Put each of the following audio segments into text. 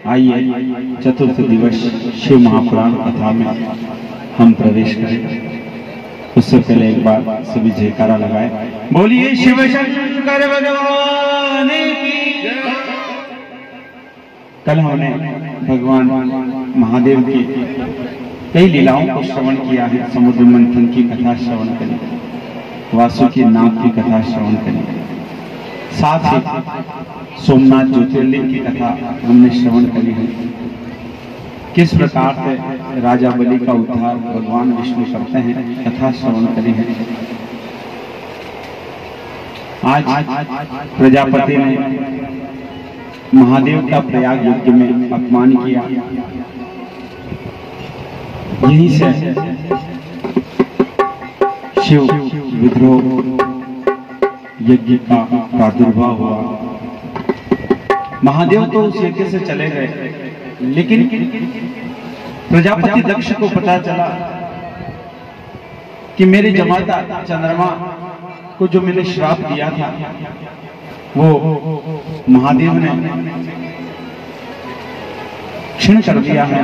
आइए चतुर्थ दिवस शिव महापुराण कथा में हम प्रवेश करें। उससे पहले एक बार सभी जयकारा लगाए, बोलिए शिव शंकर भगवान की जय। कल हमने भगवान महादेव की कई लीलाओं को श्रवण किया है। समुद्र मंथन की कथा श्रवण करी, वासुकी नाग की कथा श्रवण करी, साथ ही सोमनाथ ज्योतिर्लिंग की कथा हमने श्रवण करी है। किस प्रकार से राजा बलि का उद्धार भगवान विष्णु करते हैं, कथा श्रवण करी है। आज प्रजापति ने महादेव का प्रयाग यज्ञ में अपमान किया। यहीं से शिव विद्रोह यज्ञ का प्रादुर्भाव हुआ। महादेव तो उस यज्ञ से चले गए, लेकिन प्रजापति दक्ष को पता चला कि मेरे जमाता चंद्रमा को जो मैंने श्राप दिया था वो महादेव ने क्षीण कर दिया है।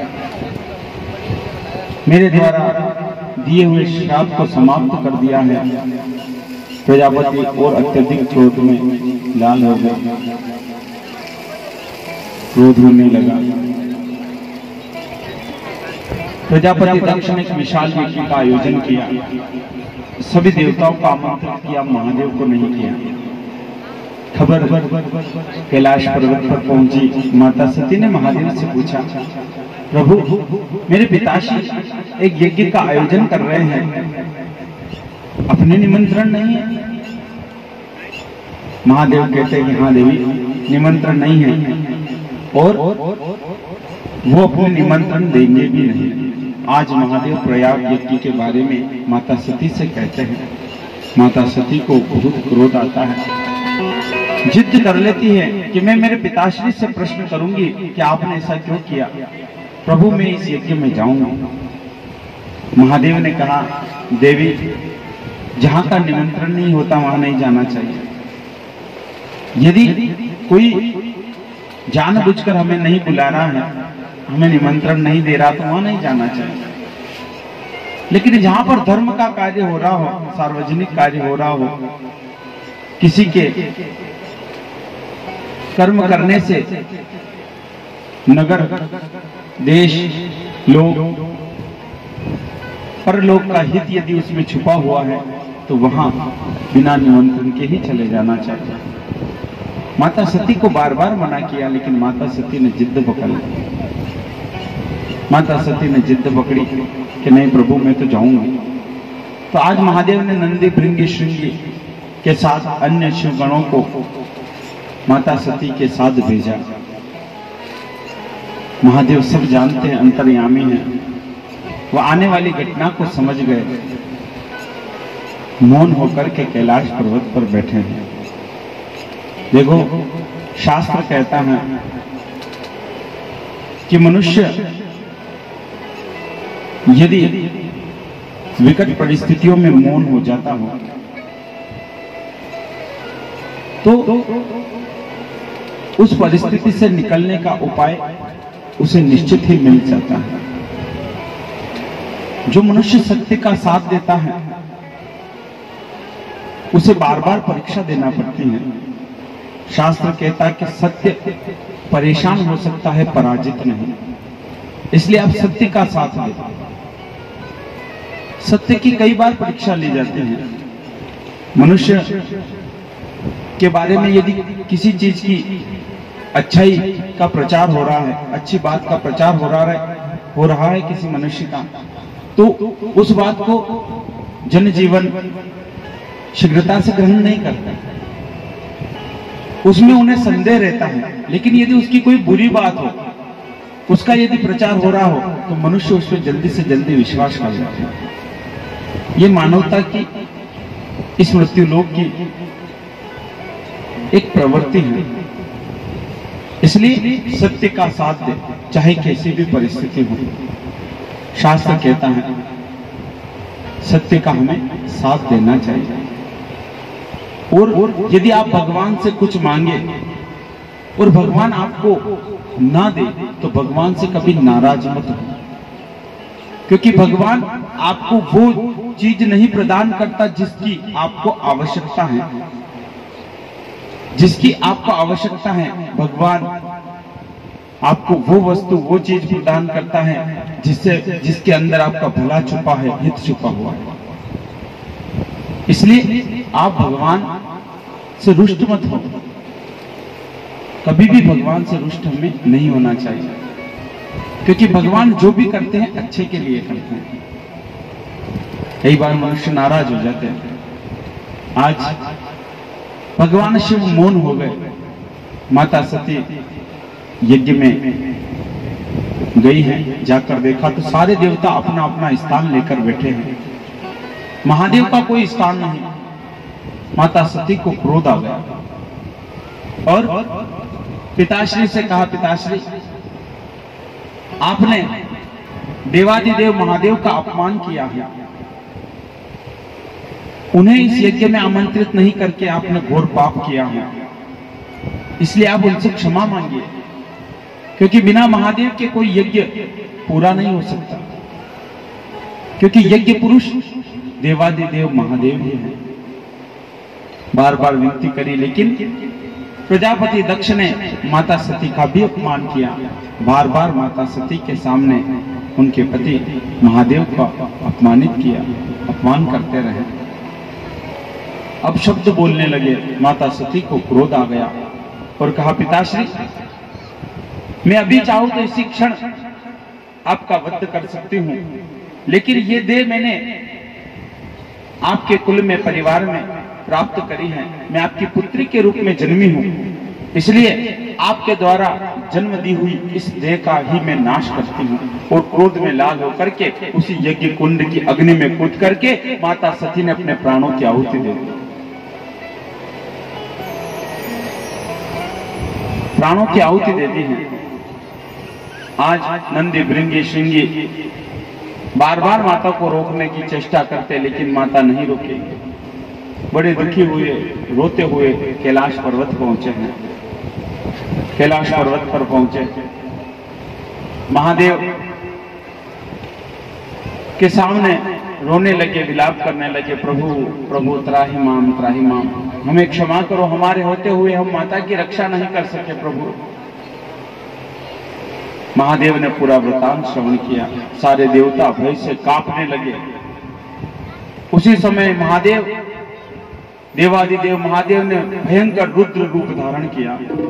मेरे द्वारा दिए हुए श्राप को समाप्त कर दिया है। प्रजापति और अत्यधिक क्रोध में लाल हो गए, क्रोध होने लगा। प्रजापति दक्ष ने एक विशाल यज्ञ का आयोजन किया। सभी देवताओं को आमंत्रित किया, महादेव को नहीं किया। खबर कैलाश पर्वत पर पहुंची। माता सती ने महादेव से पूछा, प्रभु मेरे पिताश्री एक यज्ञ का आयोजन कर रहे हैं, अपने निमंत्रण नहीं है। महादेव कहते हैं कि हाँ देवी, निमंत्रण नहीं है और वो अपने निमंत्रण देंगे भी नहीं। आज महादेव प्रयाग यज्ञ के बारे में माता सती से कहते हैं। माता सती को बहुत क्रोध आता है, जिद कर लेती है कि मैं मेरे पिताश्री से प्रश्न करूंगी कि आपने ऐसा क्यों किया। प्रभु मैं इस यज्ञ में जाऊंगा। महादेव ने कहा, देवी जहां का निमंत्रण नहीं होता वहां नहीं जाना चाहिए। यदि कोई जानबूझकर हमें नहीं बुला रहा है, हमें निमंत्रण नहीं दे रहा, तो वहां नहीं जाना चाहिए। लेकिन जहां पर धर्म का कार्य हो रहा हो, सार्वजनिक कार्य हो रहा हो, किसी के कर्म करने से नगर, देश, लोग, परलोक का हित यदि उसमें छुपा हुआ है तो वहां बिना निमंत्रण के ही चले जाना चाहिए। माता सती को बार बार मना किया, लेकिन माता सती ने जिद्द पकड़ ली। माता सती ने जिद्द पकड़ी कि नहीं प्रभु मैं तो जाऊंगी। तो आज महादेव ने नंदी, भृंगी, श्रृंगी के साथ अन्य शिवगणों को माता सती के साथ भेजा। महादेव सब जानते हैं, अंतर्यामी हैं। वो आने वाली घटना को समझ गए, मौन होकर के कैलाश पर्वत पर बैठे हैं। देखो शास्त्र कहता है कि मनुष्य यदि विकट परिस्थितियों में मौन हो जाता हो तो उस परिस्थिति से निकलने का उपाय उसे निश्चित ही मिल जाता है। जो मनुष्य सत्य का साथ देता है उसे बार बार परीक्षा देना पड़ती है। शास्त्र कहता है कि सत्य परेशान हो सकता है, पराजित नहीं। इसलिए आप सत्य का साथ दें। सत्य की कई बार परीक्षा ली जाती है। मनुष्य के बारे में यदि किसी चीज की अच्छाई का प्रचार हो रहा है, अच्छी बात का प्रचार हो रहा है किसी मनुष्य का, तो उस बात को जनजीवन शीघ्रता से ग्रहण नहीं करता, उसमें उन्हें संदेह रहता है। लेकिन यदि उसकी कोई बुरी बात हो, उसका यदि प्रचार हो रहा हो, तो मनुष्य उस पर जल्दी से जल्दी विश्वास कर लेता है। ये मानवता की इस मृत्युलोक की एक प्रवृत्ति है। इसलिए सत्य का साथ दे, चाहे कैसी भी परिस्थिति हो। शास्त्र कहता है सत्य का हमें साथ देना चाहिए। और यदि आप भगवान से कुछ मांगे और भगवान आपको ना दे तो भगवान से कभी नाराज मत हो, क्योंकि भगवान आपको वो चीज नहीं प्रदान करता जिसकी आपको आवश्यकता है। जिसकी आपको आवश्यकता है भगवान आपको वो वस्तु, वो चीज प्रदान करता है जिसके अंदर आपका भला छुपा है, हित छुपा हुआ है। इसलिए आप भगवान से रुष्ट मत हो। कभी भी भगवान से रुष्ट हमें नहीं होना चाहिए, क्योंकि भगवान जो भी करते हैं अच्छे के लिए करते हैं। कई बार मनुष्य नाराज हो जाते हैं। आज भगवान शिव मौन हो गए। माता सती यज्ञ में गई है, जाकर देखा तो सारे देवता अपना अपना स्थान लेकर बैठे हैं। महादेव का कोई स्थान नहीं। माता सती को क्रोध आ गया और पिताश्री से कहा, पिताश्री आपने देवादिदेव महादेव का अपमान किया है। उन्हें इस यज्ञ में आमंत्रित नहीं करके आपने घोर पाप किया है, इसलिए आप उनसे क्षमा मांगिए, क्योंकि बिना महादेव के कोई यज्ञ पूरा नहीं हो सकता, क्योंकि यज्ञ पुरुष देवादिदेव महादेव ही है। बार बार विनती करी, लेकिन प्रजापति दक्ष ने माता सती का भी अपमान किया। बार बार माता सती के सामने उनके पति महादेव का अपमानित किया, अपमान करते रहे। अब शब्द बोलने लगे। माता सती को क्रोध आ गया और कहा, पिताश्री मैं अभी चाहूं तो इसी क्षण आपका वध कर सकती हूं, लेकिन ये देह मैंने आपके कुल में, परिवार में प्राप्त करी है। मैं आपकी पुत्री के रूप में जन्मी हूं, इसलिए आपके द्वारा जन्म दी हुई इस देह का ही मैं नाश करती हूं। और क्रोध में लाल होकर के उसी यज्ञ कुंड की अग्नि में कूद करके माता सती ने अपने प्राणों की आहुति दे दी। प्राणों की आहुति दे दी है। आज नंदी भृंगी श्रृंगी बार बार माता को रोकने की चेष्टा करते, लेकिन माता नहीं रोकेगी। बड़े दुखी हुए, रोते हुए कैलाश पर्वत पहुंचे हैं। कैलाश पर्वत पर पहुंचे, महादेव के सामने रोने लगे, विलाप करने लगे, प्रभु प्रभु त्राहि माम, हमें क्षमा करो, हमारे होते हुए हम माता की रक्षा नहीं कर सके प्रभु। महादेव ने पूरा वृतांत श्रवण किया। सारे देवता भय से कांपने लगे। उसी समय महादेव, देवादिदेव महादेव ने भयंकर रुद्र रूप धारण किया।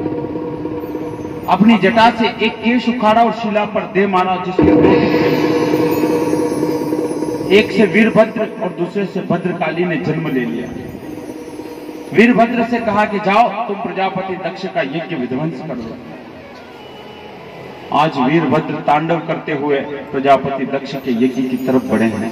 अपनी जटा से एक केश उखाड़ा और शिला पर दे मारा, जिसमें दो एक से वीरभद्र और दूसरे से भद्रकाली ने जन्म ले लिया। वीरभद्र से कहा कि जाओ तुम प्रजापति दक्ष का यज्ञ विध्वंस कर दो। आज वीरभद्र तांडव करते हुए प्रजापति दक्ष के यज्ञ की तरफ बढ़े हैं।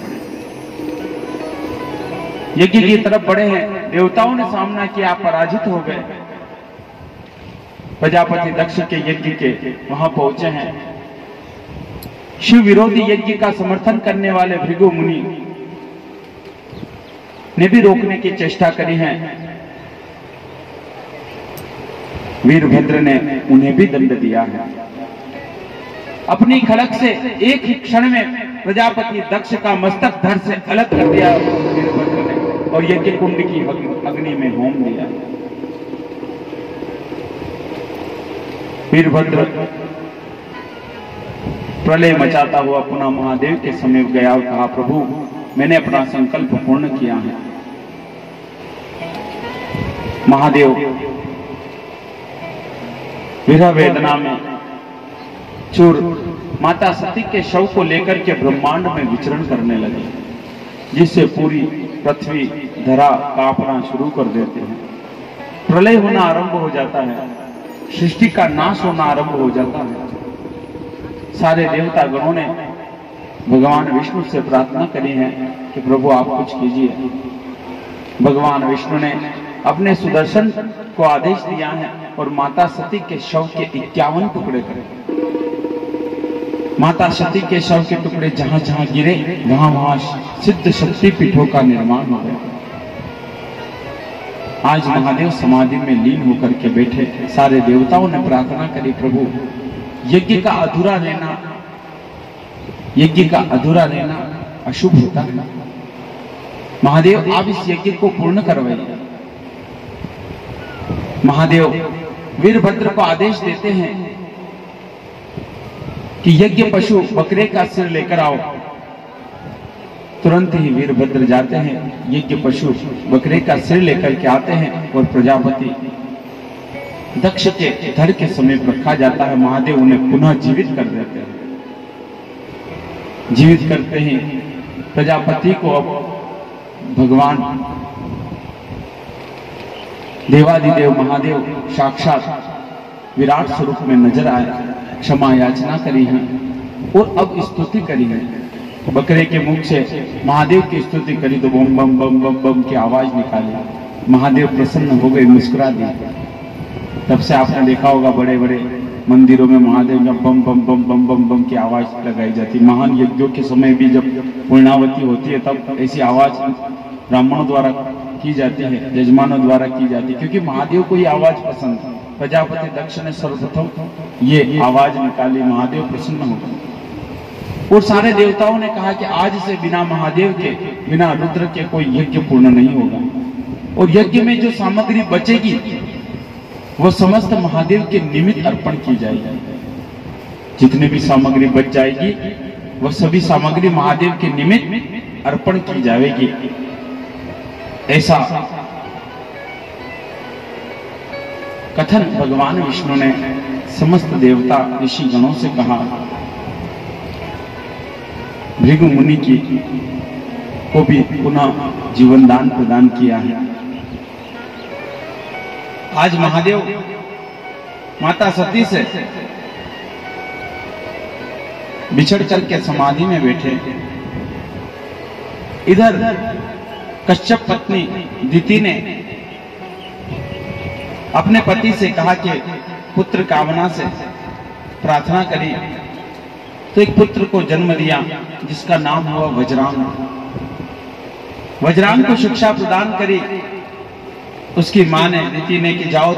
यज्ञ की तरफ बढ़े हैं। देवताओं ने सामना किया, पराजित हो गए। प्रजापति दक्ष के यज्ञ के वहां पहुंचे हैं। शिव विरोधी यज्ञ का समर्थन करने वाले भृगु मुनि ने भी रोकने की चेष्टा करी है। वीरभद्र ने उन्हें भी दंड दिया है। अपनी खड़ग से एक ही क्षण में प्रजापति दक्ष का मस्तक धड़ से अलग कर दिया वीरभद्र ने, और यज्ञ कुंड की अग्नि में होम दिया। वीरभद्र प्रलय मचाता हुआ पुनः महादेव के समीप गया और कहा, प्रभु मैंने अपना संकल्प पूर्ण किया है। महादेव विरह वेदना में चूर माता सती के शव को लेकर के ब्रह्मांड में विचरण करने लगे, जिससे पूरी पृथ्वी धरा कांपना शुरू कर देते हैं। प्रलय होना आरंभ हो जाता है, सृष्टि का नाश होना आरंभ हो जाता है। सारे देवता गणों ने भगवान विष्णु से प्रार्थना करी है कि प्रभु आप कुछ कीजिए। भगवान विष्णु ने अपने सुदर्शन को आदेश दिया है और माता सती के शव के 51 टुकड़े करे। माता सती के शव के टुकड़े जहां जहां गिरे वहां वहां सिद्ध शक्ति पीठों का निर्माण हो गया। आज महादेव समाधि में लीन होकर के बैठे। सारे देवताओं ने प्रार्थना करी, प्रभु यज्ञ का अधूरा रहना अशुभ होता है। महादेव आप इस यज्ञ को पूर्ण करवाइए। महादेव वीरभद्र को आदेश देते हैं कि यज्ञ पशु बकरे का सिर लेकर आओ। तुरंत ही वीरभद्र जाते हैं, यज्ञ पशु बकरे का सिर लेकर के आते हैं और प्रजापति दक्ष के धड़ के समीप रखा जाता है। महादेव उन्हें पुनः जीवित कर देते हैं। जीवित करते हैं प्रजापति को। अब भगवान देवादिदेव महादेव साक्षात विराट स्वरूप में नजर आए, क्षमा याचना करी है और अब स्तुति करी है। बकरे के मुख से महादेव की स्तुति करी तो बम बम बम बम बम की आवाज निकाली। महादेव प्रसन्न हो गए, मुस्कुरा दिए। तब से आपने देखा होगा बड़े बड़े मंदिरों में महादेव जब बम बम बम बम बम बम की आवाज लगाई जाती। महान यज्ञों के समय भी जब पूर्णावती होती है तब ऐसी आवाज ब्राह्मणों द्वारा की जाती है, यजमानों द्वारा की जाती है, क्योंकि महादेव को ये आवाज पसंद है। प्रजापति दक्ष ने सर्वप्रथम ये आवाज निकाली, महादेव प्रसन्न हो गए। और सारे देवताओं ने कहा कि आज से बिना महादेव के, बिना रुद्र के कोई यज्ञ पूर्ण नहीं होगा। और यज्ञ में जो सामग्री बचेगी वो समस्त महादेव के निमित्त अर्पण की जाएगी। जितनी भी सामग्री बच जाएगी वह सभी सामग्री महादेव के निमित्त अर्पण की जाएगी। ऐसा कथन भगवान विष्णु ने समस्त देवता ऋषि गणों से कहा। भृगु मुनि की को भी पुनः जीवन दान प्रदान किया है। आज महादेव माता सती से बिछड़ करके समाधि में बैठे। इधर कश्यप पत्नी दिति ने अपने पति से कहा कि पुत्र कामना से प्रार्थना करी, तो एक पुत्र को जन्म दिया जिसका नाम हुआ वज्रांग। वज्रांग को शिक्षा प्रदान करी उसकी मां ने, दिति ने, कि जाओ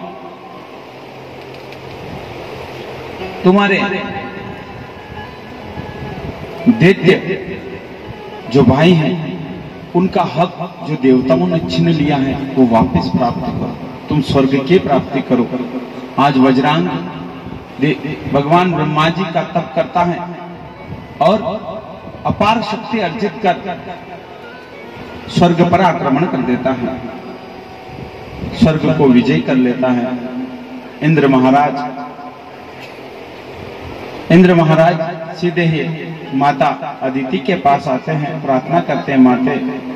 तुम्हारे दैत्य जो भाई हैं उनका हक जो देवताओं ने छीन लिया है वो वापस प्राप्त करो, तुम स्वर्ग की प्राप्ति करो। आज वज्रांग भगवान ब्रह्मा जी का तप करता है और अपार शक्ति अर्जित कर स्वर्ग पर आक्रमण कर देता है, स्वर्ग को विजय कर लेता है। इंद्र महाराज सीधे ही माता अदिति के पास आते हैं, प्रार्थना करते हैं, माते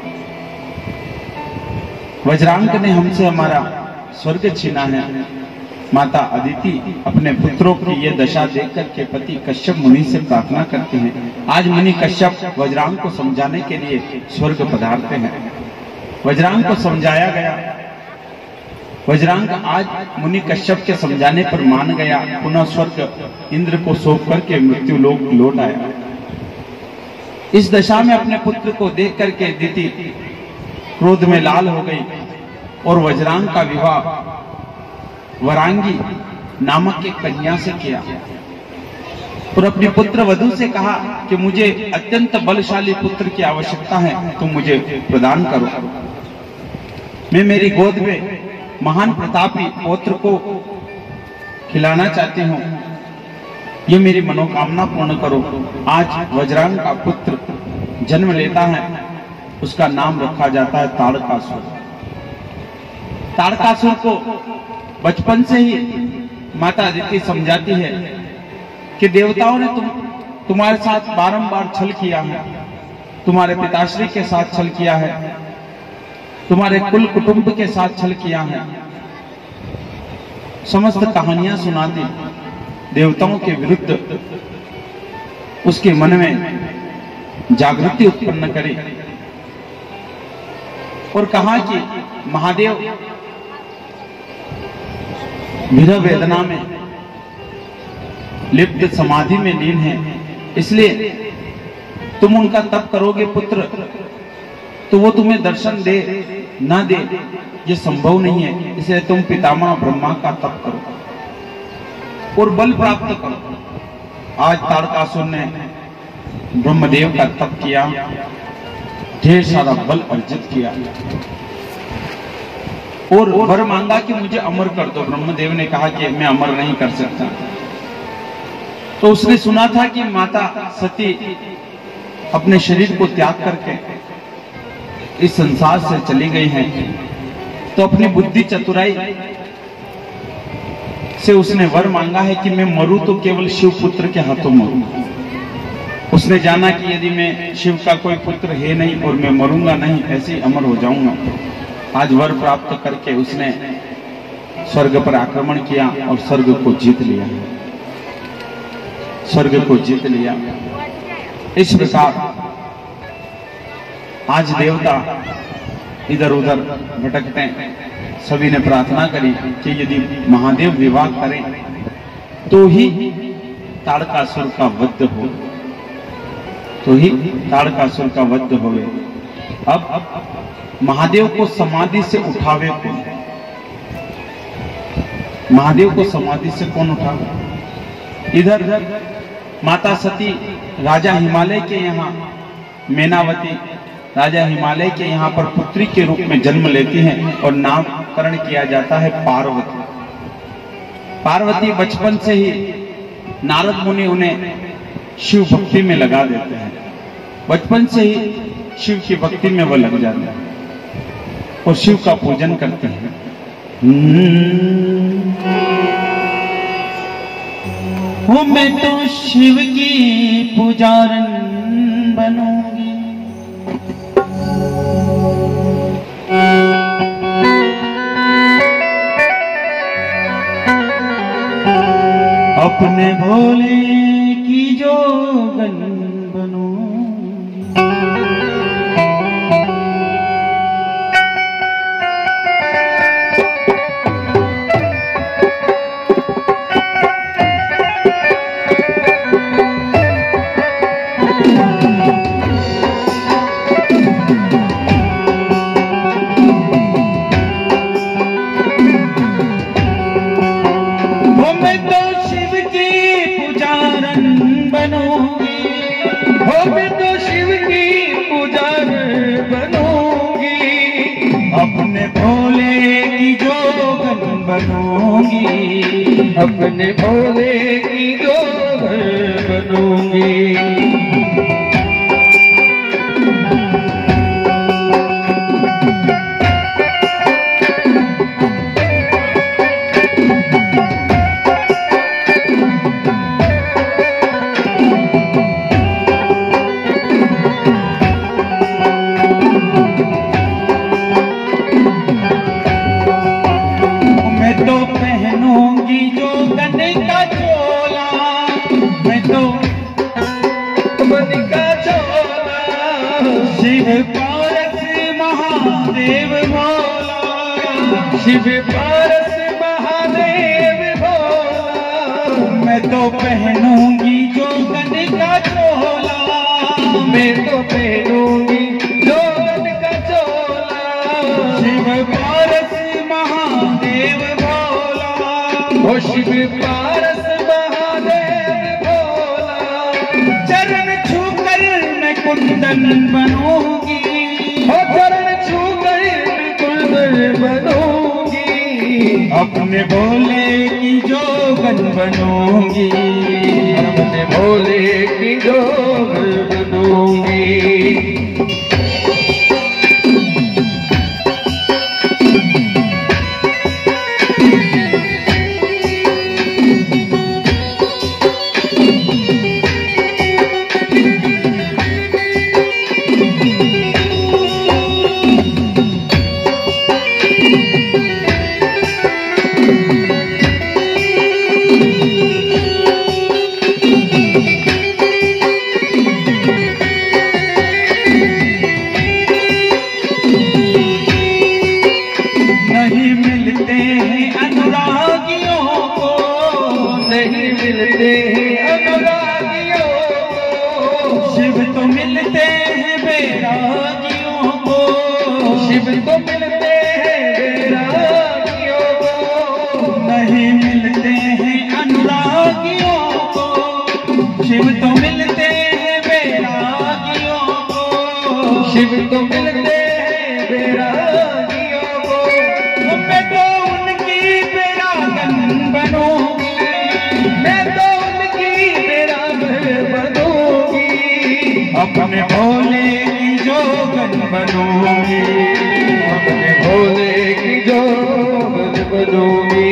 वज्रांग ने हमसे हमारा स्वर्ग छीना है। माता अदिति अपने पुत्रों की ये दशा देखकर के पति कश्यप मुनि से प्रार्थना करते हैं। आज मुनि कश्यप वज्रांग को समझाने के लिए स्वर्ग पधारते हैं। वज्रांग को समझाया गया। वज्रांग आज मुनि कश्यप के समझाने पर मान गया, पुनः स्वर्ग इंद्र को सौंप करके मृत्यु लोक लौट आया। इस दशा में अपने पुत्र को देख करके दिति क्रोध में लाल हो गई और वज्रांग का विवाह वरांगी नामक एक कन्या से किया और अपने पुत्र वधू से कहा कि मुझे अत्यंत बलशाली पुत्र की आवश्यकता है, तुम मुझे प्रदान करो। मैं मेरी गोद में महान प्रतापी पौत्र को खिलाना चाहती हूँ, ये मेरी मनोकामना पूर्ण करो। आज वज्रांग का पुत्र जन्म लेता है, उसका नाम रखा जाता है ताड़कासुर। ताड़कासुर को बचपन से ही माता अदिति समझाती है कि देवताओं ने तुम्हारे साथ बारंबार छल किया है, तुम्हारे पिताश्री के साथ छल किया है, तुम्हारे कुल कुटुंब के साथ छल किया है। समस्त कहानियां सुनाती, देवताओं के विरुद्ध उसके मन में जागृति उत्पन्न करे और कहा कि महादेव विरह वेदना में लिप्त समाधि में लीन है, इसलिए तुम उनका तप करोगे पुत्र तो वो तुम्हें दर्शन दे ना दे ये संभव नहीं है। इसलिए तुम पितामह ब्रह्मा का तप करो और बल प्राप्त करो। आज तारकासुर ने ब्रह्मदेव का तप किया, ढेर सारा बल अर्जित किया और वर मांगा कि मुझे अमर कर दो। ब्रह्मदेव ने कहा कि मैं अमर नहीं कर सकता। तो उसने सुना था कि माता सती अपने शरीर को त्याग करके इस संसार से चली गई हैं, तो अपनी बुद्धि चतुराई से उसने वर मांगा है कि मैं मरूं तो केवल शिव पुत्र के हाथों मरूं। उसने जाना कि यदि मैं शिव का कोई पुत्र है नहीं और मैं मरूंगा नहीं, ऐसे ही अमर हो जाऊंगा। आज वर प्राप्त करके उसने स्वर्ग पर आक्रमण किया और स्वर्ग को जीत लिया, स्वर्ग को जीत लिया। इस प्रकार आज देवता इधर उधर भटकते हैं। सभी ने प्रार्थना करी कि यदि महादेव विवाह करें तो ही ताड़कासुर का वध हो, तो ही ताड़कासुर का वध होवे। अब महादेव को समाधि से उठावे कौन? महादेव को समाधि से कौन उठावे? इधर माता सती राजा हिमालय के यहाँ, मैनावती राजा हिमालय के यहाँ पर पुत्री के रूप में जन्म लेती हैं और नामकरण किया जाता है पार्वती। पार्वती बचपन से ही नारद मुनि उन्हें शिव भक्ति में लगा देते हैं। बचपन से ही शिव की भक्ति में वो लग जाते हैं और शिव का पूजन करते हैं। मैं तो शिव की पुजारन बनूंगी, अपने भोले की जोगन बनूंगी। अपने भोले की जोगन बनूंगी, अपने भोले की जोगन बनूंगी। शिव पारस महादेव भोला, शिव पारस महादेव भोला। मैं तो पहनूंगी जोगन का चोला, मैं तो पहनूंगी जोगन का चोला। शिव पारस महादेव भोला, ओ शिव पारस महादेव भोला। चरण छूकर मैं कुंदन बनूंगी, ओ चरण छूकर मैं कुंदन बनूंगी। अपने भोले की जोगन बनूंगी, अपने भोले की जोगन बनूंगी। मिलते हैं वैरागियों को, नहीं मिलते हैं अनुरागियों को, शिव तो मिलते हैं वैरागियों को, शिव तो मिलते हैं वैरागियों को। मैं तो उनकी वैरागन बनूंगी, मैं तो उनकी वैरागन बनूंगी, अपने भोले की जोगन बनूंगी, अपने भोले की जोगन बनूंगी।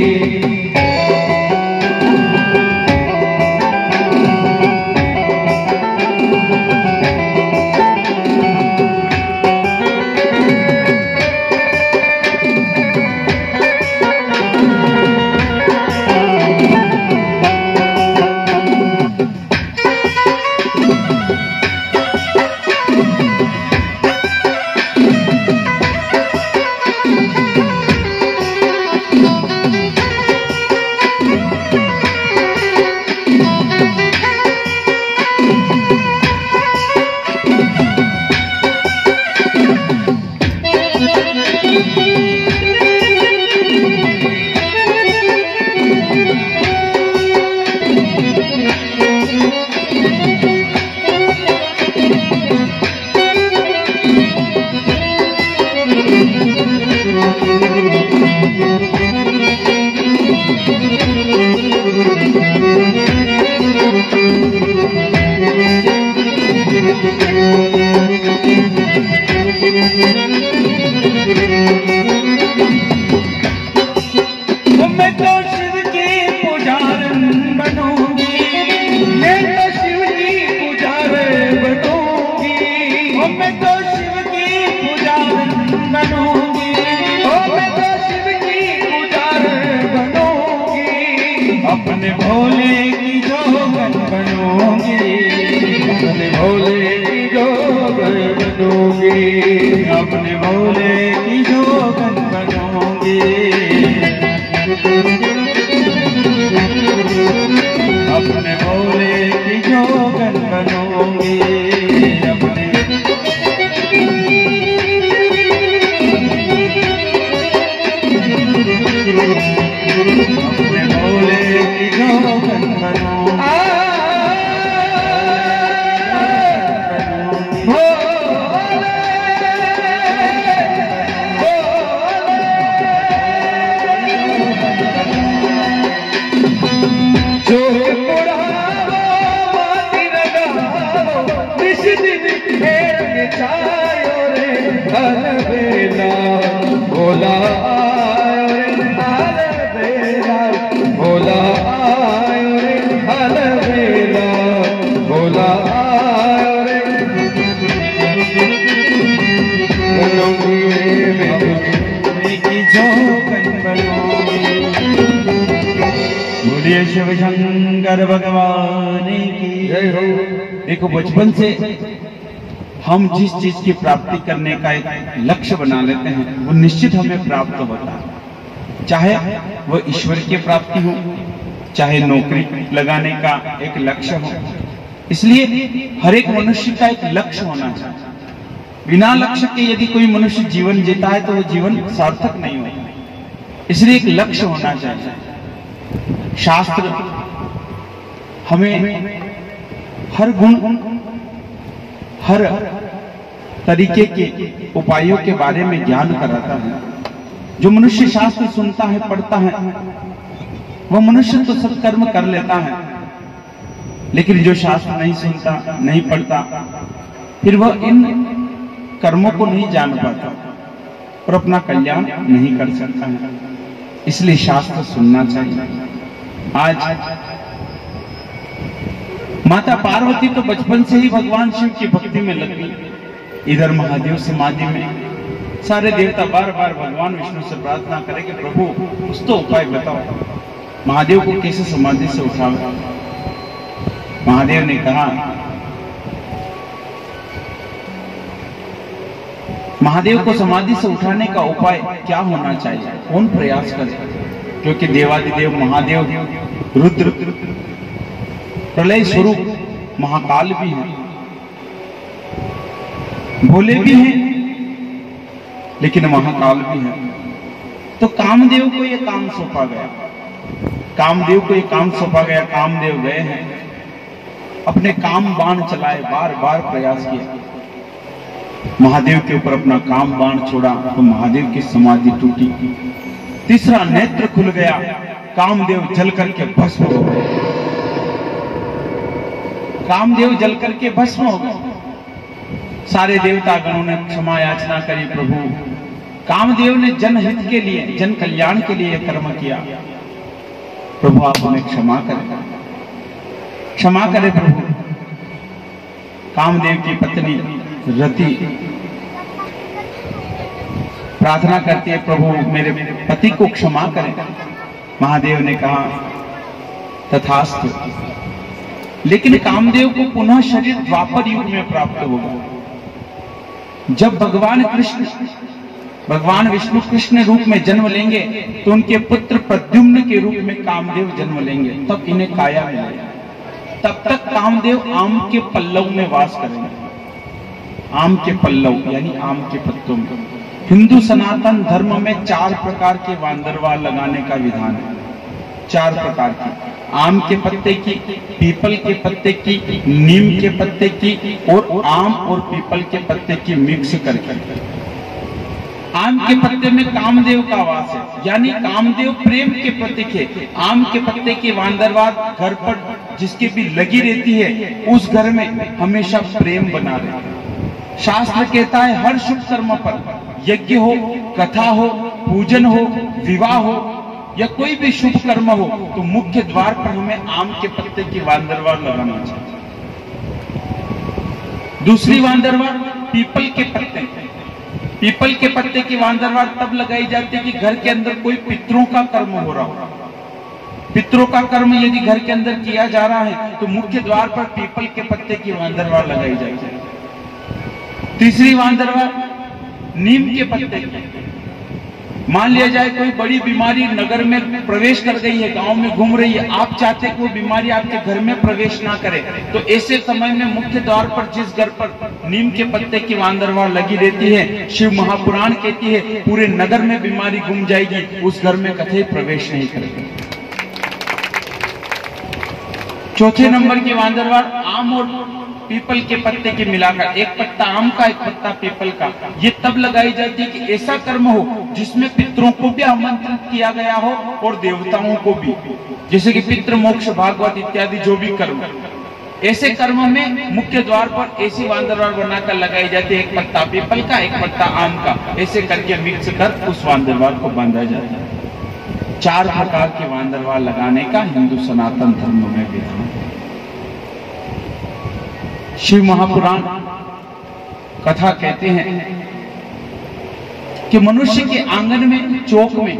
मैं तो शिव की पुजारन बनूंगी, मैं तो शिव की पुजारन बनूंगी, मैं तो शिव की पुजारन बनूंगी, मैं तो शिव की पुजारन बनूंगी, अपने भोले की जोगन बनूंगी, अपने भोले की जोगन बनूंगी, अपने भोले की जोगन बनूंगी, अपने भोले की जोगन बनूंगी, अपने भोले की जोगन बनूंगी। भोला आयो रे हल बेला, भोला आयो रे हल बेला, भोला आयो रे भोले की जोगन बनूंगी। बोलिए शिव शंकर भगवान की जय हो। देखो बचपन से हम जिस चीज की प्राप्ति करने का एक लक्ष्य बना लेते हैं वो निश्चित हमें प्राप्त होता है, चाहे वो ईश्वर की प्राप्ति हो, चाहे नौकरी लगाने का एक लक्ष्य हो। इसलिए हर एक मनुष्य का एक लक्ष्य होना चाहिए। बिना लक्ष्य के यदि कोई मनुष्य जीवन जीता है तो वो जीवन सार्थक नहीं होता। इसलिए एक लक्ष्य होना चाहिए। शास्त्र हमें हर गुण, हर तरीके के उपायों के बारे में ज्ञान कराता है। जो मनुष्य शास्त्र सुनता है, पढ़ता है, वह मनुष्य तो सत्कर्म कर लेता है, लेकिन जो शास्त्र नहीं सुनता, नहीं पढ़ता, फिर वह इन कर्मों को नहीं जान पाता और अपना कल्याण नहीं कर सकता है। इसलिए शास्त्र सुनना चाहिए। आज माता पार्वती तो बचपन से ही भगवान शिव की भक्ति में लग गई। इधर महादेव समाधि में, सारे देवता बार बार भगवान विष्णु से प्रार्थना करें कि प्रभु कुछ तो उपाय बताओ, महादेव को कैसे समाधि से उठाओ। महादेव ने कहा, महादेव को समाधि से उठाने का उपाय क्या होना चाहिए, कौन प्रयास करे? क्योंकि देवादिदेव महादेव रुद्र प्रलय स्वरूप महाकाल भी हैं, भोले भी हैं, लेकिन महाकाल भी है। तो कामदेव को ये काम सौंपा गया, कामदेव को ये काम सौंपा गया। कामदेव गए हैं, अपने काम बाण चलाए, बार बार प्रयास किया, महादेव के ऊपर अपना काम बाण छोड़ा तो महादेव की समाधि टूटी, तीसरा नेत्र खुल गया, कामदेव जल करके भस्म हो गए, कामदेव जल करके भस्म हो गए। सारे देवता गणों ने क्षमा याचना करी, प्रभु कामदेव ने जनहित के लिए, जन कल्याण के लिए कर्म किया, प्रभु आप उन्हें क्षमा करें, क्षमा करें प्रभु। कामदेव की पत्नी रति प्रार्थना करती है, प्रभु मेरे पति को क्षमा करें। महादेव ने कहा तथास्तु। लेकिन कामदेव को पुनः शरीर द्वापर युग में प्राप्त होगा, जब भगवान कृष्ण, भगवान विष्णु कृष्ण रूप में जन्म लेंगे तो उनके पुत्र प्रद्युम्न के रूप में कामदेव जन्म लेंगे, तब इन्हें काया मिलेगा। तब तक कामदेव आम के पल्लव में वास करेंगे, आम के पल्लव यानी आम के पत्तों में। हिंदू सनातन धर्म में 4 प्रकार के वांदरवाल लगाने का विधान है, 4 प्रकार की, आम के पत्ते की, पीपल के पत्ते की, नीम के पत्ते की और आम और पीपल के पत्ते की मिक्स करके। आम के पत्ते में कामदेव का वास है, यानी कामदेव प्रेम के प्रतीक है। आम के पत्ते की वांदरवाल घर पर जिसके भी लगी रहती है, उस घर में हमेशा प्रेम बना रहे। शास्त्र कहता है हर शुभ कर्म पर, यज्ञ हो, कथा हो, पूजन हो, विवाह हो या कोई भी शुभ कर्म हो, तो मुख्य द्वार पर हमें आम के पत्ते की वांदरवाल लगाना चाहिए। दूसरी वांदरवाल पीपल के पत्ते, पीपल के पत्ते की वांदरवाल तब लगाई जाती है कि घर के अंदर कोई पितरों का कर्म हो रहा हो। पितरों का कर्म यदि घर के अंदर किया जा रहा है तो मुख्य द्वार पर पीपल के पत्ते की वांदरवाल लगाई जाएगी। तीसरी वांदरवाल नीम के पत्ते की। मान लिया जाए कोई बड़ी बीमारी नगर में प्रवेश कर गई है, गांव में घूम रही है, आप चाहते हैं कि वो बीमारी आपके घर में प्रवेश ना करे, तो ऐसे समय में मुख्य द्वार पर जिस घर पर नीम के पत्ते की वांदरवाल लगी रहती है, शिव महापुराण कहती है पूरे नगर में बीमारी घूम जाएगी, उस घर में कतई प्रवेश नहीं करेगी। चौथे नंबर की वांदरवाल आम और पीपल के पत्ते की मिलाकर, एक पत्ता आम का एक पत्ता पीपल का, ये तब लगाई जाती है कि ऐसा कर्म हो जिसमें पितरों को भी आमंत्रित किया गया हो और देवताओं को भी, जैसे कि पितृ मोक्ष भागवत इत्यादि जो भी कर्म, ऐसे कर्म में मुख्य द्वार पर ऐसी वांदरवाल बनाकर लगाई जाती है, एक पत्ता पीपल का एक पत्ता आम का, ऐसे करके मिक्स कर उस वांदरवाल को बांधा जाता है। 4 प्रकार के वांदरवाल लगाने का हिंदू सनातन धर्म में विधान। शिव महापुराण कथा कहते हैं कि मनुष्य के आंगन में, चौक में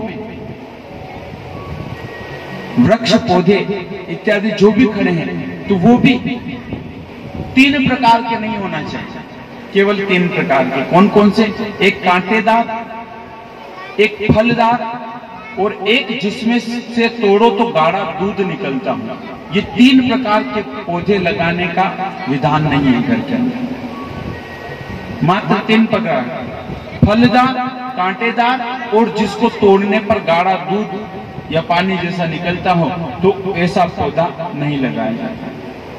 वृक्ष पौधे इत्यादि जो भी खड़े हैं तो वो भी 3 प्रकार के नहीं होना चाहिए, केवल 3 प्रकार के। कौन कौन से? एक कांटेदार, एक फलदार और एक जिसमें से तोड़ो तो गाढ़ा दूध निकलता हो। ये 3 प्रकार के पौधे लगाने का विधान नहीं है घर के अंदर, मात्र 3 प्रकार, फलदार, कांटेदार और जिसको तोड़ने पर गाढ़ा दूध या पानी जैसा निकलता हो, तो ऐसा पौधा नहीं लगाया जाता,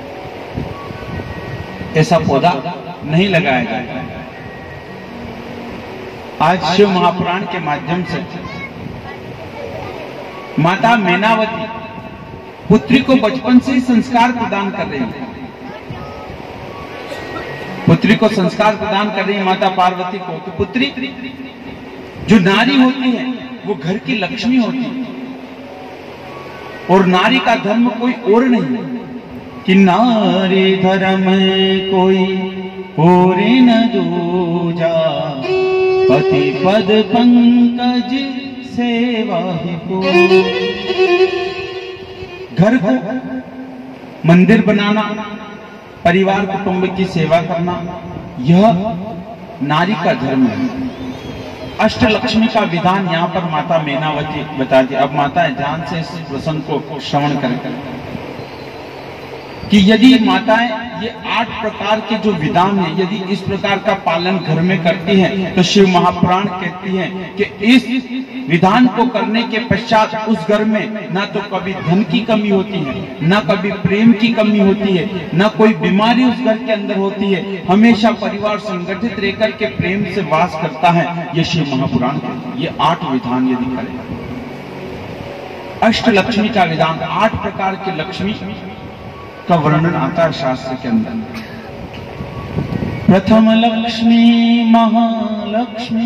ऐसा पौधा नहीं लगाया जाता। आज शिव महापुराण के माध्यम से माता मैनावती पुत्री को बचपन से ही संस्कार प्रदान कर रही है, पुत्री को संस्कार प्रदान कर रही है माता पार्वती को। तो पुत्री जो नारी होती है वो घर की लक्ष्मी होती है, और नारी का धर्म कोई और नहीं है कि नारी धर्म कोई और न दूजा, पति पद पंकज सेवा ही को। घर को मंदिर बनाना, परिवार कुटुंब की सेवा करना, यह नारी का धर्म है। अष्टलक्ष्मी का विधान यहाँ पर माता मैनावती बताती। अब माता ध्यान से इस प्रसंग को श्रवण करें। कि यदि माताएं ये 8 प्रकार के जो विधान है यदि इस प्रकार का पालन घर में करती हैं तो शिव महापुराण कहती हैं कि इस विधान को करने के पश्चात उस घर में ना तो कभी धन की कमी होती है, ना कभी प्रेम की कमी होती है, ना कोई बीमारी उस घर के अंदर होती है। हमेशा परिवार संगठित रहकर के प्रेम से वास करता है। ये शिव महापुराण कहती है। ये 8 विधान यदि करें, अष्ट लक्ष्मी का विधान, 8 प्रकार की लक्ष्मी का वर्णन आता है शास्त्र के अंदर। प्रथम लक्ष्मी महालक्ष्मी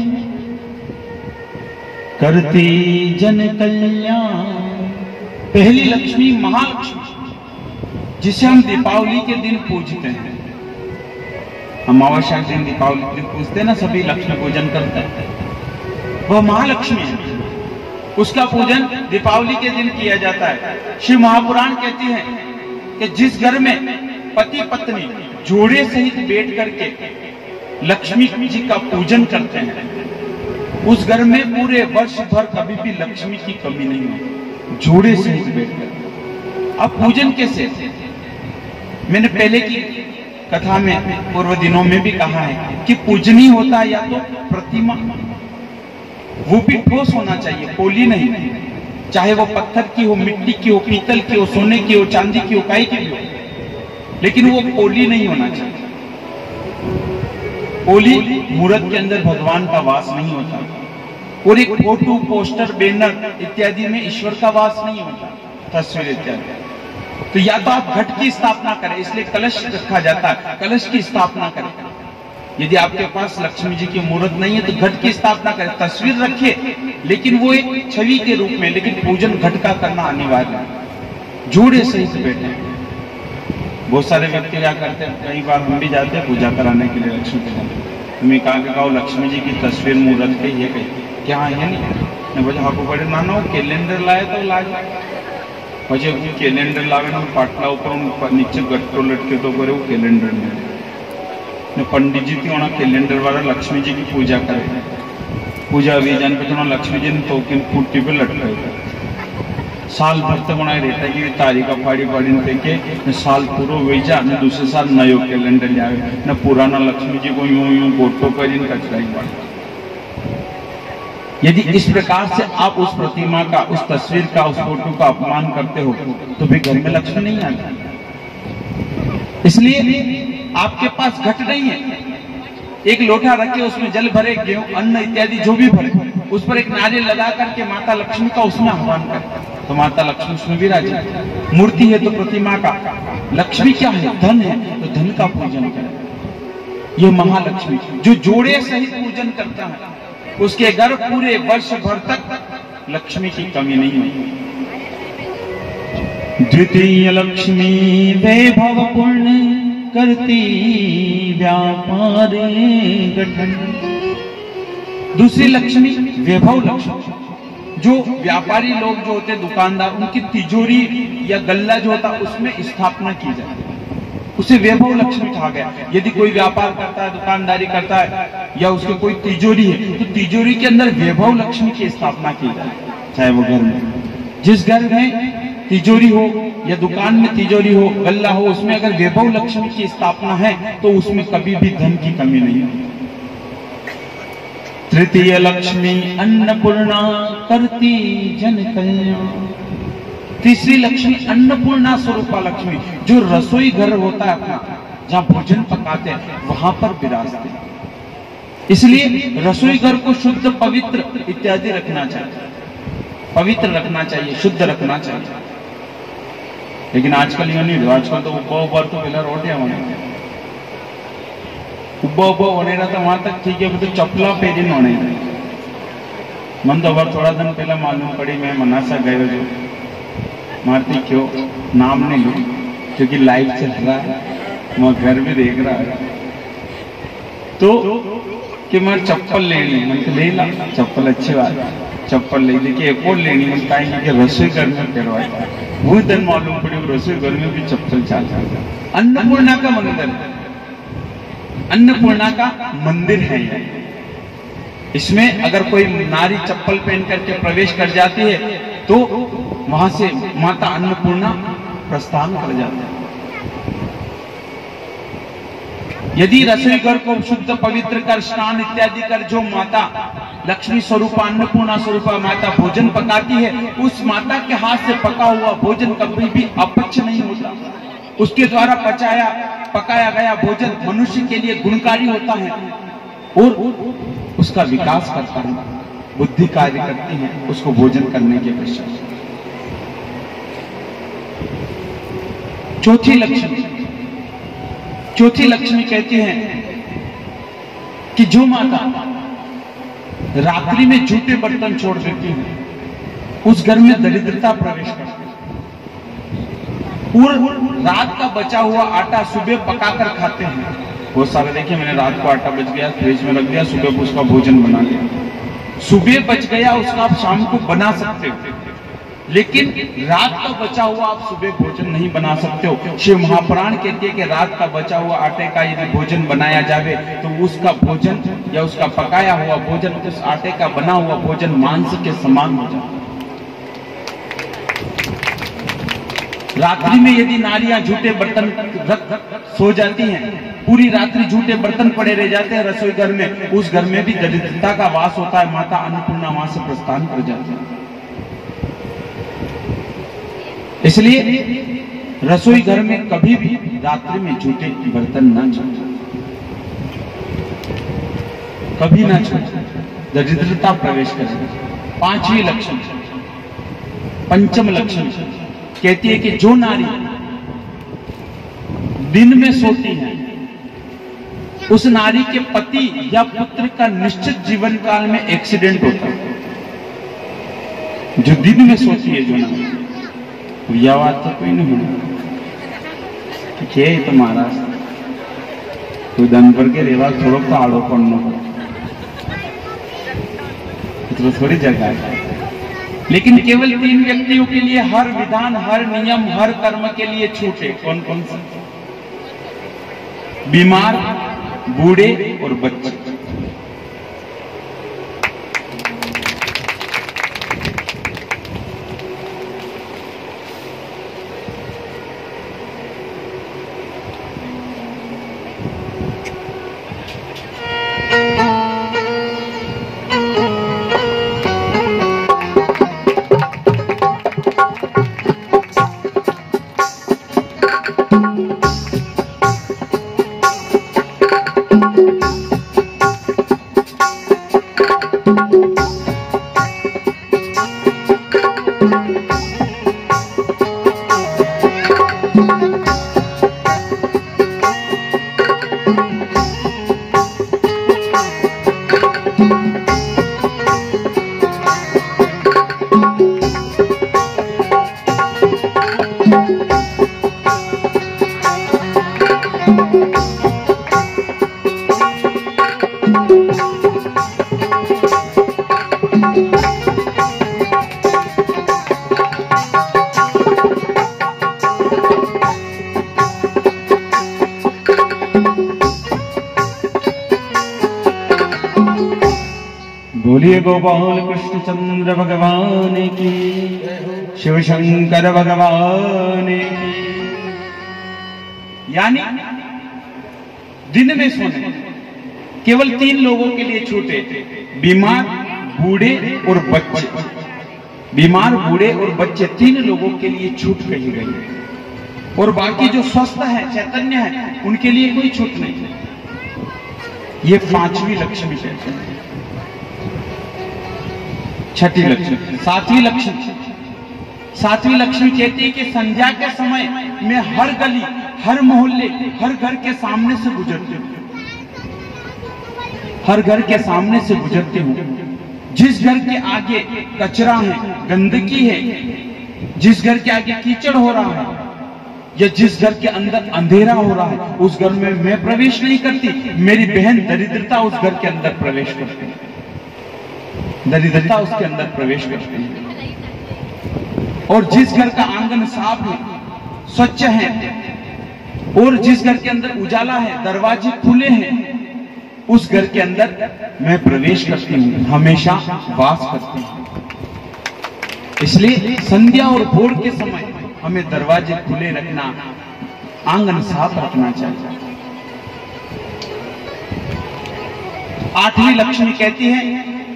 करती जन कल्याण। पहली लक्ष्मी महालक्ष्मी, जिसे हम दीपावली के दिन पूजते हैं। अमावस्या के दिन दीपावली के दिन पूजते हैं ना, सभी लक्ष्मी पूजन करते हैं। वह महालक्ष्मी है, उसका पूजन दीपावली के दिन किया जाता है। शिव महापुराण कहती है कि जिस घर में पति पत्नी जोड़े सहित बैठ करके लक्ष्मी जी का पूजन करते हैं, उस घर में पूरे वर्ष भर कभी भी लक्ष्मी की कमी नहीं होती। जोड़े सहित बैठकर। अब पूजन कैसे? मैंने पहले की कथा में पूर्व दिनों में भी कहा है कि पूजनीय होता है या तो प्रतिमा, वो भी ठोस होना चाहिए, पोली नहीं, चाहे वो पत्थर की हो, मिट्टी की हो, पीतल की हो, सोने की हो, चांदी की हो, काई की भी हो, लेकिन वो पोली नहीं होना चाहिए। पोली मूर्त के अंदर भगवान का वास नहीं होता, और एक फोटो, पोस्टर, बैनर इत्यादि में ईश्वर का वास नहीं होता, तस्वीर इत्यादि। तो या तो आप घट की स्थापना करें, इसलिए कलश रखा जाता है, कलश की स्थापना करें। यदि आपके पास लक्ष्मी जी की मूर्त नहीं है तो घट की स्थापना करें, तस्वीर रखिए, लेकिन वो एक छवि के रूप में, लेकिन पूजन घट का करना अनिवार्य है। जोड़े सहित बैठे। बहुत सारे व्यक्ति क्या करते हैं, कई बार हम भी जाते हैं पूजा कराने के लिए लक्ष्मी पूजन। तुम्हें कहा लक्ष्मी जी की तस्वीर मूर्त के ये कही क्या है नहीं बोले हाँ बड़े नाना वो कैलेंडर लाए तो लाए પછી कैलेंडर लावे ना पाटला ऊपर नीचे गट्टो लटके तो करे वो कैलेंडर ने पंडित जी थी वहाँ कैलेंडर वाला लक्ष्मी जी की पूजा करे। पूजा बीजान पे तो लक्ष्मी जी ने टोकन फूटी पे लटकाए। साल भर तक वहाँ रहता की तारीख फाड़ी फाड़ी फेंके, साल पूरा वेचा ने दूसरे साल नयो कैलेंडर लावे न पुराना लक्ष्मी जी को यूं यूं गोटो कर कचराई पड़े। यदि इस प्रकार से आप उस प्रतिमा का, उस तस्वीर का, उस फोटो का अपमान करते हो तो भी घर में लक्ष्मी नहीं आती। इसलिए आपके पास घट नहीं है, एक लोटा रखे उसमें जल भरे, गेहूं, अन्न इत्यादि जो भी भरे, उस पर एक नारियल लगा करके माता लक्ष्मी का उसमें आह्वान करें तो माता लक्ष्मी उसमें विराजित। मूर्ति है तो प्रतिमा का। लक्ष्मी क्या है? धन है, तो धन का पूजन करें। ये महालक्ष्मी जो जोड़े सहित पूजन करता है, उसके घर पूरे वर्ष भर तक लक्ष्मी की कमी नहीं होती। द्वितीय लक्ष्मी वैभव पूर्ण करती व्यापार गठन। दूसरी लक्ष्मी वैभव लक्ष्मी, जो व्यापारी लोग जो होते, दुकानदार, उनकी तिजोरी या गल्ला जो होता उसमें स्थापना की जाती है, उसे वैभव लक्ष्मी कहा गया। यदि कोई व्यापार करता है, दुकानदारी करता है, या उसके कोई तिजोरी है तो तिजोरी के अंदर वैभव लक्ष्मी की स्थापना की जाए। चाहे वो घर में, जिस घर में तिजोरी हो या दुकान में तिजोरी हो, गल्ला हो, उसमें अगर वैभव लक्ष्मी की स्थापना है तो उसमें कभी भी धन की कमी नहीं है। तृतीय लक्ष्मी अन्नपूर्णा करती जन कल्याण। तीसरी लक्ष्मी अन्नपूर्णा स्वरूपा लक्ष्मी, जो रसोई घर होता है अपना, जहां भोजन पकाते हैं, वहां पर विराजते हैं। इसलिए रसोई घर को शुद्ध, पवित्र इत्यादि रखना चाहिए, पवित्र रखना चाहिए, शुद्ध रखना चाहिए। लेकिन आजकल ये नहीं, आजकल तो उब्बा तो पहला रोटियां बने, उब्बा बनेगा तो वहां तक ठीक है, तो चपला पहरी होने। मन तो अगर थोड़ा दिन पहला मालूम पड़ी, मैं मनासा गए जो मारती क्यों नाम नहीं लूं क्योंकि लाइव चल रहा है, मैं घर भी देख रहा है, तो कि मैं चप्पल लेनी, मैं ले ला चप्पल, अच्छी बात है, चप्पल ले ली कि एक और लेनी, मैं कहेंगे कि रसोई घर में करवाए। वो दिन मालूम पड़ी रसोई घर में भी चप्पल चलता है। अन्नपूर्णा का मंदिर, अन्नपूर्णा का मंदिर है ये। इसमें अगर कोई नारी चप्पल पहन करके प्रवेश कर जाती है तो वहां से माता अन्नपूर्णा प्रस्थान कर जाती है। यदि रसोई घर को शुद्ध पवित्र कर स्नान इत्यादि कर जो माता लक्ष्मी स्वरूपा अन्नपूर्णा स्वरूपा माता भोजन पकाती है, उस माता के हाथ से पका हुआ भोजन कभी भी अपच नहीं होता। उसके द्वारा पकाया गया भोजन मनुष्य के लिए गुणकारी होता है और उसका विकास करता है, बुद्धि कार्य करती है उसको भोजन करने के पश्चात। चौथी लक्ष्मी कहती है कि जो माता रात्रि में जूठे बर्तन छोड़ देती है, उस घर में दरिद्रता प्रवेश करती है। पूर्ण रात का बचा हुआ आटा सुबह पकाकर खाते हैं। बहुत सारे देखिए, मैंने रात को आटा बच गया फ्रिज में रख दिया, सुबह को उसका भोजन बना लिया। सुबह बच गया उसका आप शाम को बना सकते हो, लेकिन रात का बचा हुआ आप सुबह भोजन नहीं बना सकते हो। शिव महापुराण कहते हैं कि रात का बचा हुआ आटे का यदि भोजन बनाया जावे तो उसका भोजन या उसका पकाया हुआ भोजन, उस आटे का बना हुआ भोजन मांस के समान हो जाता है। रात्रि में यदि नारियां झूठे बर्तन रख सो जाती हैं, पूरी रात्रि झूठे बर्तन पड़े रह जाते हैं रसोई घर में, उस घर में भी दरिद्रता का वास होता है। माता अन्नपूर्णा वहां से प्रस्थान कर जाती है। इसलिए रसोई घर में कभी भी रात्रि में झूठे बर्तन ना छूटे, कभी ना छूटे, दरिद्रता प्रवेश करेगी। पांचवी लक्षण, पंचम लक्षण कहती है कि जो नारी दिन में सोती है, उस नारी के पति या पुत्र का निश्चित जीवन काल में एक्सीडेंट होता है। जो दिन में सोती है जो नारी, यह बात तो कोई नहीं होना क्या है। तो महाराज कोई धन पर के रेवा थोड़ा तो आड़ो पड़ना तो थोड़ी जगह है। लेकिन केवल 3 व्यक्तियों के लिए हर विधान, हर नियम, हर कर्म के लिए छूट है। कौन कौन से? बीमार, बूढ़े और बच्चे। बोलिए गोपाल कृष्ण चंद्र भगवान की, शिव शंकर भगवान की। यानी दिन में सोने केवल 3 लोगों के लिए छूटे, बीमार, बूढ़े और बच्चे। बीमार, बूढ़े और बच्चे 3 लोगों के लिए छूट कही गई, और बाकी जो स्वस्थ है, चैतन्य है, उनके लिए कोई छूट नहीं। ये 5वीं लक्ष्मी कहते हैं। छठी लक्ष्मी, 7वीं लक्ष्मी। 7वीं लक्ष्मी कहती है कि संध्या के समय मैं हर गली, हर मोहल्ले, हर घर के सामने से गुजरती हूँ। हर घर के सामने से गुजरती हूँ। जिस घर के आगे कचरा है, गंदगी है, जिस घर के आगे कीचड़ हो रहा है, या जिस घर के अंदर अंधेरा हो रहा है, उस घर में मैं प्रवेश नहीं करती। मेरी बहन दरिद्रता उस घर के अंदर प्रवेश करती है। दरिद्रता उसके अंदर प्रवेश करती है। और जिस घर का आंगन साफ है, स्वच्छ है, और जिस घर के अंदर उजाला है, दरवाजे खुले हैं, उस घर के अंदर मैं प्रवेश करती हूँ, हमेशा वास करती हूँ। इसलिए संध्या और भोर के समय हमें दरवाजे खुले रखना, आंगन साफ रखना चाहिए। आठवीं लक्ष्मी कहती है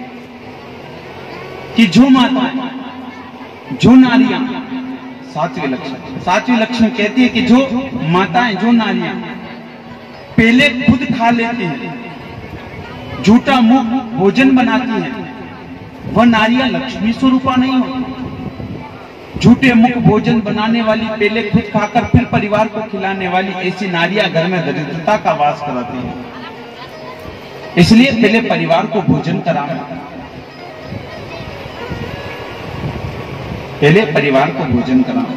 कि जो माता, जो नारियां, सातवीं लक्ष्मी कहती है कि जो माताएं, जो नारियां पहले खुद खा लेती हैं, झूठा मुख भोजन बनाती हैं, वह नारियां लक्ष्मी स्वरूपा नहीं होती। झूठे मुख भोजन बनाने वाली, पहले खुद खाकर फिर परिवार को खिलाने वाली, ऐसी नारियां घर में दरिद्रता का वास कराती हैं। इसलिए पहले परिवार को भोजन कराना, पहले परिवार को भोजन कराना।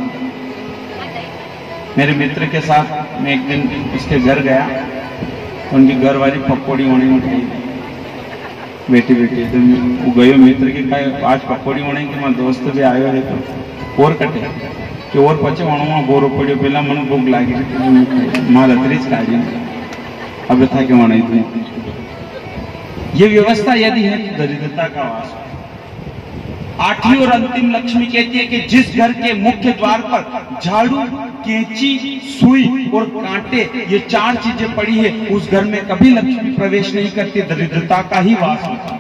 मेरे मित्र के साथ मैं एक दिन उसके घर गया, उनकी घर वाली पकौड़ी होने उठी बेटी बेटी, तो वो गयो मित्र के कहा आज पकौड़ी होने के मैं दोस्त भी आयो है तो और कटे कि और पचे वणवा गोरो पड़ियो, पहला मन भूख लागी मां लतरी ज काढ़ी अब था के वणाई थी। ये व्यवस्था यदि है तो दरिद्रता का वास। आठवीं और अंतिम लक्ष्मी कहती है कि जिस घर के मुख्य द्वार पर झाड़ू, कैंची, सुई और कांटे, ये चार चीजें पड़ी है, उस घर में कभी लक्ष्मी प्रवेश नहीं करती, दरिद्रता का ही वास होता।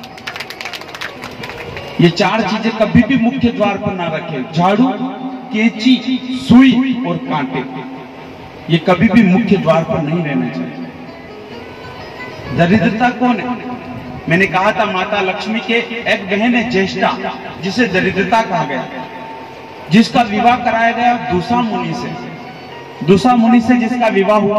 ये चार चीजें कभी भी मुख्य द्वार पर ना रखे, झाड़ू, कैंची, सुई और कांटे, ये कभी भी मुख्य द्वार पर नहीं रहना चाहिए। दरिद्रता कौन है? मैंने कहा था माता लक्ष्मी के एक बहन है ज्येष्ठा, जिसे दरिद्रता कहा गया, जिसका विवाह कराया गया दूसा मुनि से। दूसा मुनि से जिसका विवाह हुआ,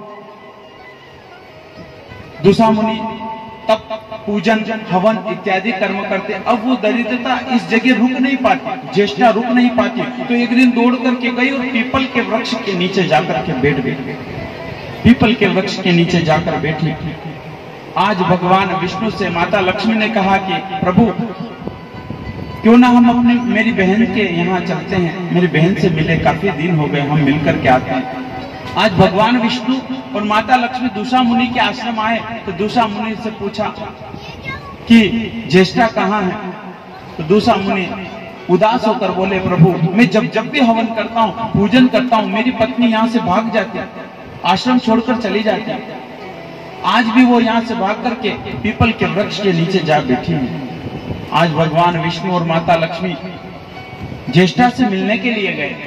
दूसा मुनि तब पूजन, हवन इत्यादि कर्म करते। अब वो दरिद्रता इस जगह रुक नहीं पाती, ज्येष्ठा रुक नहीं पाती, तो एक दिन दौड़ करके गई और पीपल के वृक्ष के नीचे जाकर के बैठ गई। पीपल के वृक्ष के नीचे जाकर बैठी। आज भगवान विष्णु से माता लक्ष्मी ने कहा कि प्रभु क्यों ना हम अपनी मेरी बहन के यहाँ चलते हैं, मेरी बहन से मिले, काफी दिन हो गए, हम मिलकर के आते हैं। आज भगवान विष्णु और माता लक्ष्मी दूसा मुनि के आश्रम आए, तो दूसा मुनि से पूछा कि ज्येष्ठा कहाँ है? तो दूसा मुनि उदास होकर बोले प्रभु मैं जब जब भी हवन करता हूँ, पूजन करता हूँ, मेरी पत्नी यहाँ से भाग जाती है, आश्रम छोड़कर चली जाती है। आज भी वो यहाँ से भाग करके पीपल के वृक्ष के नीचे जा बैठी है। आज भगवान विष्णु और माता लक्ष्मी ज्येष्ठा से मिलने के लिए गए,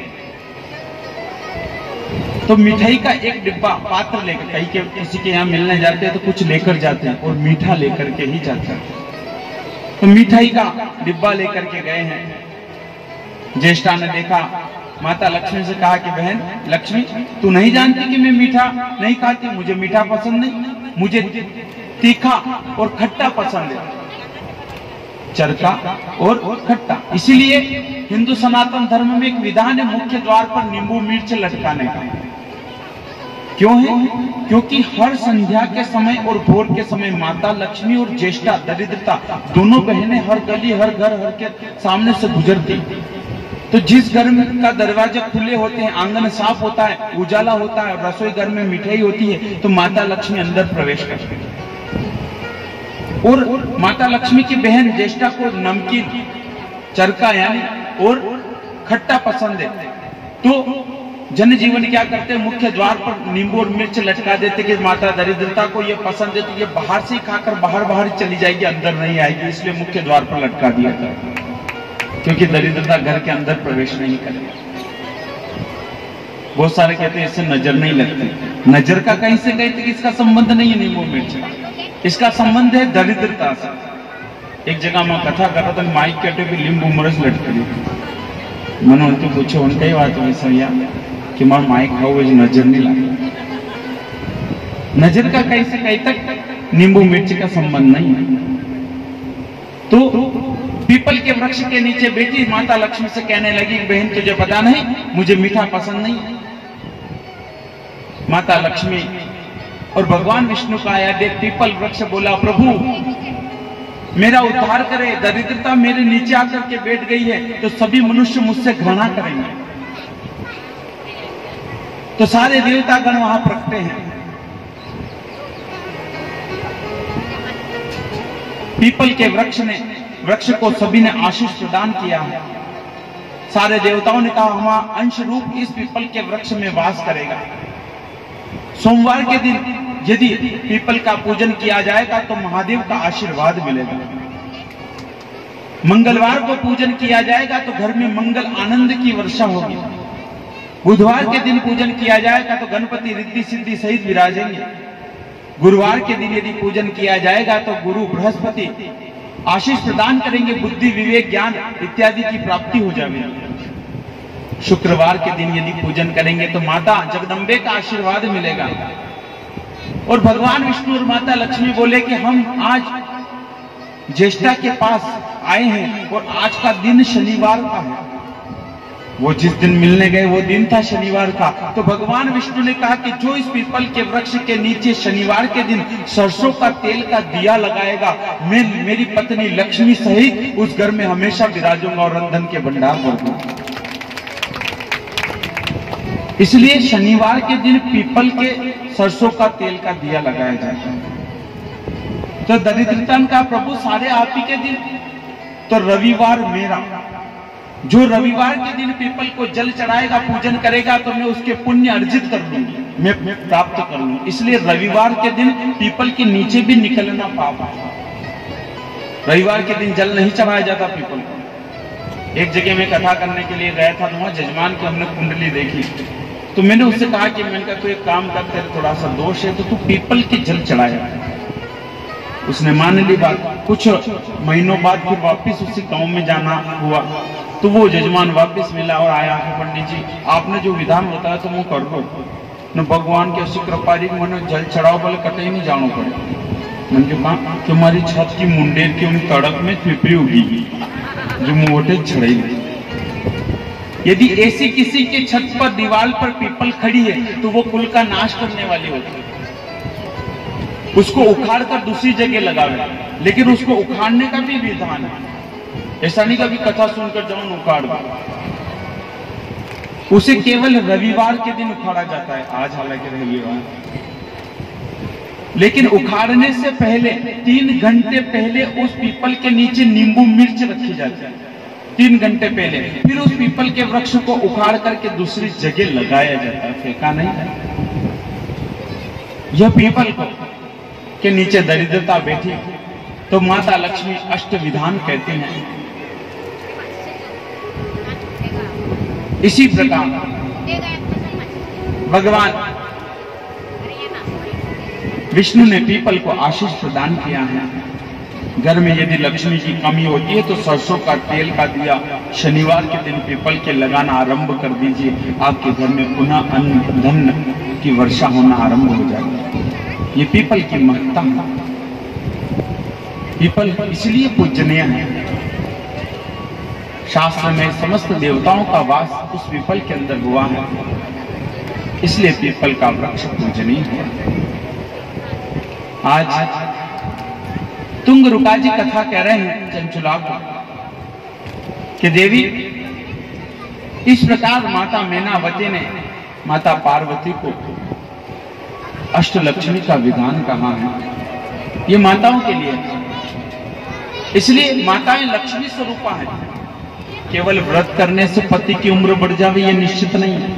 तो मिठाई का एक डिब्बा पात्र लेकर, कहीं के किसी के यहाँ मिलने जाते हैं तो कुछ लेकर जाते हैं और मीठा लेकर के ही जाते हैं। तो मिठाई का डिब्बा लेकर के गए हैं। ज्येष्ठा ने देखा, माता लक्ष्मी से कहा कि बहन लक्ष्मी तू नहीं जानती कि मैं मीठा नहीं खाती, मुझे मीठा पसंद नहीं, मुझे तीखा और खट्टा पसंद है, चरका और खट्टा। इसीलिए हिंदू सनातन धर्म में एक विधान है मुख्य द्वार पर नींबू मिर्च लटकाने का। क्यों है? क्योंकि हर संध्या के समय और भोर के समय माता लक्ष्मी और ज्येष्ठा दरिद्रता दोनों बहनें हर गली, हर घर, हर के सामने से गुजरती। तो जिस घर में का दरवाजा खुले होते हैं, आंगन साफ होता है, उजाला होता है, रसोई घर में मिठाई होती है, तो माता लक्ष्मी अंदर प्रवेश करती है। और माता लक्ष्मी की बहन ज्येष्ठा को नमकीन, चरका यानी और खट्टा पसंद है, तो जनजीवन क्या करते हैं, मुख्य द्वार पर नींबू और मिर्च लटका देते कि माता दरिद्रता को ये पसंद है, तो ये बाहर से ही खाकर बाहर ही चली जाएगी, अंदर नहीं आएगी, इसलिए मुख्य द्वार पर लटका दिया था, क्योंकि दरिद्रता घर के अंदर प्रवेश नहीं करेगी। बहुत सारे कहते हैं इससे नजर नहीं लगती। नजर का कहीं से कहते कि इसका संबंध नहीं है नींबू मिर्च का, इसका संबंध है दरिद्रता से। एक जगह मैं कथा कर रहा था, माइक कहते भी नींबू मिर्च लटक दी। मैंने उनसे पूछे, उनका ही बात हुई सैया कि मां माइक खाओ नजर नहीं लगी। नजर का कहीं से कहीं तक नींबू मिर्च का संबंध नहीं है। तो पीपल के वृक्ष के नीचे बैठी माता लक्ष्मी से कहने लगी, बहन तुझे पता नहीं मुझे मीठा पसंद नहीं है। माता लक्ष्मी और भगवान विष्णु का आया देख पीपल वृक्ष बोला, प्रभु मेरा उद्धार करे, दरिद्रता मेरे नीचे आकर के बैठ गई है, तो सभी मनुष्य मुझसे घृणा करेंगे। तो सारे देवतागण वहां प्रकटे हैं। पीपल के वृक्ष को सभी ने आशीष प्रदान किया है। सारे देवताओं ने कहा हमारा अंश रूप इस पीपल के वृक्ष में वास करेगा। सोमवार के दिन यदि पीपल का पूजन किया जाएगा तो महादेव का आशीर्वाद मिलेगा। मंगलवार को पूजन किया जाएगा तो घर में मंगल आनंद की वर्षा होगी। बुधवार के दिन पूजन किया जाएगा तो गणपति रिद्धि सिद्धि सहित विराजेंगे। गुरुवार के दिन यदि पूजन किया जाएगा तो गुरु बृहस्पति आशीष प्रदान करेंगे, बुद्धि विवेक ज्ञान इत्यादि की प्राप्ति हो जाएगी। शुक्रवार के दिन यदि पूजन करेंगे तो माता जगदम्बे का आशीर्वाद मिलेगा। और भगवान विष्णु और माता लक्ष्मी बोले कि हम आज ज्येष्ठा के पास आए हैं और आज का दिन शनिवार का है। वो जिस दिन मिलने गए वो दिन था शनिवार का। तो भगवान विष्णु ने कहा कि जो इस पीपल के वृक्ष के नीचे शनिवार के दिन सरसों का तेल का दिया लगाएगा, मैं मेरी पत्नी लक्ष्मी सहित उस घर में हमेशा विराजूंगा और रंधन के भंडार भरूंगा। इसलिए शनिवार के दिन पीपल के सरसों का तेल का दिया लगाया जाता है। तो दरिद्रता का प्रभु सारे आप ही के दिन, तो रविवार मेरा, जो रविवार के दिन पीपल को जल चढ़ाएगा पूजन करेगा तो मैं उसके पुण्य अर्जित कर लूंगी, मैं प्राप्त कर लूंगी। इसलिए रविवार के दिन पीपल के नीचे भी निकलना पाप है। रविवार के दिन जल नहीं चढ़ाया जाता पीपल को। एक जगह मैं कथा करने के लिए गया था, तो वहां जजमान की हमने कुंडली देखी, तो मैंने उससे कहा कि मैंने कहा तू एक काम कर, तेरे थोड़ा सा दोष है तो तू पीपल के जल चढ़ाया। उसने मान ली बात। कुछ महीनों बाद फिर वापिस उसी गांव में जाना हुआ, तो वो जजमान वापस मिला और आया कि पंडित जी आपने जो विधान बताया तो वो कर लो न, भगवान के अशी कृपा री मैंने जल चढ़ाओ बोले कटे नहीं जानो पड़े। मैंने कहा तुम्हारी छत की मुंडेर की उन तड़क में पिपरी उगी जो मोटे छड़ाई। यदि ऐसी किसी के छत पर दीवार पर पीपल खड़ी है तो वो कुल का नाश करने वाली होती है। उसको उखाड़ कर दूसरी जगह लगावे, लेकिन उसको उखाड़ने का भी विधान है। ऐसा नहीं कभी कथा सुनकर जाऊं उखाड़ दो। उसे केवल रविवार के दिन उखाड़ा जाता है, आज हालांकि रविवार, लेकिन उखाड़ने से पहले 3 घंटे पहले उस पीपल के नीचे नींबू मिर्च रखी जाती है। 3 घंटे पहले फिर उस पीपल के वृक्ष को उखाड़ करके दूसरी जगह लगाया जाता है, फेंका नहीं। यह पीपल को के नीचे दरिद्रता बैठी तो माता लक्ष्मी अष्ट विधान कहते हैं। इसी प्रकार भगवान विष्णु ने पीपल को आशीष प्रदान किया है। घर में यदि लक्ष्मी की कमी होती है तो सरसों का तेल का दिया शनिवार के दिन पीपल के लगाना आरंभ कर दीजिए, आपके घर में पुनः अन्न धन की वर्षा होना आरंभ हो जाएगी। ये पीपल की महत्ता है। पीपल इसलिए पूजनीय है। शास्त्र में समस्त देवताओं का वास उस पीपल के अंदर हुआ है, इसलिए पीपल का वृक्ष पूजनीय है। आज तुंगरुका जी कथा कह रहे हैं चंचुला को कि देवी इस प्रकार माता मैनावती ने माता पार्वती को अष्टलक्ष्मी का विधान कहा है। ये माताओं के लिए, इसलिए माताएं लक्ष्मी स्वरूपा है। केवल व्रत करने से पति की उम्र बढ़ जावे ये निश्चित नहीं है।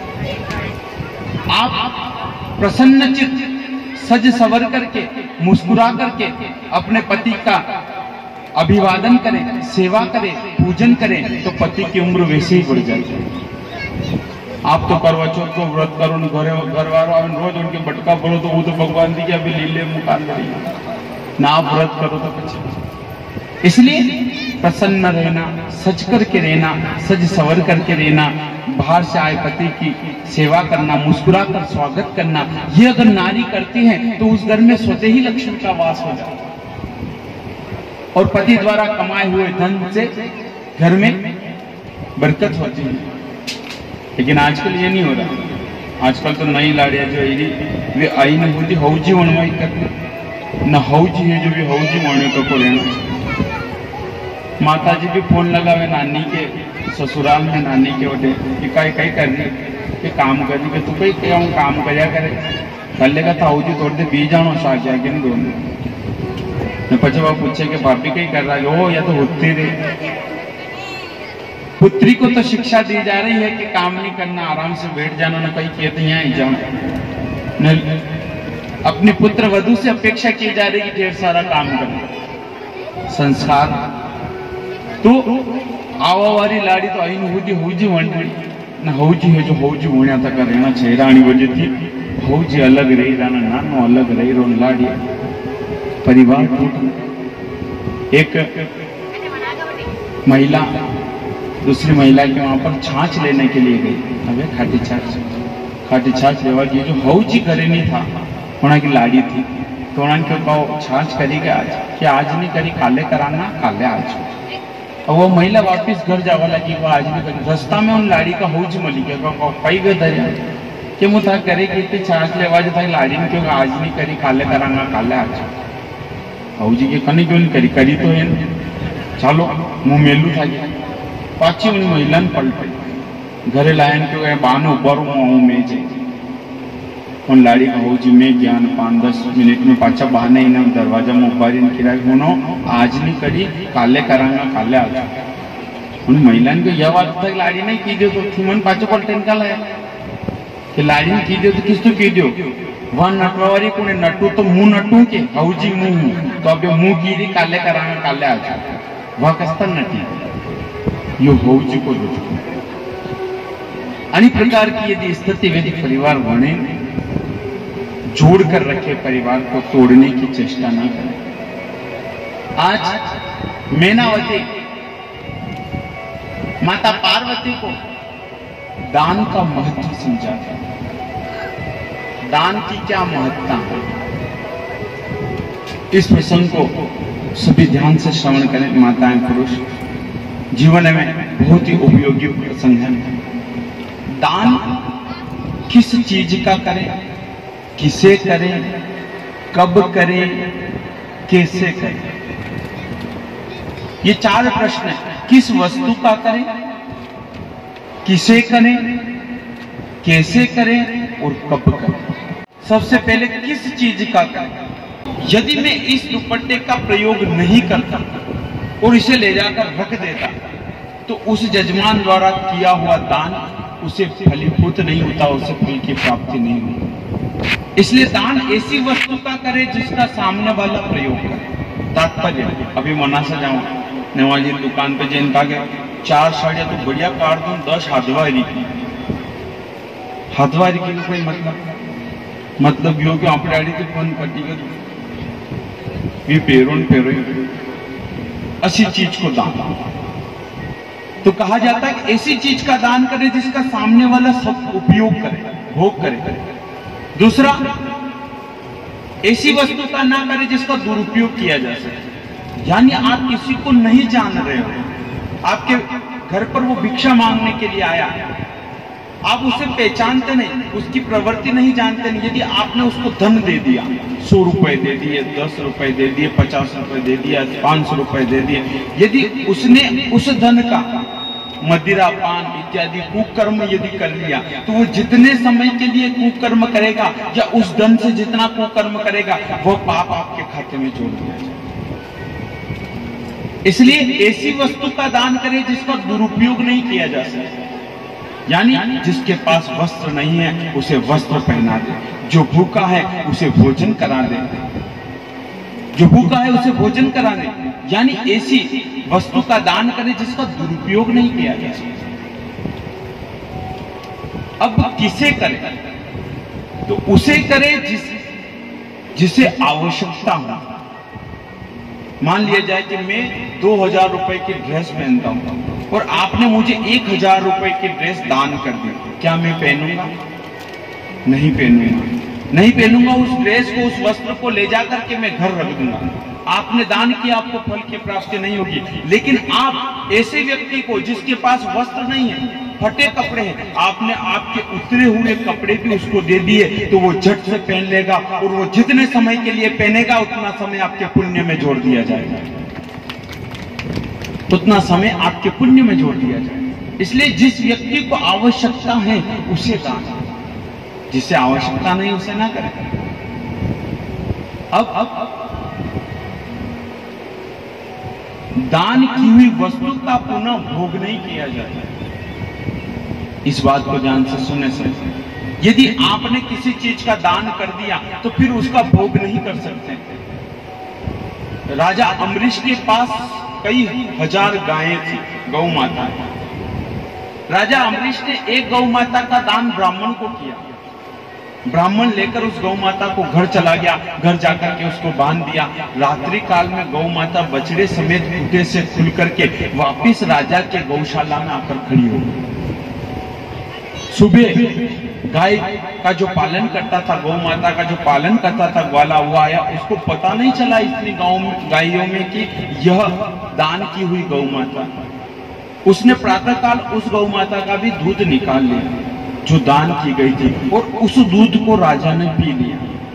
आप प्रसन्नचित्त सज सवर करके मुस्कुरा करके अपने पति का अभिवादन करें, सेवा करें, पूजन करें तो पति की उम्र वैसे ही बढ़ जाएगी। आप तो करवा चौथ को व्रत करो, घर वालों रोज उनके बटका बोलो तो वो तो भगवान दी अभी लीले मुकान ना, आप व्रत करो तो कुछ। इसलिए प्रसन्न रहना, सज करके रहना, सज सवर करके रहना, बाहर से आए पति की सेवा करना, मुस्कुरा कर स्वागत करना, ये अगर नारी करती है तो उस घर में स्वतः ही लक्ष्मी का वास हो जाता है और पति द्वारा कमाए हुए धन से घर में बरकत होती है। लेकिन आजकल ये नहीं हो रहा। आजकल तो नई लाड़ियां जो वे आई न होती हौजी वणवाई करती न हौजी है जो भी हौजी वणे को लेना। माता जी भी फोन लगावे नानी के ससुराल में, नानी के वटे इकाई कई कर रही कि काम कर रही, तू भाई क्या काम करया करे कर लेगा था हौजी तोड़ दे बी जानो साग जाके न दोनों पचे वो पूछे कि भाभी कहीं कर रहा है, ओ या तो होती रही। पुत्री को तो शिक्षा दी जा रही है कि काम नहीं करना, आराम से बैठ जाना, न कहीं कहते यहाँ ही जाओ। अपने पुत्र वधू से अपेक्षा की जा रही है कि ढेर सारा काम करे। संस्कार तो आवावारी लाड़ी तो आई होती हौजी वंडी ना हौजी है जो हौजी होने तक रहना चेहरानी वजह थी हौजी अलग रही राना नानो अलग रही रो लाड़ी परिवार टूट। एक महिला दूसरी महिला के वहां पर छाछ लेने के लिए गई। अबे खाटी छाछ लेवा की जो हौजी करे नहीं था होना की लाड़ी थी तो उन्होंने क्यों कहो छाछ करेगी आज कि आज नहीं करी काले कराना काले आज। और वो महिला वापिस घर जावा लगी वो आज भी करी। रास्ता में उन लाड़ी का हौज मली के कई गए दरिया कि मुझा करेगी तो छाछ लेवा जो था लाड़ी में क्यों आज नहीं करी काले कराना काले आज। हौजी के कनी क्यों नहीं करी तो है चलो मुंह मेलू था पाची उन महिला ने पलटे घरे लायन क्यों बानो ऊपर में जे उन लाड़ी का हौजी में ज्ञान 5-10 मिनट में पाचा बहाने ही दरवाजा में उबारी किराए होनो आज नहीं करी काले करांगा काले आज। उन महिला को यह बात था लाड़ी नहीं की दो तो थीमन पाचो पलटन का लाया कि लाड़ी ने की दो तो किस तो की दो वहां नटवारी को नटू तो मुंह नटू के हौजी मुंह तो अब मुंह की दी काले करांगा काले आज वह कस्ता नटी यो हौजी को रुझको अनेक प्रकार की यदि स्थिति वैदिक परिवार बने जोड़ कर रखे परिवार को तोड़ने की चेष्टा न करें। आज मैनावती माता पार्वती को दान का महत्व समझा था। दान की क्या महत्ता है इस प्रसंग को सभी ध्यान से श्रवण करें। माताएं पुरुष जीवन में बहुत ही उपयोगी प्रसंग है। दान किस चीज का करें किसे करें कब करें कैसे करें ये 4 प्रश्न है। किस वस्तु का करें किसे करें कैसे करें और कब करें। सबसे पहले किस चीज का करें। यदि मैं इस दुपट्टे का प्रयोग नहीं करता और इसे ले जाकर रख देता तो उस जजमान द्वारा किया हुआ दान उसे फलीभूत नहीं होता उसे फल की प्राप्ति नहीं होती। इसलिए दान ऐसी वस्तु का करे जिसका सामने वाला प्रयोग करे। तात्पर्य अभी मना से जाऊं नेवाजी दुकान पे जैन का गए 4 साड़ियां तो बढ़िया काट दूं 10 हाथवारी की कोई मतलब यो कि आपने आड़ी तो फोन पट्टी कर ये पेरो ऐसी चीज को दान तो कहा जाता है कि ऐसी चीज का दान करे जिसका सामने वाला सब उपयोग करे भोग करे। दूसरा ऐसी वस्तु का ना करे जिसका दुरुपयोग किया जा सके। यानी आप किसी को नहीं जान रहे हो आपके घर पर वो भिक्षा मांगने के लिए आया आप उसे पहचानते नहीं उसकी प्रवृत्ति नहीं जानते नहीं। यदि आपने उसको धन दे दिया 100 रुपए दे दिए 10 रुपए दे दिए 50 रुपए दे दिया 500 रुपए दे दिए यदि उसने उस धन का मदिरा पान इत्यादि कुकर्म यदि कर लिया तो वो जितने समय के लिए कुकर्म करेगा या उस धन से जितना कुकर्म करेगा वो पाप आपके खाते में जोड़ दिया जाए। इसलिए ऐसी वस्तु का दान करे जिसका दुरुपयोग नहीं किया जा सकता। यानी जिसके पास वस्त्र नहीं है उसे वस्त्र पहना दे जो भूखा है उसे भोजन करा दे जो भूखा है उसे भोजन करा दे। यानी ऐसी वस्तु का दान करे जिसका दुरुपयोग नहीं किया जा सकता। अब किसे करे तो उसे करे जिसे आवश्यकता हो। मान लिया जाए कि मैं 2000 रुपए की ड्रेस पहनता हूं और आपने मुझे 1000 रुपए की ड्रेस दान कर दी क्या मैं पहनूंगा नहीं पहनूंगा उस ड्रेस को उस वस्त्र को ले जाकर के मैं घर रख दूंगा। आपने दान किया आपको फल की प्राप्ति नहीं होगी। लेकिन आप ऐसे व्यक्ति को जिसके पास वस्त्र नहीं है फटे कपड़े हैं आपने आपके उतरे हुए कपड़े भी उसको दे दिए तो वो झट से पहन लेगा और वो जितने समय के लिए पहनेगा उतना समय आपके पुण्य में जोड़ दिया जाएगा उतना समय आपके पुण्य में जोड़ दिया जाएगा। इसलिए जिस व्यक्ति को आवश्यकता है उसे दान जिसे आवश्यकता नहीं उसे ना करें। अब दान की हुई वस्तु का पुनः भोग नहीं किया जाता। इस बात को ध्यान से सुनने से यदि आपने किसी चीज का दान कर दिया तो फिर उसका भोग नहीं कर सकते। राजा अम्बरीश के पास कई हजार गायें थी, गौ माता। राजा अम्बरीश ने एक गौ माता का दान ब्राह्मण को किया। ब्राह्मण लेकर उस गौ माता को घर चला गया, घर जाकर के उसको बांध दिया। रात्रि काल में गौ माता बछड़े समेत खूंटे से खुल करके वापिस राजा के गौशाला में आकर खड़ी हो गई। सुबह गाय का जो पालन करता था, गौ माता का जो पालन करता था ग्वाला, वो आया, उसको पता नहीं चला इतनी गायों में कि यह दान की हुई गौ माता। उसने प्रातःकाल उस गौ माता का भी दूध निकाल लिया जो दान की गई थी, और उस दूध को राजा ने पी लिया।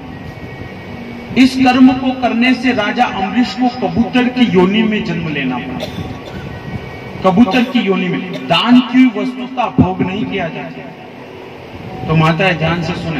इस कर्म को करने से राजा अम्बरीश को कबूतर की योनि में जन्म लेना पड़ा। कबूतर की योनि में दान की वस्तु का भोग नहीं किया जाता। तो माता ध्यान से सुने,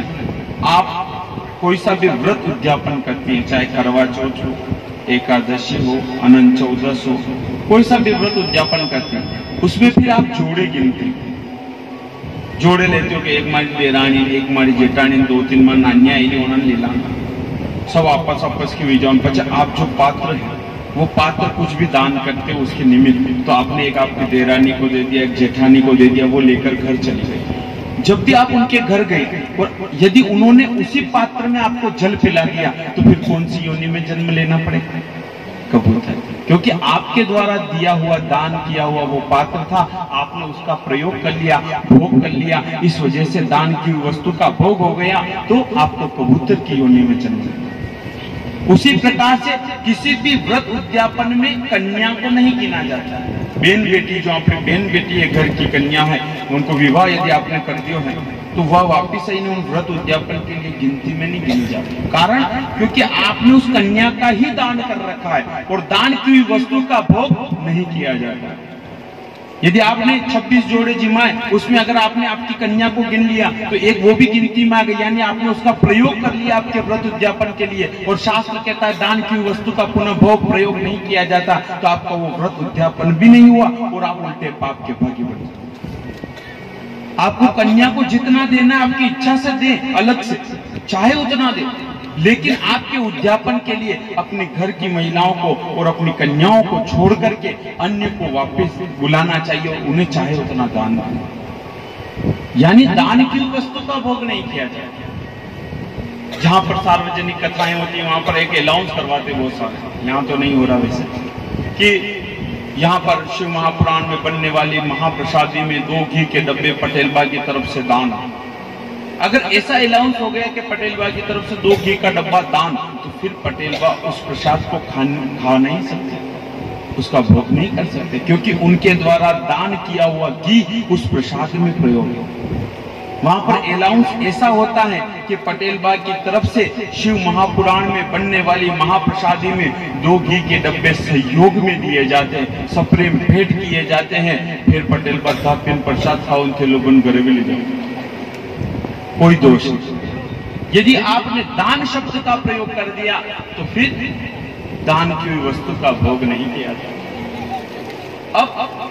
आप कोई सा भी व्रत उद्यापन करती हैं, चाहे करवा चौथ हो, एकादशी हो, अनंत चौदस हो, कोई सा भी व्रत उद्यापन करते हैं, उसमें फिर आप जोड़े गिनते हैं। जोड़े लेते हो कि एक मारी देरानी, एक मारी जेठानी, 2-3 मार नानिया आईली उन्होंने लीला, सब आपस की विजान पचा। आप जो पात्र है वो पात्र कुछ भी दान करते हो उसके निमित्त, तो आपने एक आपकी देरानी को दे दिया, एक जेठानी को दे दिया, वो लेकर घर चली गई। जब भी आप उनके घर गए और यदि उन्होंने उसी पात्र में आपको जल पिला दिया तो फिर कौन सी योनि में जन्म लेना पड़ेगा? कबूतर, क्योंकि आपके द्वारा दिया हुआ, दान किया हुआ वो पात्र था, आपने उसका प्रयोग कर लिया, भोग कर लिया, इस वजह से दान की वस्तु का भोग हो गया, तो आपको कबूतर की योनि में जन्म लेना। उसी प्रकार से किसी भी व्रत उद्यापन में कन्या को नहीं गिना जाता है। बहन बेटी, जो आपकी बहन बेटी है, घर की कन्या है, उनको विवाह यदि आपने कर दिया है तो वह वापिस ही उन व्रत उद्यापन के लिए गिनती में नहीं गिनी जाती। कारण क्योंकि आपने उस कन्या का ही दान कर रखा है और दान की हुई वस्तु का भोग नहीं किया जाता। यदि आपने 26 जोड़े जिमाए, उसमें अगर आपने आपकी कन्या को गिन लिया तो एक वो भी गिनती में आ गई, यानी आपने उसका प्रयोग कर लिया आपके व्रत उद्यापन के लिए। और शास्त्र कहता है दान की वस्तु का पुनः भोग प्रयोग नहीं किया जाता, तो आपका वो व्रत उद्यापन भी नहीं हुआ और आप उल्टे पाप के भागी बन जाते। आपको कन्या को जितना देना आपकी इच्छा से दे, अलग से चाहे उतना दे, लेकिन आपके उद्यापन के लिए अपने घर की महिलाओं को और अपनी कन्याओं को छोड़ करके अन्य को वापस बुलाना चाहिए और उन्हें चाहे उतना दान देना, यानी दान की वस्तु का भोग नहीं किया जाए। जहां पर सार्वजनिक कथाएं होती है वहां पर एक अलाउंस करवाते बहुत सारे, यहां तो नहीं हो रहा वैसे, कि यहाँ पर शिव महापुराण में बनने वाली महाप्रसादी में 2 घी के डब्बे पटेलबा की तरफ से दान। अगर ऐसा अलाउंस हो गया कि पटेलबा की तरफ से 2 घी का डब्बा दान, तो फिर पटेलबा उस प्रसाद को खा नहीं सकते, उसका भोग नहीं कर सकते, क्योंकि उनके द्वारा दान किया हुआ घी उस प्रसाद में प्रयोग है। वहां पर अलाउंस ऐसा होता है कि पटेलबा की तरफ से शिव महापुराण में बनने वाली महाप्रसादी में 2 घी के डब्बे सहयोग में दिए जाते हैं, सप्रेम भेंट किए जाते हैं। फिर पटेलबा धापिन प्रसाद खाओ उनके लोगन घरे भी ले जाते, कोई दोष नहीं। यदि आपने दान शब्द का प्रयोग कर दिया तो फिर दान की हुई वस्तु का भोग नहीं किया जाता। अब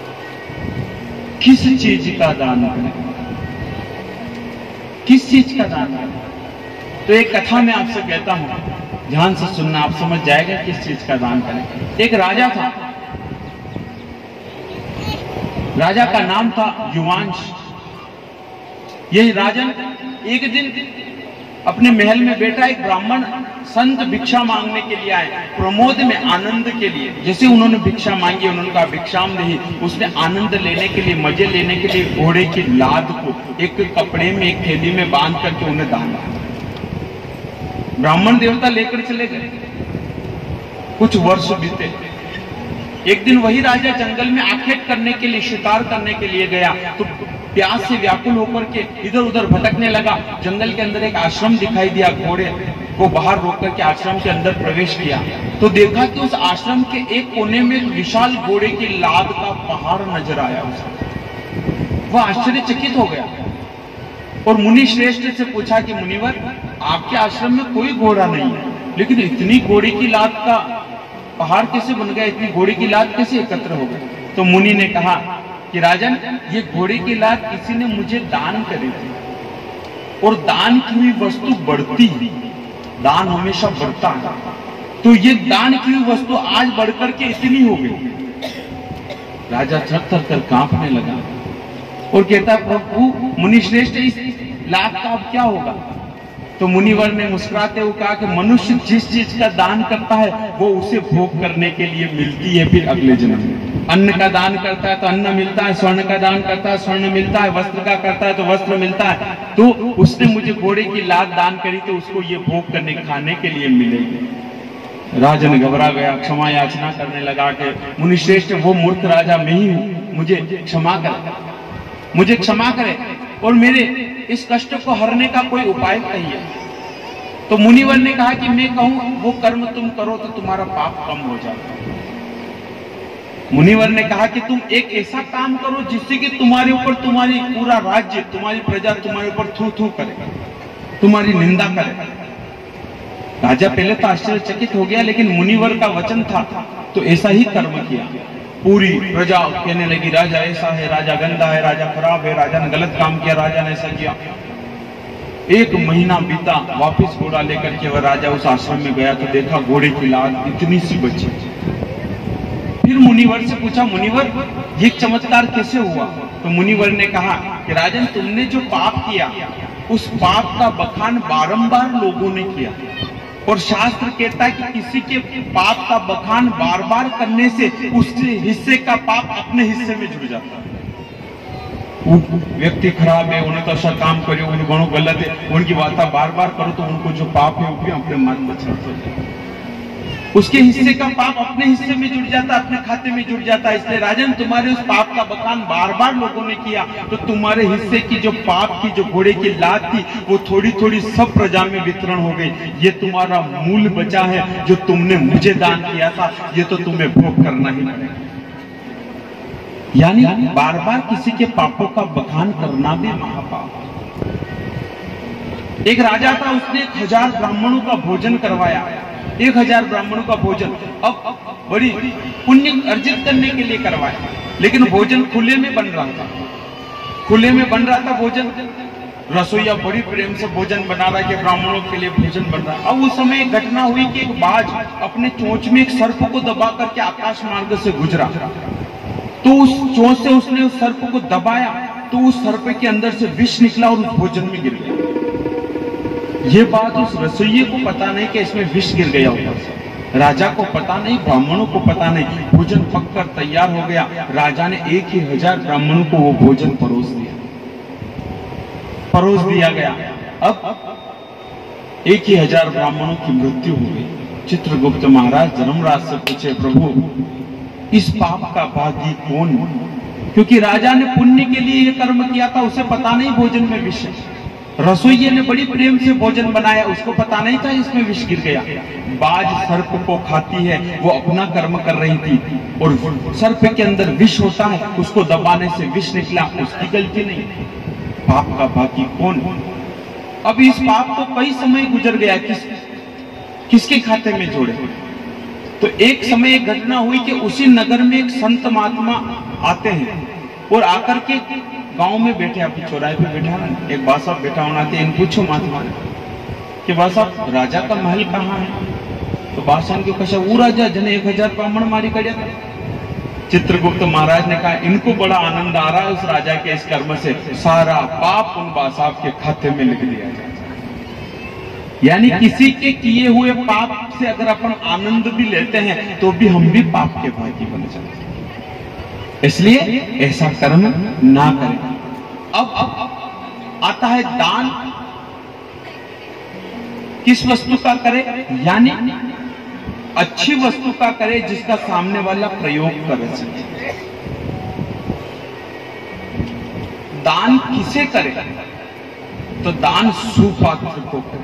किस चीज का दान करें, किस चीज का दान करें? तो एक कथा मैं आपसे कहता हूं, ध्यान से सुनना, आप समझ जाएगा किस चीज का दान करें। एक राजा था, राजा का नाम था युवांश। यही राजन एक दिन अपने महल में बैठा एक ब्राह्मण संत भिक्षा मांगने के लिए आए, प्रमोद में, आनंद के लिए। जैसे उन्होंने भिक्षा मांगी, उन्होंने कहा भिक्षाम नहीं, उसने आनंद लेने के लिए, मजे लेने के लिए घोड़े की लाद को एक कपड़े में, एक थैली में बांध करके उन्हें दान दिया। ब्राह्मण देवता लेकर चले गए। कुछ वर्ष बीते। एक दिन वही राजा जंगल में आखेट करने के लिए, शिकार करने के लिए गया, तो प्यास से व्याकुल होकर के इधर उधर भटकने लगा। जंगल के अंदर एक आश्रम दिखाई दिया, घोड़े को बाहर रोक करके आश्रम के अंदर प्रवेश किया तो देखा कि उस आश्रम के एक कोने में एक विशाल घोड़े की लाद का पहाड़ नजर आया उसे। वह आश्चर्यचकित हो गया और मुनि श्रेष्ठ से पूछा कि मुनिवर, आपके आश्रम में कोई घोड़ा नहीं है, लेकिन इतनी घोड़े की लाद का पहाड़ कैसे बन गया, इतनी घोड़े की लाद कैसे एकत्र हो गई? तो मुनि ने कहा कि राजन, ये घोड़े की लाद किसी ने मुझे दान करी थी। और दान की हुई वस्तु बढ़ती है, दान हमेशा बढ़ता है। तो ये दान की हुई वस्तु आज बढ़कर के इतनी हो गई। राजा थर कर कांपने लगा और कहता, प्रभु मुनिश्रेष्ठ, इस लाभ का अब क्या होगा? तो मुनिवर ने मुस्कुराते हुए कहा कि मनुष्य जिस चीज का दान करता है वो उसे भोग करने के लिए मिलती है फिर अगले जन्म में। अन्न का दान करता है तो अन्न मिलता है, स्वर्ण का दान करता है स्वर्ण मिलता है, वस्त्र का करता है तो वस्त्र मिलता है। तो उसने मुझे घोड़े की लात दान करी तो उसको ये भोग करने खाने के लिए मिलेगी। राजन घबरा गया, क्षमा याचना करने लगा कि मुनिश्रेष्ठ, वो मूर्ख राजा मैं ही हूं, मुझे क्षमा करे, मुझे क्षमा करे और मेरे इस कष्ट को हरने का कोई उपाय कहिए। तो मुनिवर ने कहा कि मैं कहूं वो कर्म तुम करो तो तुम्हारा पाप कम हो जाता है। मुनिवर ने कहा कि तुम एक ऐसा काम करो जिससे कि तुम्हारे ऊपर तुम्हारी पूरा राज्य, तुम्हारी प्रजा तुम्हारे ऊपर थू थू करे, तुम्हारी निंदा करे। राजा पहले तो आश्चर्यचकित हो गया, लेकिन मुनिवर का वचन था तो ऐसा ही कर्म किया। पूरी प्रजा कहने लगी, राजा ऐसा है, राजा गंदा है, राजा खराब है, राजा ने गलत काम किया, राजा ने ऐसा किया। 1 महीना बीता, वापस घोड़ा लेकर के वह राजा उस आश्रम में गया तो देखा घोड़े की लात इतनी सी बची। फिर मुनिवर से पूछा, मुनिवर ये चमत्कार कैसे हुआ? तो मुनिवर ने कहा कि राजन, तुमने जो पाप किया उस पाप का बखान बारंबार लोगों ने किया और शास्त्र कहता है कि किसी के पाप का बखान बार बार करने से उसके हिस्से का पाप अपने हिस्से में जुड़ जाता है। व्यक्ति खराब है, उन्हें तो अच्छा काम करो, उन्हें घणो गलत है, उनकी बात बार बार करो तो उनको जो पाप है वो भी अपने मन में चलता है, उसके हिस्से का पाप अपने हिस्से में जुड़ जाता है, अपने खाते में जुड़ जाता है। इसलिए राजन, तुम्हारे उस पाप का बखान बार बार लोगों ने किया तो तुम्हारे हिस्से की जो पाप की जो घोड़े की लात थी वो थोड़ी थोड़ी सब प्रजा में वितरण हो गई। ये तुम्हारा मूल बचा है जो तुमने मुझे दान किया था, ये तो तुम्हें भोग करना ही पड़ेगा। यानी बार बार किसी के पापों का बखान करना भी महापाप। एक राजा था, उसने 1000 ब्राह्मणों का भोजन करवाया, 1000 ब्राह्मणों का भोजन। अब बड़ी पुण्य अर्जित करने के लिए करवाया, लेकिन भोजन खुले में बन रहा था, खुले में बन रहा था भोजन। रसोईया बड़ी प्रेम से भोजन बना रहा है कि ब्राह्मणों के लिए भोजन बन रहा है। अब उस समय एक घटना हुई कि एक बाज अपने चोंच में एक सर्प को दबा करके आकाश मार्ग से गुजरा, तो उस चोंच से उसने उस सर्प को दबाया तो उस सर्प के अंदर से विष निकला और उस भोजन में गिर गया। ये बात उस रसोइये को पता नहीं कि इसमें विष गिर गया ऊपर से, राजा को पता नहीं, ब्राह्मणों को पता नहीं। भोजन पककर तैयार हो गया, राजा ने 1000 ब्राह्मणों को वो भोजन परोस दिया गया। अब 1000 ब्राह्मणों की मृत्यु हो गई। चित्रगुप्त महाराज धर्मराज से पूछे, प्रभु इस पाप का भागी कौन? क्योंकि राजा ने पुण्य के लिए यह कर्म किया था, उसे पता नहीं भोजन में विष है। रसोइये ने बड़ी प्रेम से भोजन बनाया, उसको पता नहीं था इसमें विष गिर गया। बाज सर्प को खाती है, वो अपना कर्म कर रही थी और सर्प के अंदर विष होता है, उसको दबाने से विष निकला, उसकी गलती नहीं। पाप का भागी कौन? अब इस पाप को कई समय गुजर गया, किसके खाते में जोड़े? तो एक समय एक घटना हुई कि उसी नगर में एक संत महात्मा आते हैं और आकर के गांव में बैठे, आपकी चौराहे पे बैठा ना, एक बा साहब बैठा होना थे, इन पूछो महात्मा कि बा साहब राजा का महल कहाँ है? तो बादशाह के कशा वो राजा जने 1000 ब्राह्मण मारी कर जाता। चित्रगुप्त महाराज ने कहा, इनको बड़ा आनंद आ रहा है उस राजा के इस कर्म से, सारा पाप उन बा साहब के खाते में लिख दिया जाए। यानी किसी के किए हुए पाप से अगर अपन आनंद भी लेते हैं तो भी हम भी पाप के भागी बन जाते हैं। इसलिए ऐसा कर्म ना करें। अब आता है दान किस वस्तु का करे? यानी अच्छी वस्तु का करे जिसका सामने वाला प्रयोग कर सके। दान किसे करे? तो दान सुपात्र को करे।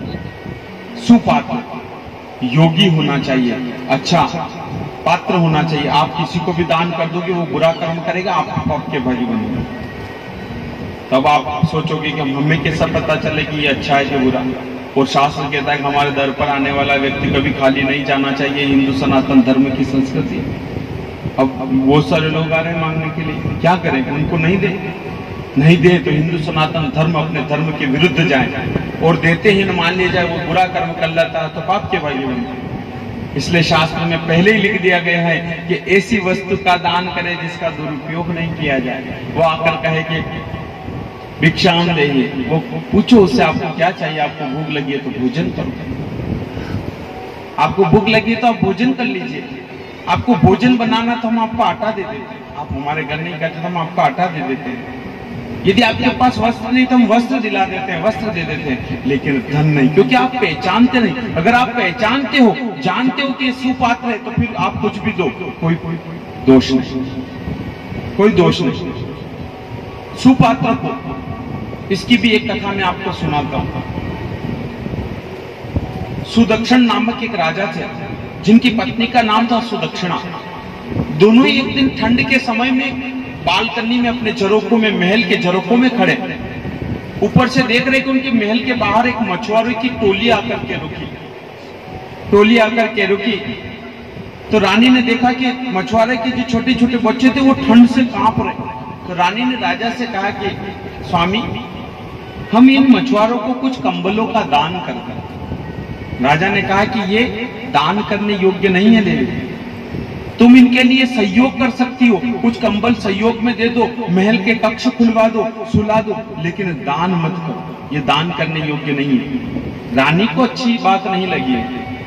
सुपात्र योगी होना चाहिए, अच्छा पात्र होना चाहिए। आप किसी को भी दान कर दोगे वो बुरा कर्म करेगा, आप पाप के भागी बनेंगे। तब आप सोचोगे कि हमें कैसा पता चले कि ये अच्छा है कि बुरा? और शास्त्र कहता है कि हमारे दर पर आने वाला व्यक्ति कभी खाली नहीं जाना चाहिए, हिंदू सनातन धर्म की संस्कृति। अब बहुत सारे लोग आ रहे हैं मांगने के लिए, क्या करें? उनको नहीं दे, नहीं दे तो हिंदू सनातन धर्म अपने धर्म के विरुद्ध जाए, और देते ही न मान लिया जाए वो बुरा कर्म कर लेता है तो पाप के भागी बनते। इसलिए शास्त्र में पहले ही लिख दिया गया है कि ऐसी वस्तु का दान करे जिसका दुरुपयोग नहीं किया जाए। वो आकर कहे कि भिक्षाम देंगे, वो पूछो उससे आपको क्या चाहिए, आपको भूख लगी है तो भोजन करो, आपको भूख लगी है तो आप भोजन कर लीजिए, आपको भोजन बनाना तो हम आपको आटा दे देते हैं, आप हमारे घर नहीं करते तो हम आपको आटा दे देते हैं, यदि आपके पास वस्त्र नहीं तो हम वस्त्र दिला देते हैं, वस्त्र दे देते हैं, लेकिन धन नहीं, क्योंकि आप पहचानते नहीं। अगर आप पहचानते हो, जानते हो कि सुपात्र है, तो फिर आप कुछ भी दो, कोई दोष नहीं, कोई दोष नहीं। सुपात्र को, इसकी भी एक कथा मैं आपको सुनाता हूं। सुदक्षिण नामक एक राजा थे जिनकी पत्नी का नाम था सुदक्षिणा। दोनों ही एक दिन ठंड के समय में बालकनी में अपने झरोखों में, महल के झरोखों में खड़े, ऊपर से देख रहे कि उनके महल के बाहर एक मछुआरों की टोली आकर के रुकी, टोली आकर के रुकी। तो रानी ने देखा कि मछुआरे के जो छोटे छोटे बच्चे थे वो ठंड से कांप रहे। तो रानी ने राजा से कहा कि स्वामी, हम इन मछुआरों को कुछ कंबलों का दान करते हैं। राजा ने कहा कि ये दान करने योग्य नहीं है देवी, तुम इनके लिए सहयोग कर सकती हो, कुछ कंबल सहयोग में दे दो, महल के कक्ष खुलवा दो, सुला दो, लेकिन दान मत करो, ये दान करने योग्य नहीं है। रानी को अच्छी बात नहीं लगी।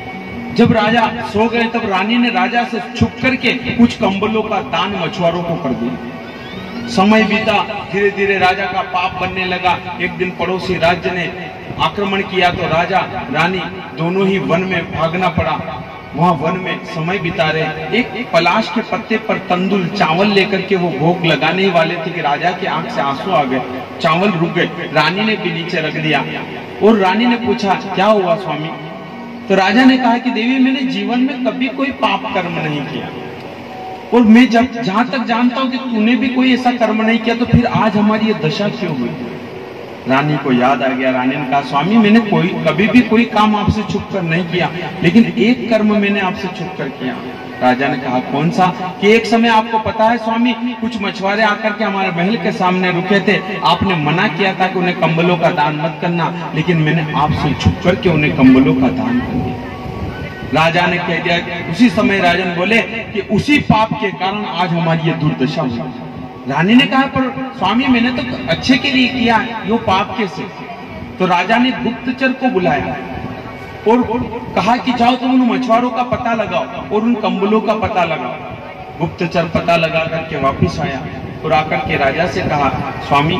जब राजा सो गए तब रानी ने राजा से छुप करके कुछ कंबलों का दान मछुआरों को कर दिया। समय बीता, धीरे धीरे राजा का पाप बनने लगा। एक दिन पड़ोसी राज्य ने आक्रमण किया तो राजा रानी दोनों ही वन में भागना पड़ा। वहां वन में समय बिता रहे, एक पलाश के पत्ते पर तंदुल चावल लेकर के वो भोग लगाने ही वाले थे कि राजा की आंख से आंसू आ गए, चावल रुक गए। रानी ने भी नीचे रख दिया और रानी ने पूछा क्या हुआ स्वामी? तो राजा ने कहा कि देवी, मैंने जीवन में कभी कोई पाप कर्म नहीं किया, और मैं जहां तक जानता हूं कि तूने भी कोई ऐसा कर्म नहीं किया, तो फिर आज हमारी ये दशा क्यों हुई? रानी को याद आ गया। रानी ने कहा स्वामी, मैंने कभी भी कोई काम आपसे छुप कर नहीं किया, लेकिन एक कर्म मैंने आपसे छुप कर किया। राजा ने कहा कौन सा? कि एक समय आपको पता है स्वामी, कुछ मछुआरे आकर के हमारे महल के सामने रुके थे, आपने मना किया था कि उन्हें कंबलों का दान मत करना, लेकिन मैंने आपसे छुप करके उन्हें कंबलों का दान कर दिया। राजा ने कह दिया। उसी समय राजन बोले कि उसी पाप के कारण आज हमारी ये दुर्दशा हुई। रानी ने कहा पर स्वामी, मैंने तो अच्छे के लिए किया, यो पाप कैसे? तो राजा ने गुप्तचर को बुलाया और कहा कि जाओ तुम उन मछुआरों का पता लगाओ और उन कंबलों का पता लगाओ। गुप्तचर पता लगा करके वापिस आया और आकर के राजा से कहा स्वामी,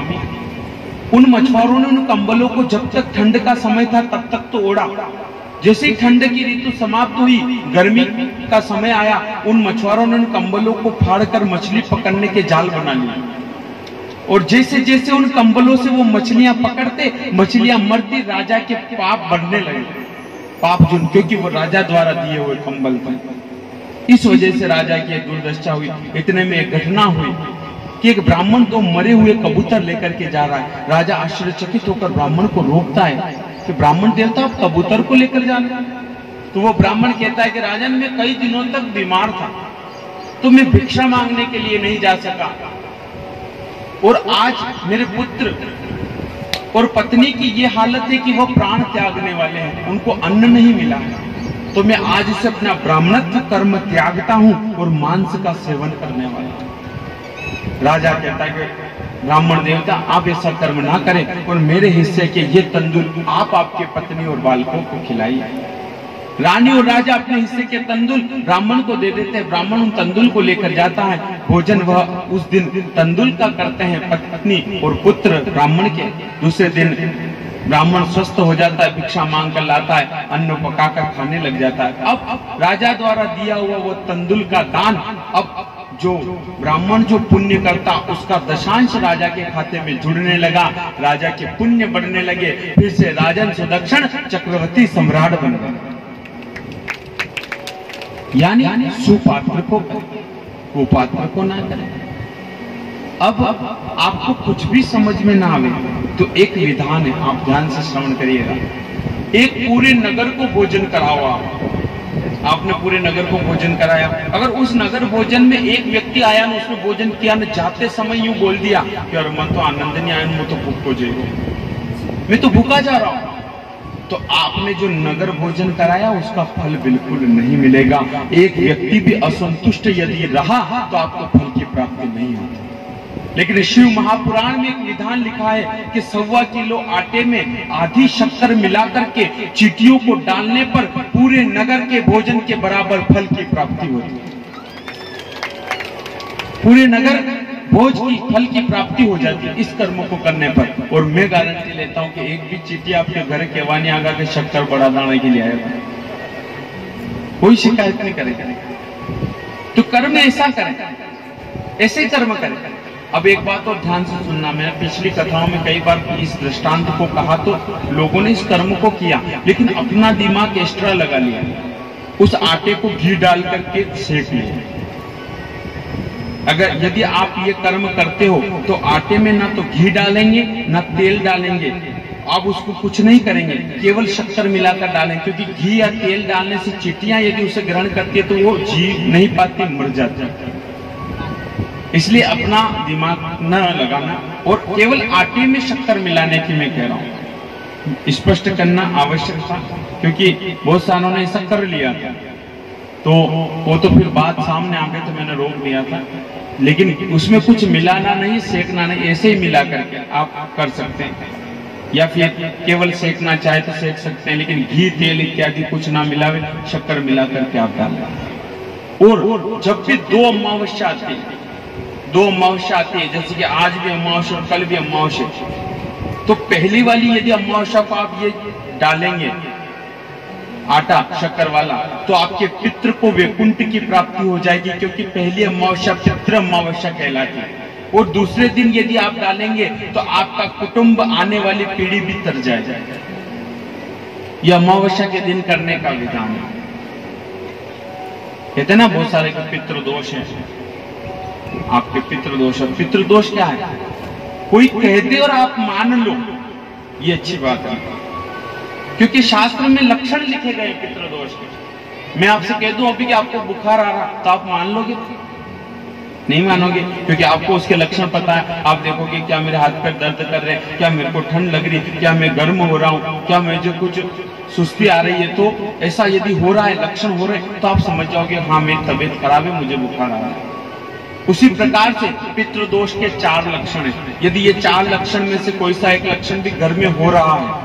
उन मछुआरों ने उन कंबलों को जब तक ठंड का समय था तब तक तो ओढ़ा, जैसे ही ठंड की ऋतु समाप्त हुई, गर्मी का समय आया, उन मछुआरों ने उन कंबलों को फाड़कर मछली पकड़ने के जाल बना लिए, और जैसे जैसे उन कंबलों से वो मछलियां पकड़ते, मछलियां मरती, राजा के पाप बढ़ने लगे। पाप जो, क्योंकि वो राजा द्वारा दिए हुए कंबल थे, इस वजह से राजा की दुर्दशा हुई। इतने में एक घटना हुई कि एक ब्राह्मण दो मरे हुए कबूतर लेकर के जा रहा है। राजा आश्चर्यचकित होकर ब्राह्मण को रोकता है कि ब्राह्मण देवता, आप कबूतर को लेकर जा रहे हैं? तो वो ब्राह्मण कहता है कि राजन, मैं कई दिनों तक बीमार था, तो मैं भिक्षा मांगने के लिए नहीं जा सका, और आज मेरे पुत्र और पत्नी की ये हालत है कि वो प्राण त्यागने वाले हैं, उनको अन्न नहीं मिला है, तो मैं आज से अपना ब्राह्मणत्व कर्म त्यागता हूं और मांस का सेवन करने वाला हूं। राजा कहता है कि ब्राह्मण देवता, आप ऐसा कर्म ना करें और मेरे हिस्से के ये तंदुल आप आपके पत्नी और बालकों को खिलाइए। रानी और राजा अपने हिस्से के तंदुल ब्राह्मण को दे देते हैं। ब्राह्मण उन तंदुल को लेकर जाता है। भोजन वह उस दिन तंदुल का करते हैं, पत्नी और पुत्र ब्राह्मण के। दूसरे दिन ब्राह्मण स्वस्थ हो जाता है, भिक्षा मांग कर लाता है, अन्न पकाकर खाने लग जाता है। अब राजा द्वारा दिया हुआ वो तंदुल का दान, अब जो ब्राह्मण जो पुण्य करता उसका दशांश राजा के खाते में जुड़ने लगा, राजा के पुण्य बढ़ने लगे। फिर से राजन सुदक्षिण चक्रवर्ती सम्राट बन गए। यानी सुपात्र को कुपात्र को ना करें। अब आपको कुछ भी समझ में ना आवे तो एक विधान है, आप ध्यान से श्रवण करिएगा। एक पूरे नगर को भोजन कराओ आप, आपने पूरे नगर को भोजन कराया। अगर उस नगर भोजन में एक व्यक्ति आया ना, उसने भोजन किया ना, जाते समय यूं बोल दिया कि अरे मन तो आनंद नहीं आया, मैं तो भूख हो जाएगा, मैं तो भूखा जा रहा हूं, तो आपने जो नगर भोजन कराया उसका फल बिल्कुल नहीं मिलेगा। एक व्यक्ति भी असंतुष्ट यदि रहा तो आपको फल की प्राप्ति नहीं होती। लेकिन शिव महापुराण में एक विधान लिखा है कि 1.25 किलो आटे में आधी शक्कर मिलाकर के चींटियों को डालने पर पूरे नगर के भोजन के बराबर फल की प्राप्ति होती है। पूरे नगर भोज की फल की प्राप्ति हो जाती है इस कर्म को करने पर। और मैं गारंटी लेता हूं कि एक भी चींटी आपके घर केवानी आगा के शक्कर बड़ा दाने के लिए आएगा, कोई शिकायत नहीं करेगा। तो कर्म ऐसा करें, ऐसे ही कर्म करें। अब एक बात और ध्यान से सुनना, मैंने पिछली कथाओं में कई बार इस दृष्टांत को कहा तो लोगों ने इस कर्म को किया, लेकिन अपना दिमाग एक्स्ट्रा लगा लिया, उस आटे को घी डाल करके सेक लिया। अगर यदि आप ये कर्म करते हो तो आटे में ना तो घी डालेंगे ना तेल डालेंगे, आप उसको कुछ नहीं करेंगे, केवल शक्कर मिलाकर डालें, क्योंकि घी या तेल डालने से चींटियां यदि उसे ग्रहण करती है तो वो जी नहीं पाती, मर जाती। इसलिए अपना दिमाग न लगाना और केवल आटे में शक्कर मिलाने की मैं कह रहा हूं, स्पष्ट करना आवश्यक था, क्योंकि बहुत सालों ने ऐसा कर लिया था तो वो तो फिर बात सामने आ गई तो मैंने रोक दिया था। लेकिन उसमें कुछ मिलाना नहीं, सेकना नहीं, ऐसे ही मिला करके आप कर सकते हैं, या फिर केवल सेकना चाहे तो सेक सकते हैं, लेकिन घी तेल इत्यादि कुछ ना मिलावे, शक्कर मिला करके आप डालें। और जब भी 2 अमावस्या आती है, 2 अमावस्या आती है, जैसे कि आज भी अमावस्या और कल भी अमावस्या, तो पहली वाली यदि अमावस्या को आप ये डालेंगे आटा शक्कर वाला, तो आपके पितृ को वैकुंठ की प्राप्ति हो जाएगी, क्योंकि पहली अमावस्या पितृ अमावस्या कहलाती है। और दूसरे दिन यदि आप डालेंगे तो आपका कुटुंब आने वाली पीढ़ी भी तर जाएगा। यह अमावस्या के दिन करने का विधान है। कहते ना बहुत सारे के पितृदोष है, आपके पितृदोष है। पितृदोष क्या है? कोई कह दे और आप मान लो, ये अच्छी बात है, क्योंकि शास्त्र में लक्षण लिखे गए पितृदोष के। मैं आपसे कह दूं अभी कि आपको बुखार आ रहा, तो आप मान लोगे? नहीं मानोगे, क्योंकि आपको उसके लक्षण पता है। आप देखोगे क्या मेरे हाथ पैर दर्द कर रहे हैं, क्या मेरे को ठंड लग रही, क्या मैं गर्म हो रहा हूं, क्या मुझे कुछ सुस्ती आ रही है, तो ऐसा यदि हो रहा है, लक्षण हो रहे हैं, तो आप समझ जाओगे हाँ मेरी तबीयत खराब है, मुझे बुखार आ रहा है। उसी प्रकार से पितृदोष के 4 लक्षण है। यदि ये 4 लक्षण में से कोई सा एक लक्षण भी घर में हो रहा है,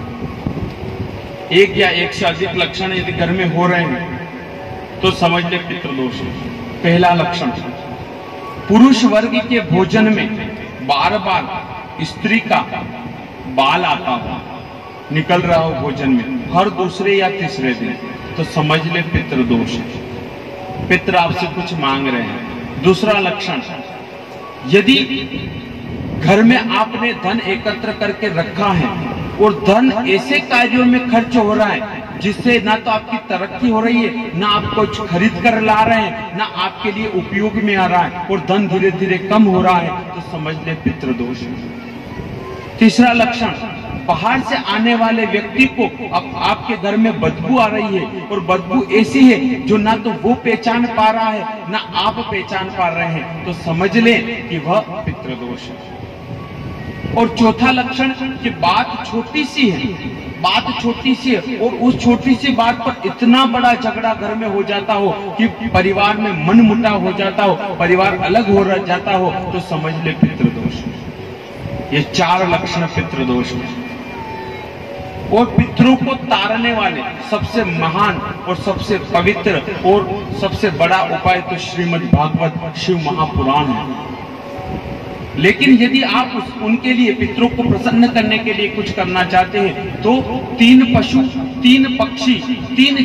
एक या एक से अधिक लक्षण यदि घर में हो रहे हैं, तो समझ ले पितृदोष है। पहला लक्षण, पुरुष वर्ग के भोजन में बार बार स्त्री का बाल आता हो, निकल रहा हो भोजन में हर दूसरे या तीसरे दिन, तो समझ ले पितृदोष है, पितृ आपसे कुछ मांग रहे हैं। दूसरा लक्षण, यदि घर में आपने धन एकत्र करके रखा है और धन ऐसे कार्यों में खर्च हो रहा है जिससे ना तो आपकी तरक्की हो रही है, ना आप कुछ खरीद कर ला रहे हैं, ना आपके लिए उपयोग में आ रहा है, और धन धीरे धीरे कम हो रहा है, तो समझ ले पितृदोष है। तीसरा लक्षण, बाहर से आने वाले व्यक्ति को अब आपके घर में बदबू आ रही है, और बदबू ऐसी है जो ना तो वो पहचान पा रहा है ना आप पहचान पा रहे हैं, तो समझ लें कि वह पितृदोष है। और चौथा लक्षण कि बात छोटी सी है, बात छोटी सी है और उस छोटी सी बात पर इतना बड़ा झगड़ा घर में हो जाता हो कि परिवार में मन मुटाव हो जाता हो, परिवार अलग हो जाता हो, तो समझ ले पितृदोष। ये 4 लक्षण पितृदोष है। और पितरों को तारने वाले सबसे महान और सबसे पवित्र और सबसे बड़ा उपाय तो श्रीमद् भागवत शिव महापुराण है। लेकिन यदि आप उनके लिए, पितरों को प्रसन्न करने के लिए कुछ करना चाहते हैं, तो 3 पशु, 3 पक्षी, 3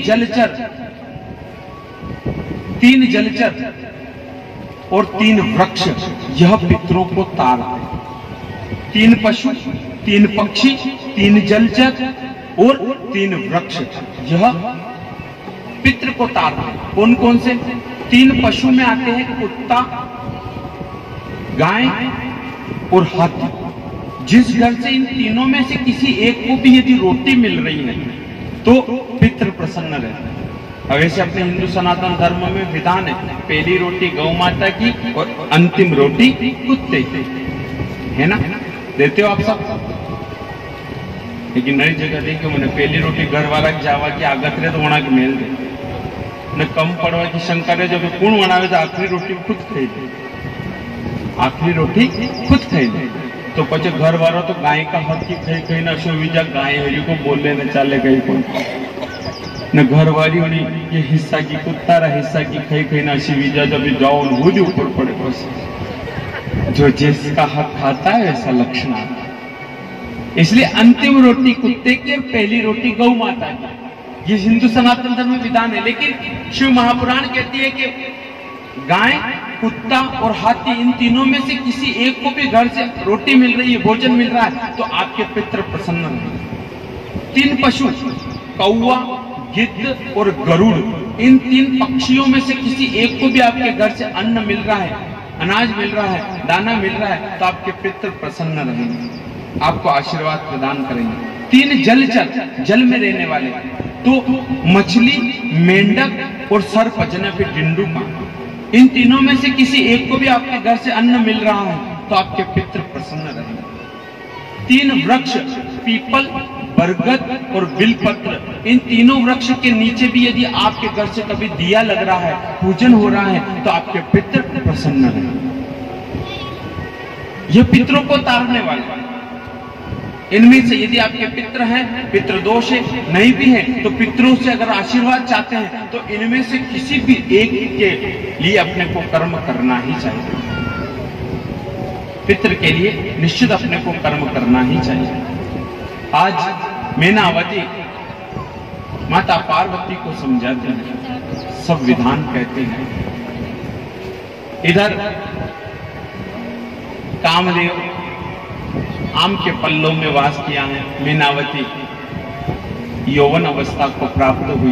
जलचर और 3 वृक्ष, यह पितरों को तारते हैं। 3 पशु, 3 पक्षी, 3 जलचर और 3 वृक्ष, यह पितृ को तारते हैं। कौन कौन से? 3 पशु में आते हैं कुत्ता, गाय और हाथी। जिस घर से इन तीनों में से किसी एक को भी यदि रोटी मिल रही है तो पितृ प्रसन्न रहते हैं। अब ऐसे अपने हिंदू सनातन धर्म में विधान है, पहली रोटी गौ माता की और अंतिम रोटी कुत्ते की, है ना? देते हो आप सब? लेकिन नई जगह देखो मैंने पहली रोटी घर वाला जावा की आगत रहे तो वहां के मेल दे न कम पड़वा की शंकर है, जब कौन बनावे तो आखिरी रोटी खुद खाई दे, आखिरी रोटी खुद खाई दे। तो पचे घर वालों तो गाय का हक की खाई खाई ना शो विजा गाय हरी को बोलने न चाले गई कौन न घर वाली होनी ये हिस्सा की कुत्ता रहा हिस्सा की खाई खाई ना शिविजा जब जाओ वो भी ऊपर पड़े। बस जो जिसका हक खाता है ऐसा लक्षण आता है। इसलिए अंतिम रोटी कुत्ते की और पहली रोटी गौ माता की, ये हिंदू सनातन धर्म में विधान है। लेकिन शिव महापुराण कहती है कि गाय, कुत्ता और हाथी, इन तीनों में से किसी एक को भी घर से रोटी मिल रही है, भोजन मिल रहा है, तो आपके पितृ प्रसन्न हैं। 3 पशु, कौवा, गिद्ध और गरुड़, इन 3 पक्षियों में से किसी एक को भी आपके घर से अन्न मिल रहा है, अनाज मिल रहा है, दाना मिल रहा है, तो आपके पितृ प्रसन्न रहेंगे, आपको आशीर्वाद प्रदान करेंगे। 3 जलचर, जल में रहने वाले, तो मछली, मेंढक और सर्प जना पे डिंडुका, इन तीनों में से किसी एक को भी आपके घर से अन्न मिल रहा है तो आपके पितृ प्रसन्न रहेंगे। 3 वृक्ष, पीपल, बरगद और बिलपत्र, इन तीनों वृक्ष के नीचे भी यदि आपके घर से कभी दिया लग रहा है, पूजन हो रहा है, तो आपके पितृ प्रसन्न रहेंगे। ये पितरों को तारने वाले। इनमें से यदि आपके पितृ हैं, पितृदोष है, नहीं भी है, तो पितरों से अगर आशीर्वाद चाहते हैं तो इनमें से किसी भी एक के लिए अपने को कर्म करना ही चाहिए। पितृ के लिए निश्चित अपने को कर्म करना ही चाहिए। आज मैनावती माता पार्वती को समझाते हैं, सब विधान कहते हैं। इधर कामदेव आम के पल्लों में वास किया है, मीनावती यौवन अवस्था को प्राप्त हुई।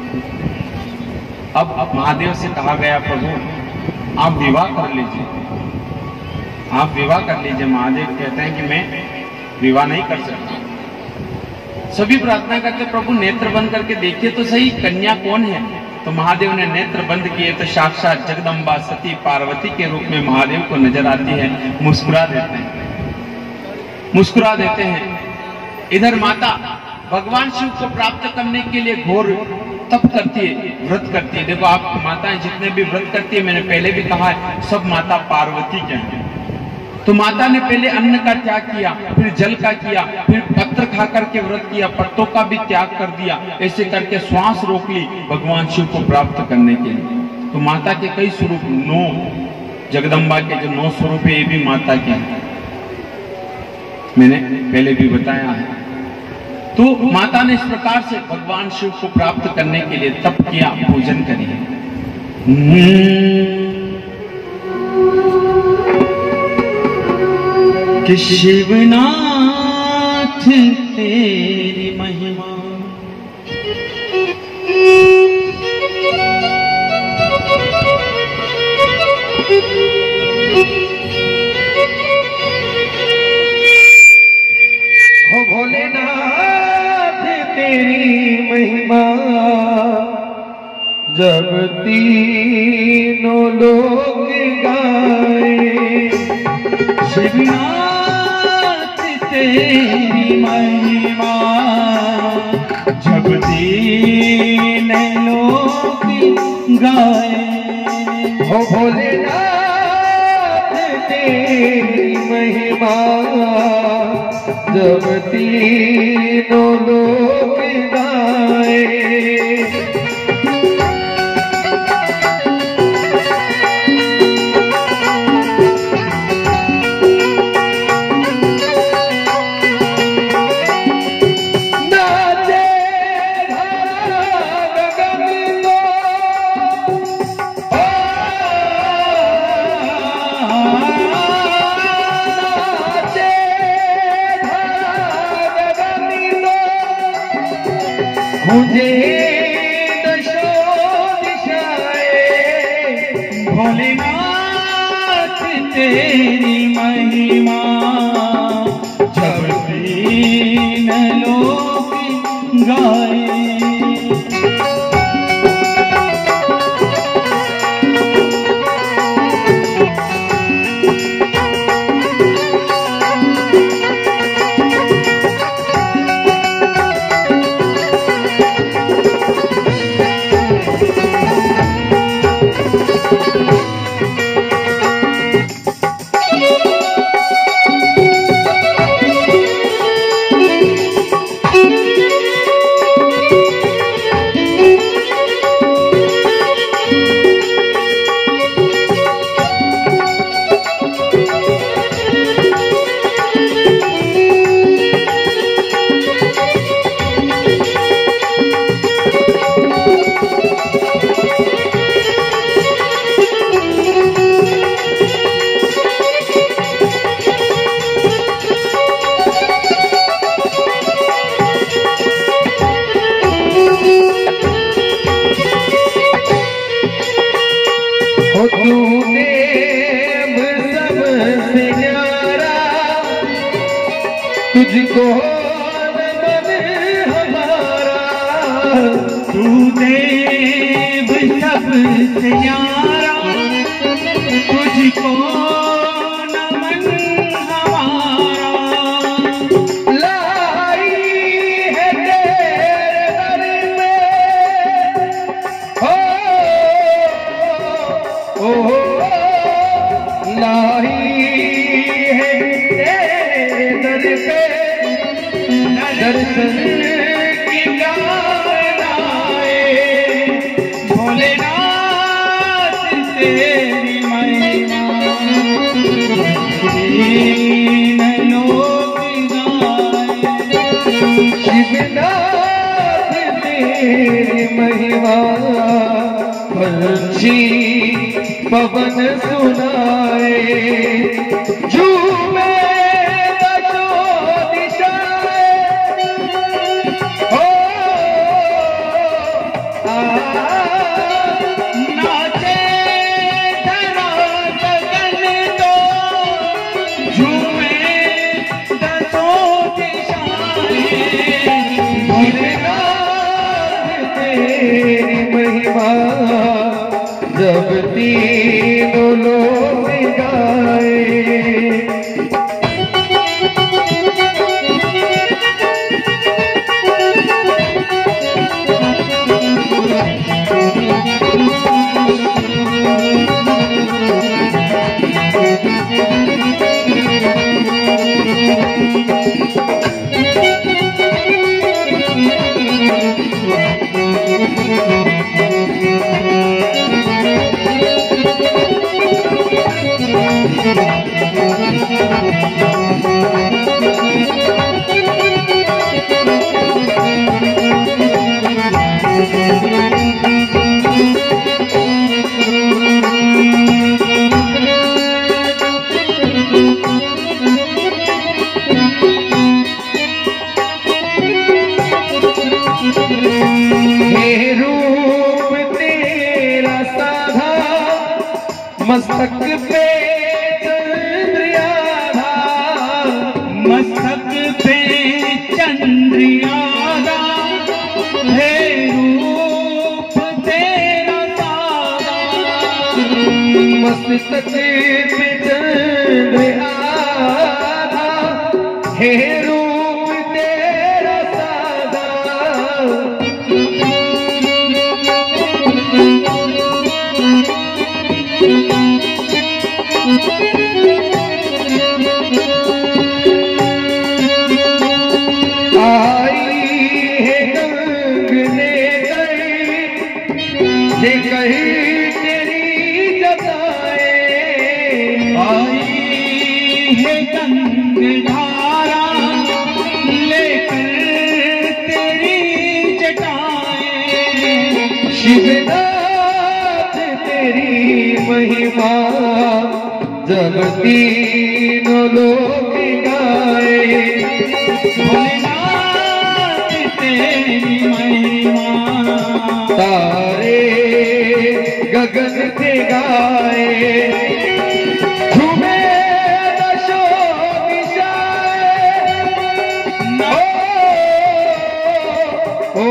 अब महादेव से कहा गया, प्रभु आप विवाह कर लीजिए, आप विवाह कर लीजिए। महादेव कहते हैं कि मैं विवाह नहीं कर सकता। सभी प्रार्थना करते, प्रभु नेत्र बंद करके देखिए तो सही कन्या कौन है। तो महादेव ने नेत्र बंद किए तो साक्षात जगदम्बा सती पार्वती के रूप में महादेव को नजर आती है। मुस्कुरा देते हैं, मुस्कुरा देते हैं। इधर माता भगवान शिव को प्राप्त करने के लिए घोर तप करती है, व्रत करती है। देखो आप माताएं जितने भी व्रत करती है, मैंने पहले भी कहा है, सब माता पार्वती के हैं। तो माता ने पहले अन्न का त्याग किया, फिर जल का किया, फिर पत्र खा करके व्रत किया, पत्तों का भी त्याग कर दिया। ऐसे करके श्वास रोक ली भगवान शिव को प्राप्त करने के लिए। तो माता के कई स्वरूप, 9 जगदम्बा के जो 9 स्वरूप है, ये भी माता के हैं, मैंने पहले भी बताया है। तो माता ने इस प्रकार से भगवान शिव को प्राप्त करने के लिए तप किया, पूजन करिए। कि शिवनाथ तेरी महिमा हो भोलेनाथ तेरी महिमा, जब तीनों लोग गाए। शिवनाथ तेरी महिमा, जब दीन लोग गाए। हो भोलेनाथ तेरी महिमा, जब तीनों लोग गाए। मुझे दशो दिशाएं, भोलेनाथ तेरी महिमा, जब दीन लोग गाए। तू देव सबसे न्यारा, तुझको नमन हमारा। लाई है तेरे दर में, हो लाई है तेरे दर पे, दर्शन की गाए भोलेनाथ तेरी महिमा, दीन लोक गाए। शिवनाथ तेरी महिमा, पंछी पवन सुनाए, झूमे दशो दिशाएं, नाचे धरा गगन तो, झूमे दसों दिशाएं। भोलेनाथ तेरी महिमा, जब तीनों लोग गाए। मस्तक पे चंद्रियाधा, मस्तक पे चंद्रियादा, है रूप तेरा सादा। मस्तक पे चंद्रियाधा, है रूप तेरा सादा। आई है गंगने गई, जे कहीं तेरी जताए। आई है गंगधारा, लेकर तेरी जटाएं। शिवनाथ तेरी महिमा, जब तीनों लोग गाए। भोलेनाथ तेरी महिमा, तारे गगन के गाए, झूमे दशो दिशाएं। ओ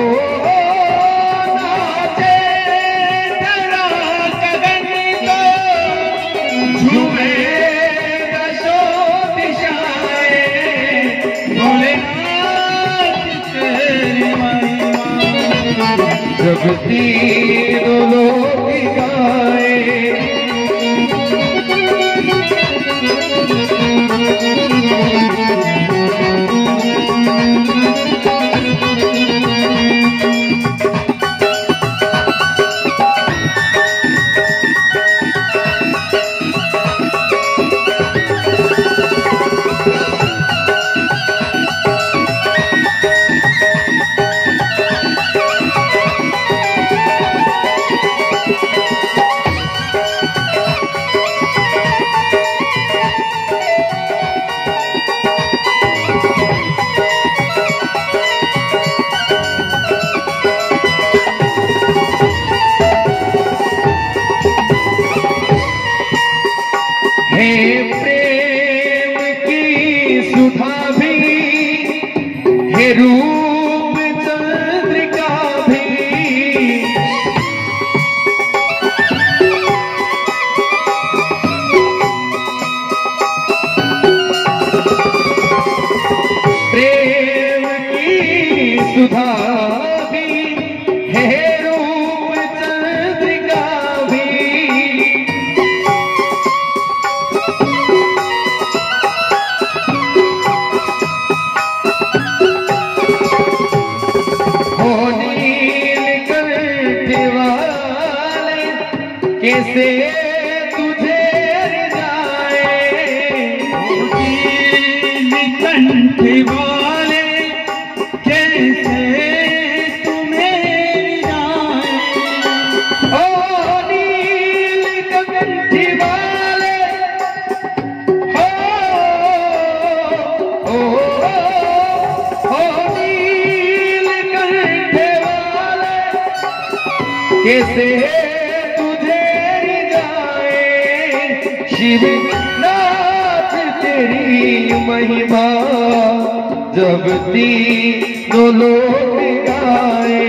नाचे धरा गगन तो, झूमे दसो दिशाएं। भोलेनाथ तेरी महिमा, जब तीनों लोग गाए। रूप चंद्रिका भी भी है रूप चंद्रिका भी। हो नीलकंठ वाले कैसे तुझे रिझाए, नीलकंठ वाले कैसे तुम्हें रिझाए। ओ नीलकंठ वाले हो, ओ नीलकंठ वाले कैसे तुझे रिझाए। शिवनाथ तेरी महिमा जब तीनों लोग गाए।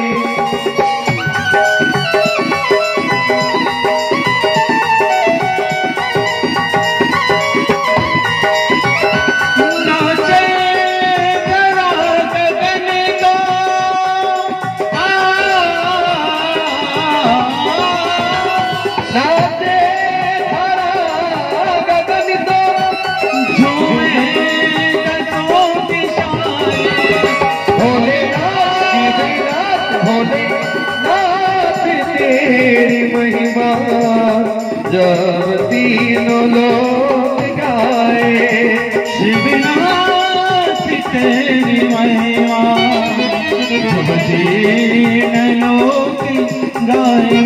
नाचे जरा गगन को, नाचे धरा गगन तो, झूमे दसों दिशाएं। भोलेनाथ शिवनाथ भोलेनाथ तेरी महिमा जब तीनों लोग गाए। शिवनाथ तेरी महिमा जब तीन लोग गाए।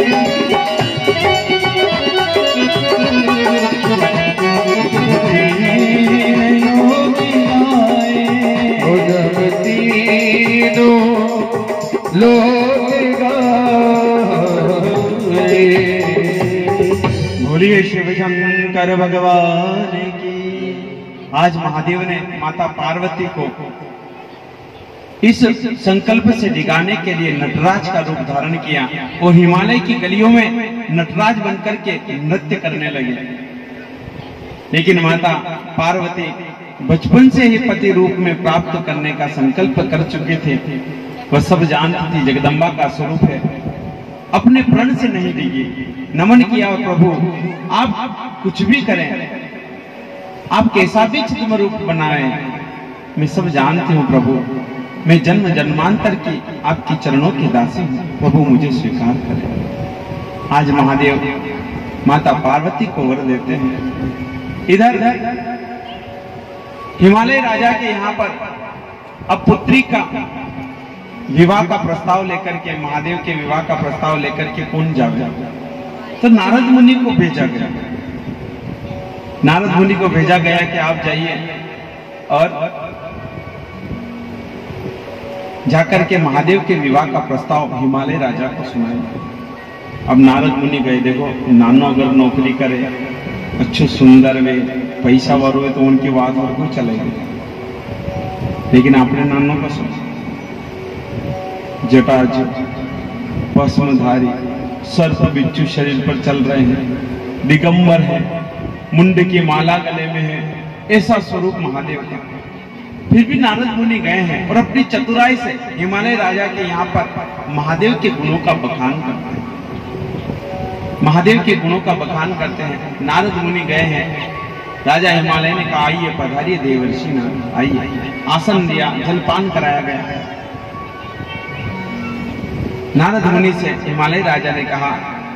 तीन लोग गाए। ओ जब तीनों लोग गाए। बोलिए शिव शंकर भगवान की। आज महादेव ने माता पार्वती को इस संकल्प से डिगाने के लिए नटराज का रूप धारण किया और हिमालय की गलियों में नटराज बनकर के नृत्य करने लगे। लेकिन माता पार्वती बचपन से ही पति रूप में प्राप्त करने का संकल्प कर चुके थे। वह सब जानती थी जगदम्बा का स्वरूप है, अपने प्रण से नहीं डिगी। नमन किया और प्रभु आप कुछ भी करें, आप कैसा भी चित्म रूप बनाए, मैं सब जानती हूँ प्रभु। मैं जन्म जन्मांतर की आपकी चरणों की दासी हूँ, प्रभु मुझे स्वीकार करें। आज महादेव माता पार्वती को वर देते हैं। इधर हिमालय राजा के यहाँ पर अब पुत्री का विवाह का प्रस्ताव लेकर के, महादेव के विवाह का प्रस्ताव लेकर के कौन जावे? तो नारद मुनि को भेजा गया। नारद मुनि को भेजा गया कि आप जाइए और जाकर के महादेव के विवाह का प्रस्ताव हिमालय राजा को सुनाए। अब नारद मुनि गए। देखो नानो अगर नौकरी करे, अच्छे सुंदर वे पैसा वर हुए तो उनकी बात और को चलेगी, लेकिन अपने नानों का सोच जटाजट भस्मधारी सर्प बिच्छू शरीर पर चल रहे हैं, दिगंबर है, मुंड की माला गले में है, ऐसा स्वरूप महादेव का। फिर भी नारद मुनि गए हैं और अपनी चतुराई से हिमालय राजा के यहाँ पर महादेव के गुणों का बखान करते हैं। महादेव के गुणों का बखान करते हैं। नारद मुनि गए हैं। राजा हिमालय ने कहा आइए पधारिए देवर्षि नारद, आइए। आसन दिया, जलपान कराया गया। नारद मुनि से हिमालय राजा ने कहा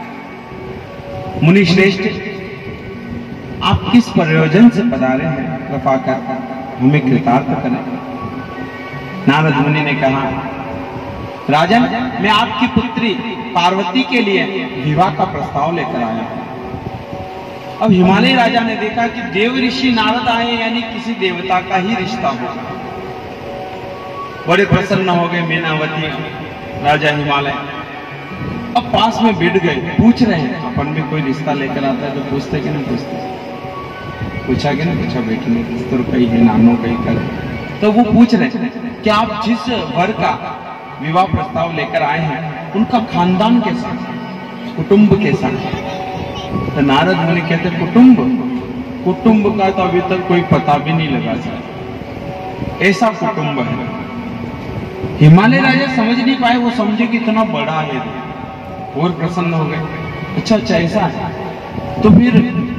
मुनि श्रेष्ठ आप किस प्रयोजन से पधारे हैं, कृपा कर हमें कृतार्थ करें। नारद मुनि ने कहा राजन मैं आपकी पुत्री पार्वती के लिए विवाह का प्रस्ताव लेकर आया हूं। अब हिमालय राजा ने देखा कि देव ऋषि नारद आए, यानी किसी देवता का ही रिश्ता होगा। बड़े प्रसन्न हो गए मीनावती राजा हिमालय। अब पास में बैठ गए, पूछ रहे हैं अपन में कोई रिश्ता लेकर आता है तो पूछते कि नहीं पूछते? पूछा कि नहीं पूछा? बेटने तो कहीं है, नानो कहीं कर। तो वो पूछ रहे कि आप जिस वर का विवाह प्रस्ताव लेकर आए हैं उनका खानदान कैसा, कुटुंब कैसा? तो नारद मुनि कहते कुटुंब का तो अभी तक कोई पता भी नहीं लगा सका, ऐसा कुटुंब है। हिमालय राजा समझ नहीं पाए, वो समझे कि इतना बड़ा है और प्रसन्न हो गए। अच्छा ऐसा है, तो फिर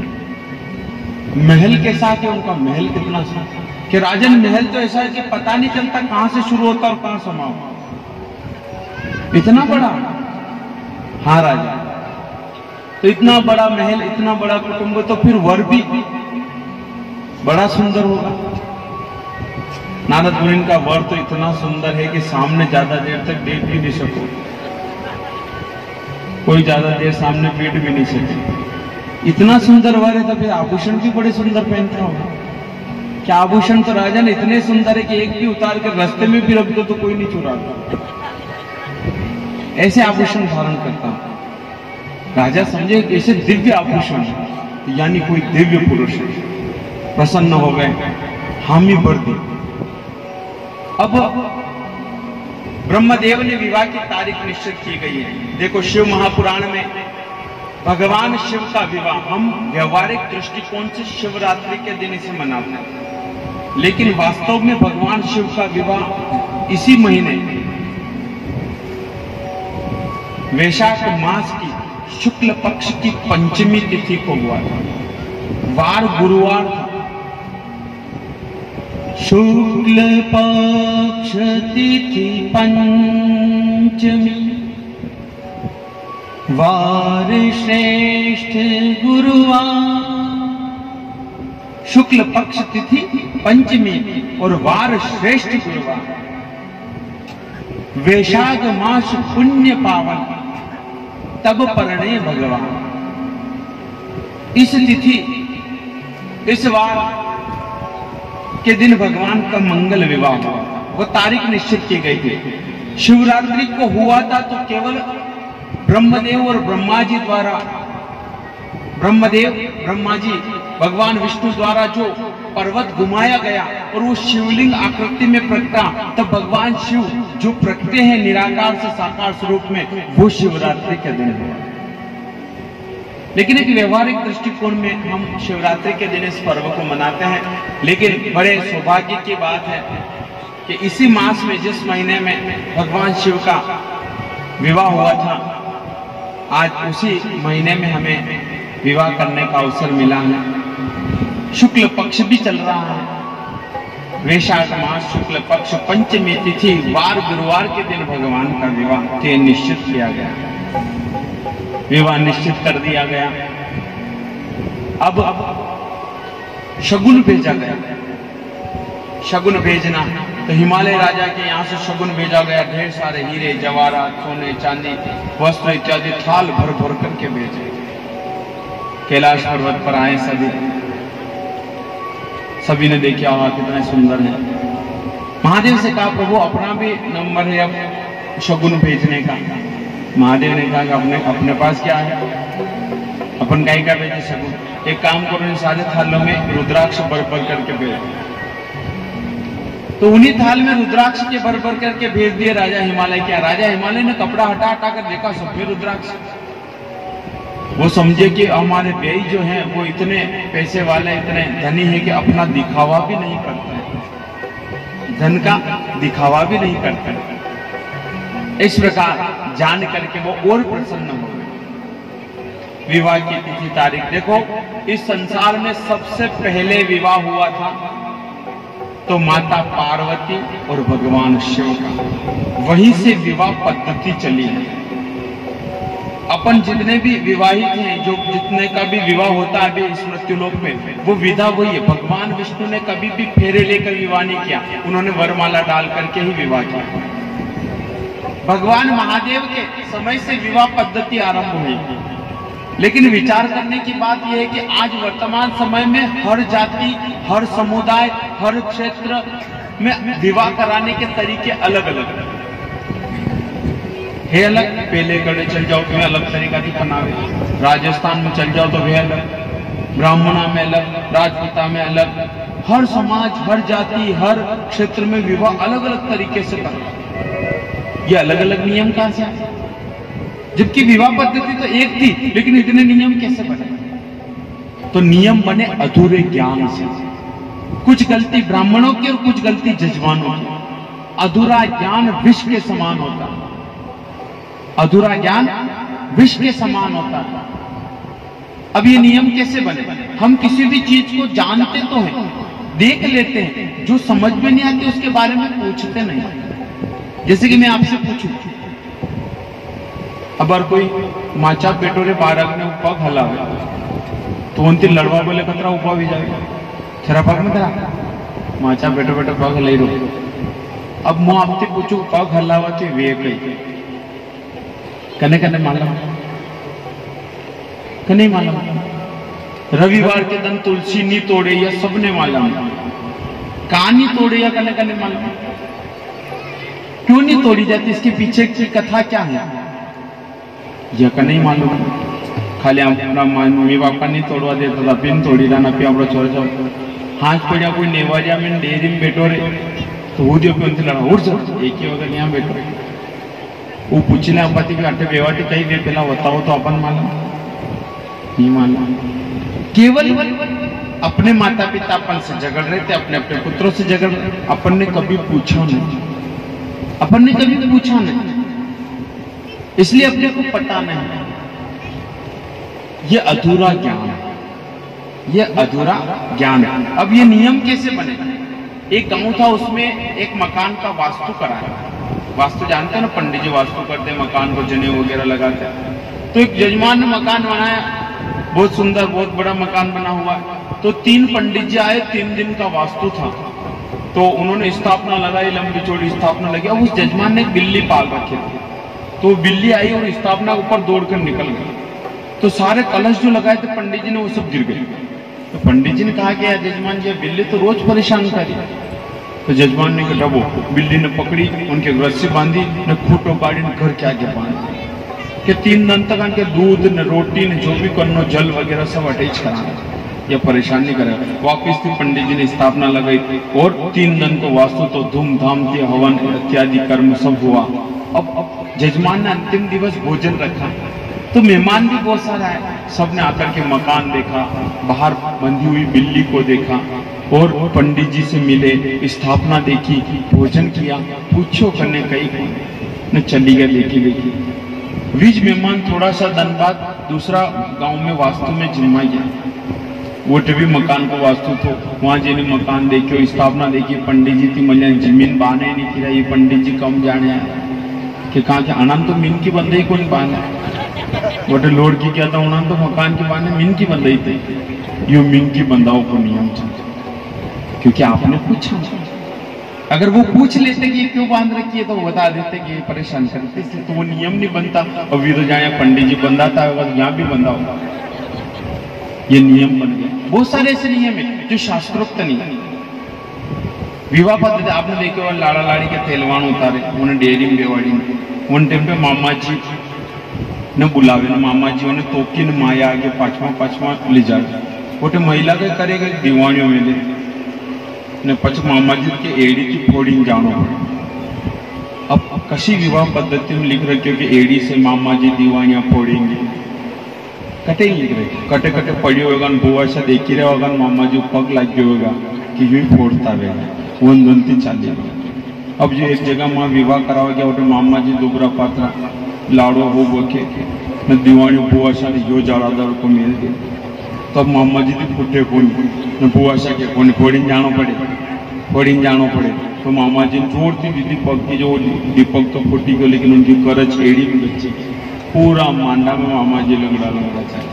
महल कैसा है, उनका महल कितना सा कि राजन महल तो ऐसा है कि पता नहीं चलता कहां से शुरू होता और कहां समाप्त, इतना बड़ा। हाँ राजा, तो इतना बड़ा महल, इतना बड़ा कुटुंब, तो फिर वर भी बड़ा सुंदर होगा। नारद मुनि का वर तो इतना सुंदर है कि सामने ज्यादा देर तक देख भी नहीं सको, कोई ज्यादा देर सामने बैठ भी नहीं सके, इतना सुंदर वर है। तो फिर आभूषण भी बड़े सुंदर पहनता होगा। क्या आभूषण तो राजन इतने सुंदर है कि एक भी उतार कर रास्ते में भी रख दो तो कोई नहीं चुराता, ऐसे आभूषण धारण करता हूं। राजा समझे कि ऐसे दिव्य आभूषण यानी कोई दिव्य पुरुष है, प्रसन्न हो गए, हामी भर दी। अब ब्रह्मदेव ने विवाह की तारीख निश्चित की गई है। देखो शिव महापुराण में भगवान शिव का विवाह हम व्यवहारिक दृष्टिकोण से शिवरात्रि के दिन इसे मनाते हैं, लेकिन वास्तव में भगवान शिव का विवाह इसी महीने वैशाख मास की शुक्ल पक्ष की पंचमी तिथि को हुआ था। वार गुरुवार था। शुक्ल पक्ष तिथि पंचमी, वार श्रेष्ठ गुरुवार। शुक्ल पक्ष तिथि पंचमी और वार श्रेष्ठ गुरुवार। वैशाख मास पुण्य पावन, तब परणे भगवान। इस तिथि, इस वार के दिन भगवान का मंगल विवाह हुआ, वो तारीख निश्चित की गई थी। शिवरात्रि को हुआ था तो केवल ब्रह्मदेव और ब्रह्मा जी द्वारा, ब्रह्मदेव ब्रह्मा जी भगवान विष्णु द्वारा जो पर्वत घुमाया गया और वो शिवलिंग आकृति में प्रकटा, तब भगवान शिव जो प्रकटे हैं निराकार से साकार स्वरूप में, वो शिवरात्रि के दिन हुआ। लेकिन एक व्यवहारिक दृष्टिकोण में हम शिवरात्रि के दिन इस पर्व को मनाते हैं। लेकिन बड़े सौभाग्य की बात है कि इसी मास में, जिस महीने में भगवान शिव का विवाह हुआ था, आज उसी महीने में हमें विवाह करने का अवसर मिला है। शुक्ल पक्ष भी चल रहा है। वैशाख मास शुक्ल पक्ष पंचमी तिथि वार गुरुवार के दिन भगवान का विवाह के निश्चित किया गया, विवाह निश्चित कर दिया गया। अब शगुन भेजा गया। शगुन भेजना तो हिमालय राजा के यहाँ से शगुन भेजा गया। ढेर सारे हीरे जवाहरात, सोने चांदी, वस्त्र इत्यादि थाल भर भर करके भेजे। कैलाश पर्वत पर आए सभी ने देखा वहां कितने सुंदर है। महादेव से कहा प्रभु अपना भी नंबर है अब शगुन भेजने का। महादेव ने कहा कि अपने पास क्या है, अपन गाय का भेजे शगुन। एक काम करो, इन सारे थालों में रुद्राक्ष भर भर करके भेज। तो उन्हीं थाल में रुद्राक्ष के भर भर करके भेज दिए राजा हिमालय के। राजा हिमालय ने कपड़ा हटा हटा कर देखा, सब में रुद्राक्ष। वो समझे कि हमारे व्यय जो हैं वो इतने पैसे वाले, इतने धनी है कि अपना दिखावा भी नहीं करते, धन का दिखावा भी नहीं करते। इस प्रकार जान करके वो और प्रसन्न हो गए। विवाह की तिथि तारीख देखो, इस संसार में सबसे पहले विवाह हुआ था तो माता पार्वती और भगवान शिव का, वहीं से विवाह पद्धति चली है। अपन जितने भी विवाहित हैं, जो जितने का भी विवाह होता है अभी इस मृत्युलोक में, वो विधा वही है। भगवान विष्णु ने कभी भी फेरे लेकर विवाह नहीं किया, उन्होंने वरमाला डाल करके ही विवाह किया। भगवान महादेव के समय से विवाह पद्धति आरंभ हुई। लेकिन विचार करने की बात यह है कि आज वर्तमान समय में हर जाति, हर समुदाय, हर क्षेत्र में विवाह कराने के तरीके अलग अलग है। अलग पहले गढ़े चल जाओ तो अलग तरीका की पहनावे, राजस्थान में चल जाओ तो वह अलग, ब्राह्मणा में अलग, राजपूता में अलग। हर समाज, हर जाति, हर क्षेत्र में विवाह अलग अलग तरीके से करते। ये अलग अलग नियम कहां से आए? जबकि विवाह पद्धति तो एक थी, लेकिन इतने नियम कैसे बने? तो नियम बने अधूरे ज्ञान से। कुछ गलती ब्राह्मणों की और कुछ गलती जजमानों की। अधूरा ज्ञान विष के समान होता है। अधूरा ज्ञान विष के समान होता है। अब ये नियम कैसे बने? हम किसी भी चीज को जानते तो हैं, देख लेते हैं, जो समझ में नहीं आती उसके बारे में पूछते नहीं। जैसे कि मैं आपसे पूछूं, अगर कोई माचा पेटोरे बारक ने उपा हला हुआ तो उनती लड़वा बोले कतरा उपा भी जाए छरा पग में तेरा माचा पेटो पेटो पग हलाई रो। अब मैं आपसे पूछू पग हलावा के वे कई कने कने मालूम कने मालूम। रविवार के दिन तुलसी नहीं तोड़े या सबने मालूम, कहानी तोड़े या कने कने मालूम। क्यों नहीं तोड़ी जाती, इसके पीछे की कथा क्या है यह का नहीं मालूम। खाली अपना मम्मी पापा नहीं तोड़वा देता था, पिन तोड़ी था ना पे अपना छोड़ जाओ हाथ पड़ा कोई नेवाजा में डेरी में बैठो रे तो वो दियो पे लड़ा उड़ जाओ एक ही वगैरह यहाँ बैठो वो पूछने अपती भी अट्ठे बेवाटी कहीं दे पहला बताओ तो अपन मालूम नहीं मालूम। केवल अपने माता पिता अपन से झगड़ रहे थे, अपने अपने पुत्रों से झगड़ रहे, अपन ने कभी पूछा नहीं, अपन ने कभी पूछा नहीं, इसलिए अपने को पता नहीं। ये अधूरा ज्ञान है, ये अधूरा ज्ञान है। अब ये नियम कैसे बने? एक गांव था, उसमें एक मकान का वास्तु कराया। वास्तु जानते हैं ना, पंडित जी वास्तु करते हैं, मकान को जने वगैरह लगाते हैं। तो एक यजमान ने मकान बनाया, बहुत सुंदर बहुत बड़ा मकान बना हुआ। तो 3 पंडित जी आए, 3 दिन का वास्तु था। तो उन्होंने स्थापना लगाई, लंबी चौड़ी स्थापना लगी। अब उस यजमान ने एक बिल्ली पाल रखी थी, तो बिल्ली आई और स्थापना ऊपर दौड़कर निकल गई। तो सारे कलश जो लगाए थे पंडित जी ने वो सब गिर गए। तो पंडित जी ने कहा कि यजमान जी बिल्ली तो रोज परेशान करी। तो यजमान ने कहा वो बिल्ली ने पकड़ी, उनके रस्सी बांधी, ने खूटो गाड़ी ने घर के आगे बांधी कि 3 दिन तक उनके दूध न रोटी न जो भी करनो जल वगैरह सब अटैच कराना, या परेशान नहीं करे। वापिस थी पंडित जी ने स्थापना लगाई और 3 दिन को वास्तु तो धूमधाम से हवन इत्यादि कर्म सब हुआ। अब यजमान ने अंतिम दिवस भोजन रखा, तो मेहमान भी बहुत सारा आए। सबने आकर के मकान देखा, बाहर बंधी हुई बिल्ली को देखा और पंडित जी से मिले, स्थापना देखी, भोजन किया, पूछो करने कई न चली गई देखी देखी। बीच मेहमान थोड़ा सा दिन बाद दूसरा गांव में वास्तु में जिम्मा गया। वो भी मकान को वास्तु तो वहां जी ने मकान देखियो, स्थापना देखी, पंडित जी थी मल्लिया जमीन बाने नहीं थी। ये पंडित जी कम जाने कि कहा कि आनंद तो मीन की बंदई को नहीं बांधा, वो लोड की क्या था उन्होंने तो मकान की बांधे मीन की बंदई थी। यो मीन की बंदाओं को नियम चाहिए, क्योंकि आपने पूछा। अगर वो पूछ लेते कि ये क्यों बांध रखी है तो वो बता देते कि ये परेशान करते, इसलिए तो वो नियम नहीं बनता। और भी तो जाए पंडित जी बंधाता होगा तो यहाँ भी बंधा होगा, ये नियम बन गया। बहुत सारे ऐसे नियम है जो शास्त्रोक्त नहीं है। विवाह पद्धति आपने देखे और लाड़ा लाड़ी के तेलवान उतारे, उन्हें डेयरी में बेवाड़ी में उन टाइम पे मामा जी ने बुलावे न मामा जी उन्हें तोकी न माया आगे पांचवा ले जाए। वो महिला के करेगा दीवानियों में ले ने पच मामा जी के एड़ी की फोड़ी जानो। अब कशी विवाह पद्धति में लिख रखे हो कि एड़ी से मामा जी दीवानियां फोड़ेंगे, कटे ही लिख रहे, कटे कटे पड़ी होगा, बुआ से देखी रहे होगा, मामा जी पग लग गया होगा कि यूं ही फोड़ता रहेगा, वो दंती चाली। अब जो एक जगह माँ विवाह करावा गया, वो मामा जी दुबरा पात्रा लाड़ो हो बोके न दीवानी बुआ शाह यो जाड़ादार को मिल गए। तब मामा जी थी फुटे फोन न बुआ शाह के फोन फोड़ी जानो पड़े। तो मामा जी जोड़ती दीदी पग की जो दीपक तो फुटी गई, लेकिन उनकी करज एड़ी भी बच्ची पूरा मांडा में मामा जी लंगड़ा चाहिए।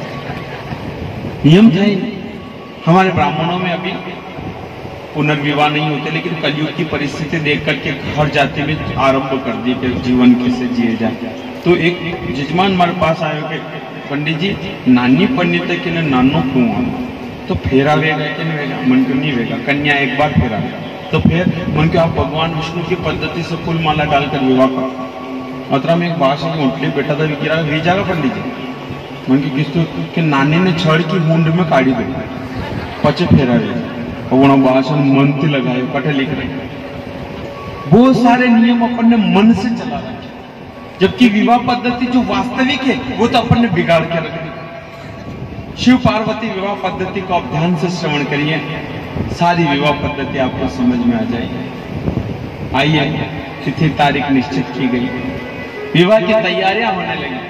नियम था हमारे ब्राह्मणों में अभी पुनर्विवाह नहीं होते, लेकिन कलयुग की परिस्थिति देख करके हर जाति में आरंभ कर दी कि जीवन कैसे जिए जाए। तो एक जजमान हमारे पास आयो कि पंडित जी नानी पंडित कि नानो कुआं तो फेरा वेगा कि नहीं वेगा? मन को नहीं वेगा, कन्या एक बार फेरा। तो फिर मन के आप भगवान विष्णु की पद्धति से फूल माला डालकर विवाह कर। अतरा में एक बादशाह की उठली बेटा था विकिरा वी जाएगा पंडित जी मन की किस्तु के नानी ने छड़ की हुंड में काढ़ी दे पचे फेरा और वो बादशाह मन से लगाए कटे लिख रहे। बहुत सारे नियम अपन ने मन से चला रखे, जबकि विवाह पद्धति जो वास्तविक है वो तो अपन ने बिगाड़ के रख दी। शिव पार्वती विवाह पद्धति को आप ध्यान से श्रवण करिए, सारी विवाह पद्धति आपको समझ में आ जाएगी। आइए, तिथि तारीख निश्चित की गई, विवाह की तैयारियां होने लगी।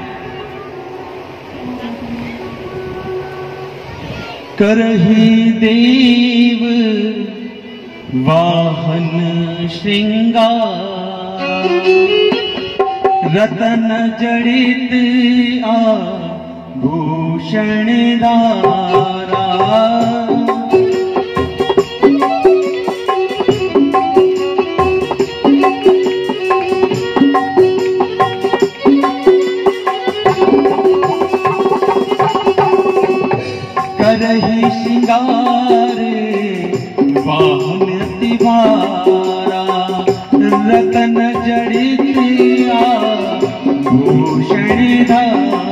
करही देव वाहन श्रृंगार, रतन जड़ित आभूषण धारा। करही श्रृंगार वाहन तिवारा, रतन जड़ित आभूषण धारा।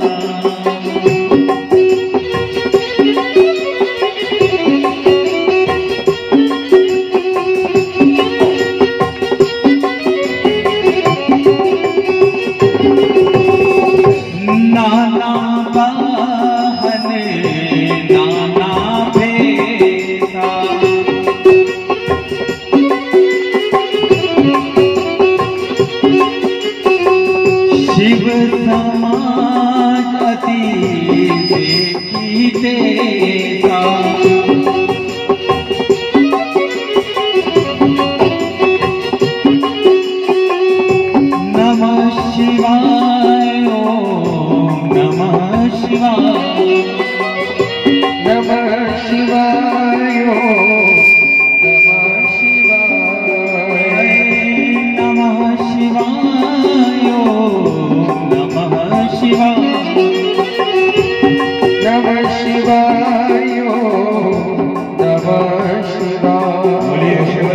नाना वाहन नाना भेसा, शिव समाज अति देखी तेसा। नमः शिवाय ओम नमः शिवाय, नमः शिवाय नमः शिवाय, नमः शिवाय नमः शिवाय, नमः शिवाय नमः शिवाय।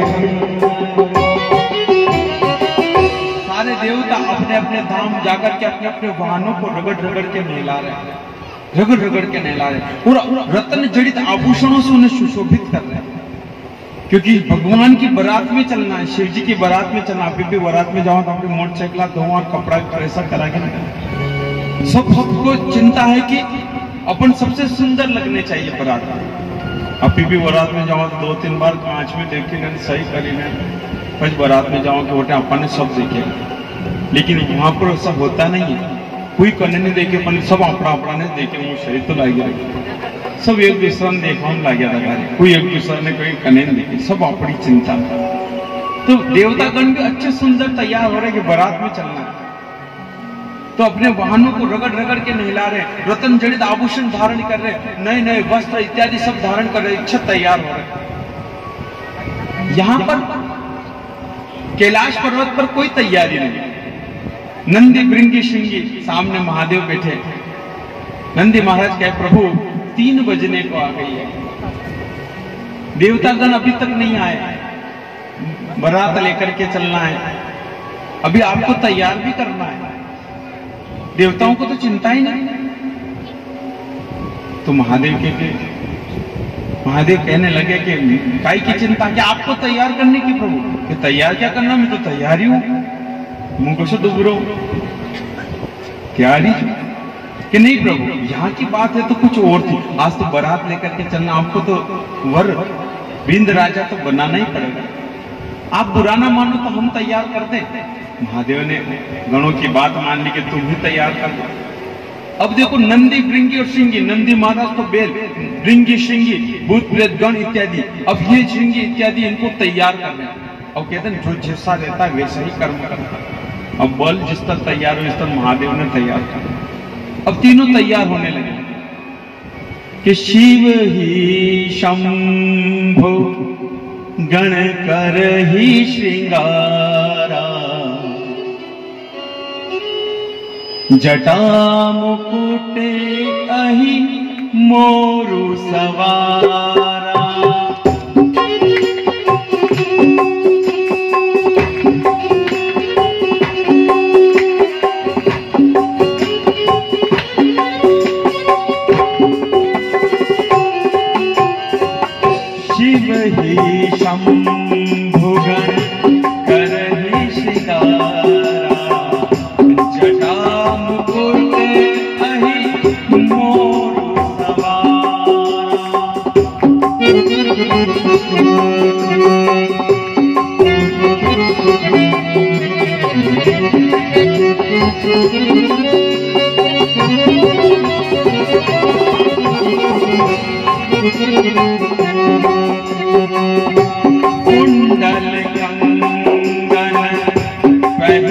सारे देवता अपने अपने धाम जाकर के अपने अपने वाहनों को रगड़ रगड़ के नहला रहे हैं, रगड़ रगड़ के नहला रहे हैं, और रत्न जड़ित आभूषणों से उन्हें सुशोभित कर रहे हैं, क्योंकि भगवान की बारात में चलना है, शिव जी की बारात में चलना। अभी भी बारात में जाओ तो अपने मोटरसाइकिल धोआ और कपड़ा प्रेसा करा के सबको चिंता है कि अपन सबसे सुंदर लगने चाहिए बारात में। अभी भी बारात में जाओ तो 2-3 बार कांच में देखे न सही करी न, फिर बारात में जाओ कि होटे अपन ने सब देखे, लेकिन वहां पर सब होता नहीं है। कोई कने नहीं देखे, अपन सब अपना अपना ने देखे, वो शरीर तो लाग गया, सब एक दूसरा ने देखा लाग गया था, कोई एक दूसरा ने कोई कने नहीं देखे, सब अपनी चिंता। तो देवतागण भी अच्छे सुंदर तैयार हो रहे कि बारात में चलना है, तो अपने वाहनों को रगड़ रगड़ के नहला रहे, रतन जड़ित आभूषण धारण कर रहे, नए नए वस्त्र इत्यादि सब धारण कर रहे, इच्छा तैयार हो रहे। यहां पर कैलाश पर्वत पर कोई तैयारी नहीं। नंदी भृंगी श्रृंगी सामने महादेव बैठे। नंदी महाराज कहे प्रभु 3 बजने को आ गई है, देवतागण अभी तक नहीं आए, बारात लेकर के चलना है, अभी आपको तैयार भी करना है, देवताओं को तो चिंता ही नहीं। तो महादेव कहने लगे कि काय की चिंता, कि आपको तैयार करने की प्रभु, कि तैयार क्या करना, मैं तो तैयार ही हूं, मुझको से दुबरो तैयारी कि नहीं प्रभु, यहाँ की बात है तो कुछ और थी, आज तो बारात लेकर के चलना, आपको तो वर बिंद राजा तो बनाना ही पड़ेगा, आप बुरा ना मानो तो हम तैयार कर दें। महादेव ने गणों की बात मान ली कि तुम ही तैयार कर दो। अब देखो नंदी भृंगी और श्रृंगी, नंदी महाराज तो बेल, भृंगी श्रृंगी भूत प्रेत गण इत्यादि, अब ये श्रृंगी इत्यादि इनको तैयार कर रहे हैं। और कहते हैं जो जैसा रहता है वैसा ही कर्म करता है। अब बल जिस तक तैयार हो इस तक महादेव ने तैयार कर। अब तीनों तैयार होने लगे कि शिव ही शंभो गण कर ही श्रृंगारा, जटा मुकुट अहि मोरु सवारा। शिव ही शंभु गण करहि श्रृंगारा, जटा मुकुट अहि मोरु सवारा।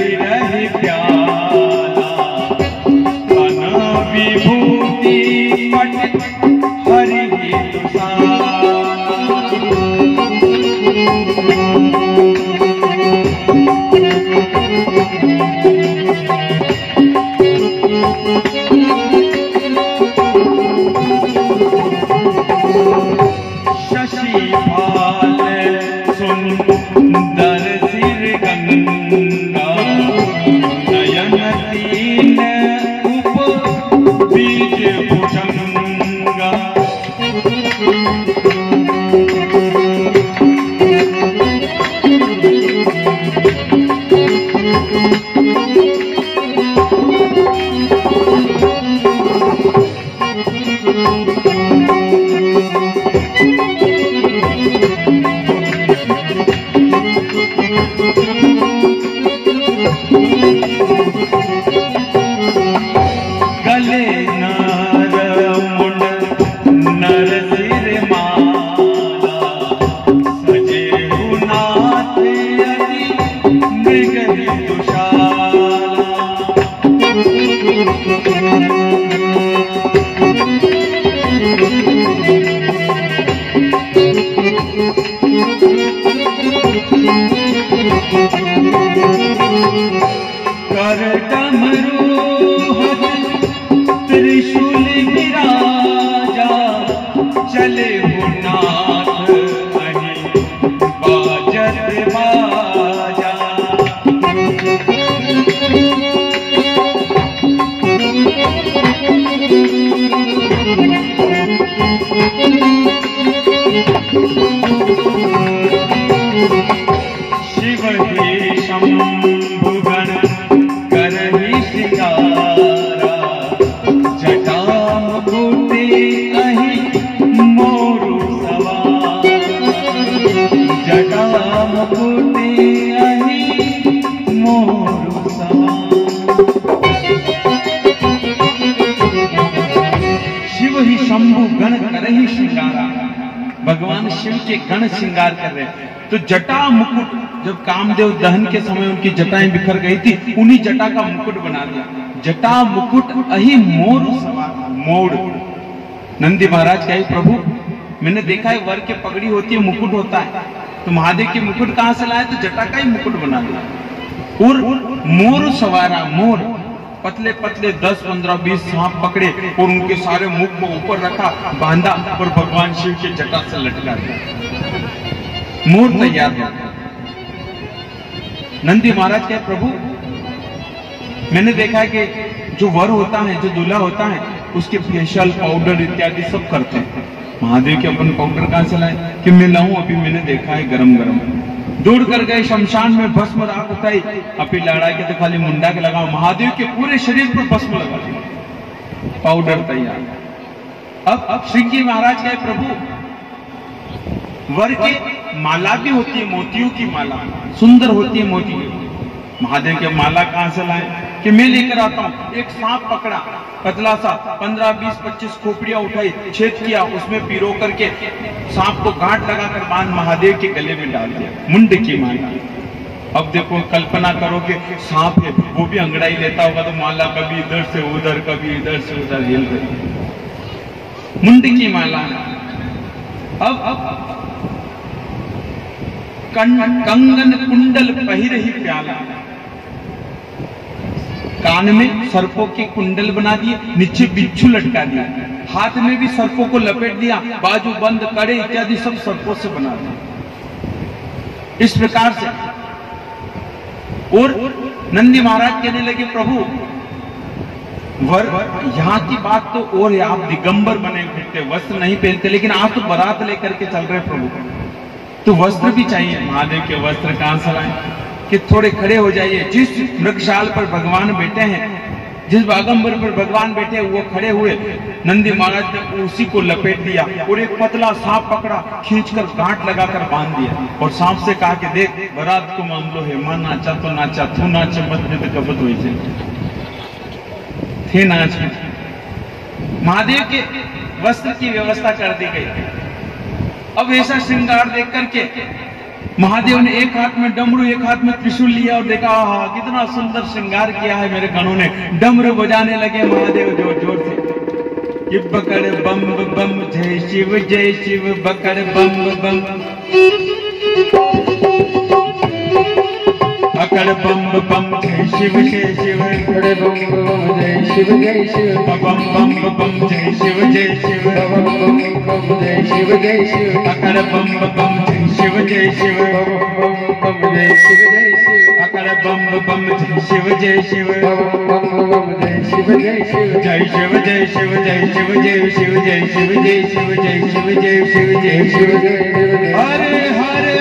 रही प्याला तन विभूति पट हरि शशि भाल सुंदर सिर गंगा नयन तीन उप बीज भुजंगा गले नार मुंड नर सिर माला सजे नाथ अति मृग दुशाला कर डमरू त्रिशूल विराजा चले हो नाथ अहि बाजत बाजा शिव ही शंभु गण करहि सिंगारा जटा मुकुटे अहि मोरु सवार जटा मुकुटे अहि मोरु सवार शिव ही शंभु गण करहि सिंगारा भगवान शिव के गण श्रृंगार कर रहे हैं। तो जटा मुकुट जब कामदेव दहन के समय उनकी जटाएं बिखर गई थी, उन्हीं जटा का मुकुट बना दिया। जटा मुकुट अहि मोर सवार मोड़। नंदी महाराज कहे प्रभु मैंने देखा है वर के पगड़ी होती है मुकुट होता है, तो महादेव के मुकुट कहां से लाए? तो जटा का ही मुकुट बना दिया। और मोर सवारा मोर पतले पतले 10, 15, 20 सांप पकड़े और उनके सारे मुख को ऊपर रखा, बांधा और भगवान शिव के जटा से लटका दिया। मोर तैयार हो। नंदी महाराज कहे प्रभु मैंने देखा है कि जो वर होता है, जो दूल्हा होता है, उसके फेशियल पाउडर इत्यादि सब करते हैं। महादेव के अपन पाउडर कहां से लाए कि मैं लाऊं? अभी मैंने देखा है गरम गरम। दौड़ कर गए शमशान में, भस्म राख उठाई, अभी लड़ा के तो खाली मुंडा के लगाओ, महादेव के पूरे शरीर पर भस्म लगा दिया, पाउडर तैयार। अब श्रृंगी महाराज कहे प्रभु वर के माला भी होती है, मोतियों की माला सुंदर होती है मोती की। महादेव के माला कहां से लाए कि मैं लेकर आता हूं। एक सांप पकड़ा पतला सा, 15, 20, 25 खोपड़ियां उठाई, छेद किया, उसमें पिरो करके सांप को गांठ लगाकर बांध महादेव के गले में डाल दिया, मुंड की माला। अब देखो कल्पना करो कि सांप है वो भी अंगड़ाई लेता होगा, तो माला कभी इधर से उधर कभी इधर से उधर हिल रही, मुंड की माला। अब कंगन कुंडल पहिरहि प्याला, कान में सर्पों के कुंडल बना दिए, नीचे बिच्छू लटका दिया, हाथ में भी सर्पों को लपेट दिया, बाजू बंद कड़े इत्यादि सब सर्पों से बना दिया। इस प्रकार से और नंदी महाराज कहने लगे प्रभु वर यहाँ की बात तो और है, आप दिगंबर बने फिरते, वस्त्र नहीं पहनते, लेकिन आप तो बारात लेकर के चल रहे प्रभु, तो वस्त्र भी चाहिए। महादेव के वस्त्र कहां से लाएं कि थोड़े खड़े हो जाइए। जिस मृगशाल पर भगवान बैठे हैं, जिस बागंबर पर भगवान बैठे वो खड़े हुए, नंदी महाराज ने उसी को लपेट दिया और एक पतला सांप पकड़ा, खींचकर गांठ लगाकर बांध दिया और सांप से कहा कि देख बारात को मामलो है, मां नाचा तो नाचा, तू नाचे मत दे तो कपत हुई थे नाच में। महादेव के वस्त्र की व्यवस्था कर दी गई। अब ऐसा श्रृंगार देख करके महादेव ने एक हाथ में डमरू एक हाथ में त्रिशूल लिया और देखा आहा कितना सुंदर श्रृंगार किया है मेरे गणों ने। डमरू बजाने लगे महादेव जोर जोर से कि बकड़ बम बम जय शिव बकड़ बम बम अकड़ बम बम जय शिव बकड़ बम बम जय शिव बम बम बम जय शिव बम बम जय शिव अकड़ बम बम जय शिव बम बम जय शिव अकड़ बम बम जय शिव बम बम जय शिव जय शिव जय शिव जय शिव जय शिव जय शिव जय शिव जय शिव जय शिव जय शिव जय शिव हरे हरे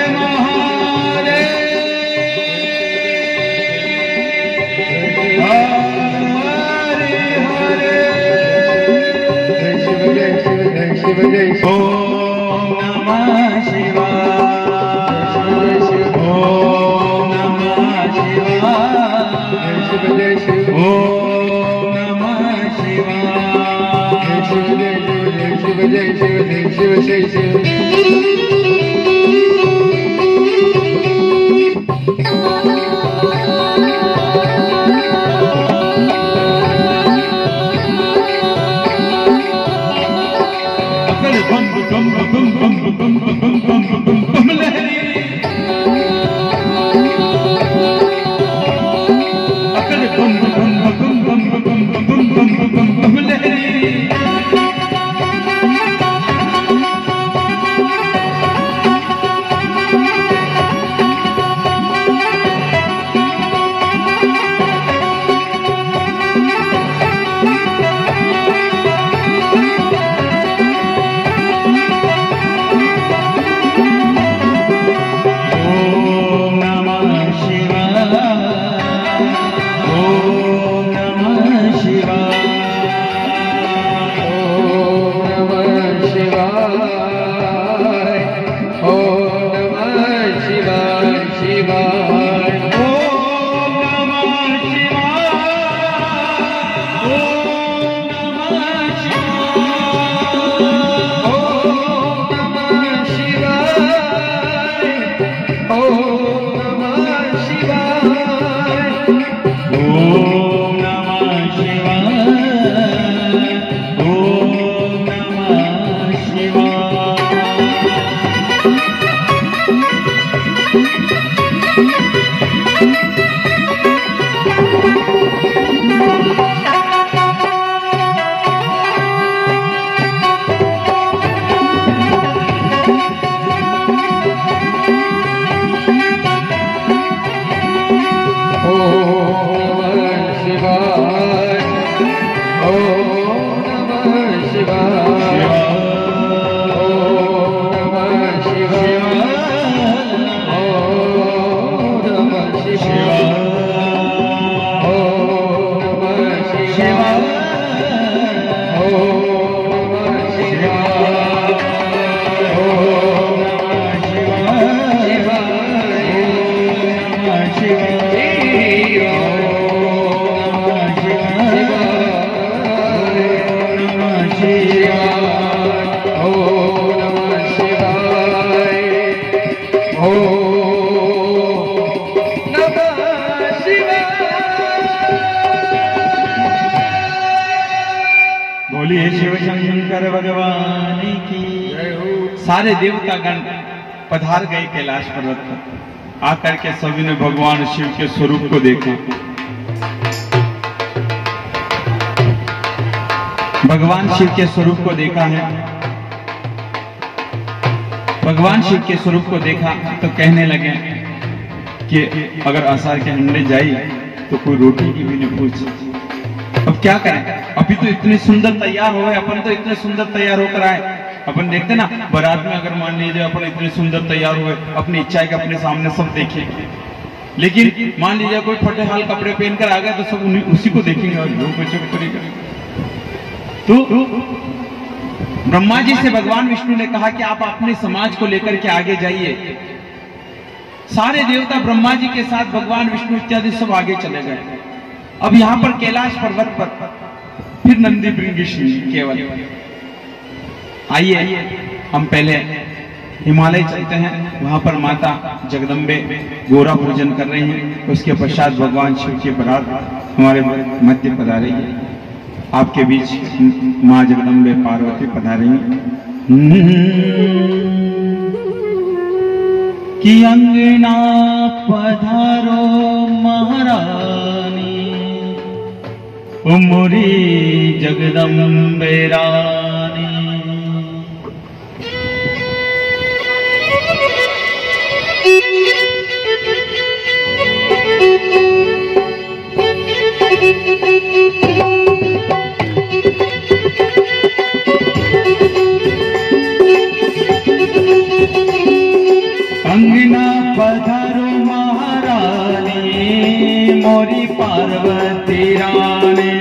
ओम नमः शिवाय ओम नमः शिवाय ओम नमः शिवाय बोलिए शिव शंकर भगवान की। सारे देवतागण पधार गए कैलाश पर्वत पर। आकर के सभी ने भगवान शिव के स्वरूप को देखा। भगवान शिव के स्वरूप को देखा है। भगवान शिव के स्वरूप को देखा तो कहने लगे कि अगर आसार के हंडे जाए तो कोई रोटी की भी नहीं पूछे। अब क्या करें, अभी तो इतने सुंदर तैयार हो गए, अपन तो इतने सुंदर तैयार होकर आए। अपन देखते ना बारात में, अगर मान लीजिए अपन इतने सुंदर तैयार हुए, अपनी इच्छा है कि अपने सामने सब देखें, लेकिन मान लीजिए कोई फटे हाल कपड़े पहनकर आ गया तो सब उसी को देखेंगे और लोग बच्चों को करेगा। तो ब्रह्मा जी से भगवान विष्णु ने कहा कि आप अपने समाज को लेकर के आगे जाइए। सारे देवता ब्रह्मा जी के साथ भगवान विष्णु इत्यादि सब आगे चले गए। अब यहाँ पर कैलाश पर्वत पर फिर नंदी भृंगी केवल आइए हम पहले हिमालय चलते हैं, वहां पर माता जगदम्बे गोरा पूजन कर रही हैं। उसके पश्चात भगवान शिव की बारात हमारे मध्य पधारी है। आपके बीच माँ जगदम्बे पार्वती पधारी कि अंगना पधारो महारानी, मोरी जगदम्बे रानी। अंगना पधारो महारानी, मोरी पार्वती रानी।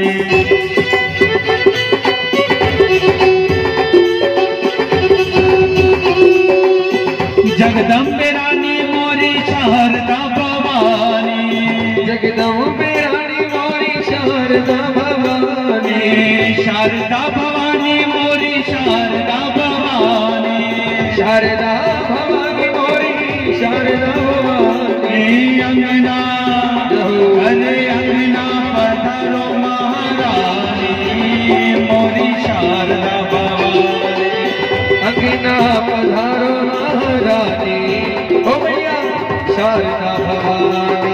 जगदम्बे रानी मोरी शारदा भवानी, जगदम्बे रानी मोरी शारदा भवानी, शारदा भवानी मोरी शारदा भवानी, शारदा भवानी मोरी शारदा भवानी। अंगना अरे अंगना पधारो महारानी, मोरी शारदा भवानी। अंगना पधारो महारानी, ओ मैया शारदा भवानी।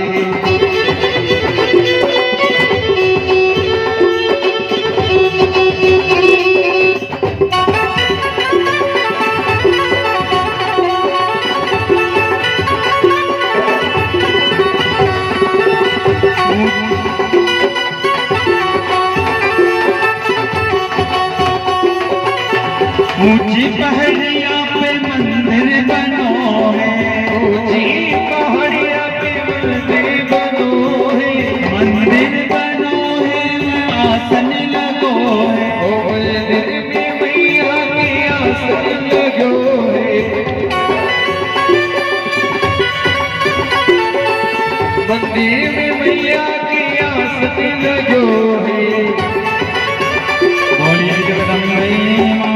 ऊंची पहाड़िया पे मंदिर बनो है, ऊंची पहाड़िया पे मंदिर बनो है, मंदिर बनो है आसन लगो है। ओ मंदिर में मैया के आसन लगो है, मंदिर में मैया के आसन लगो है। बोलिए जगदम्बे मां।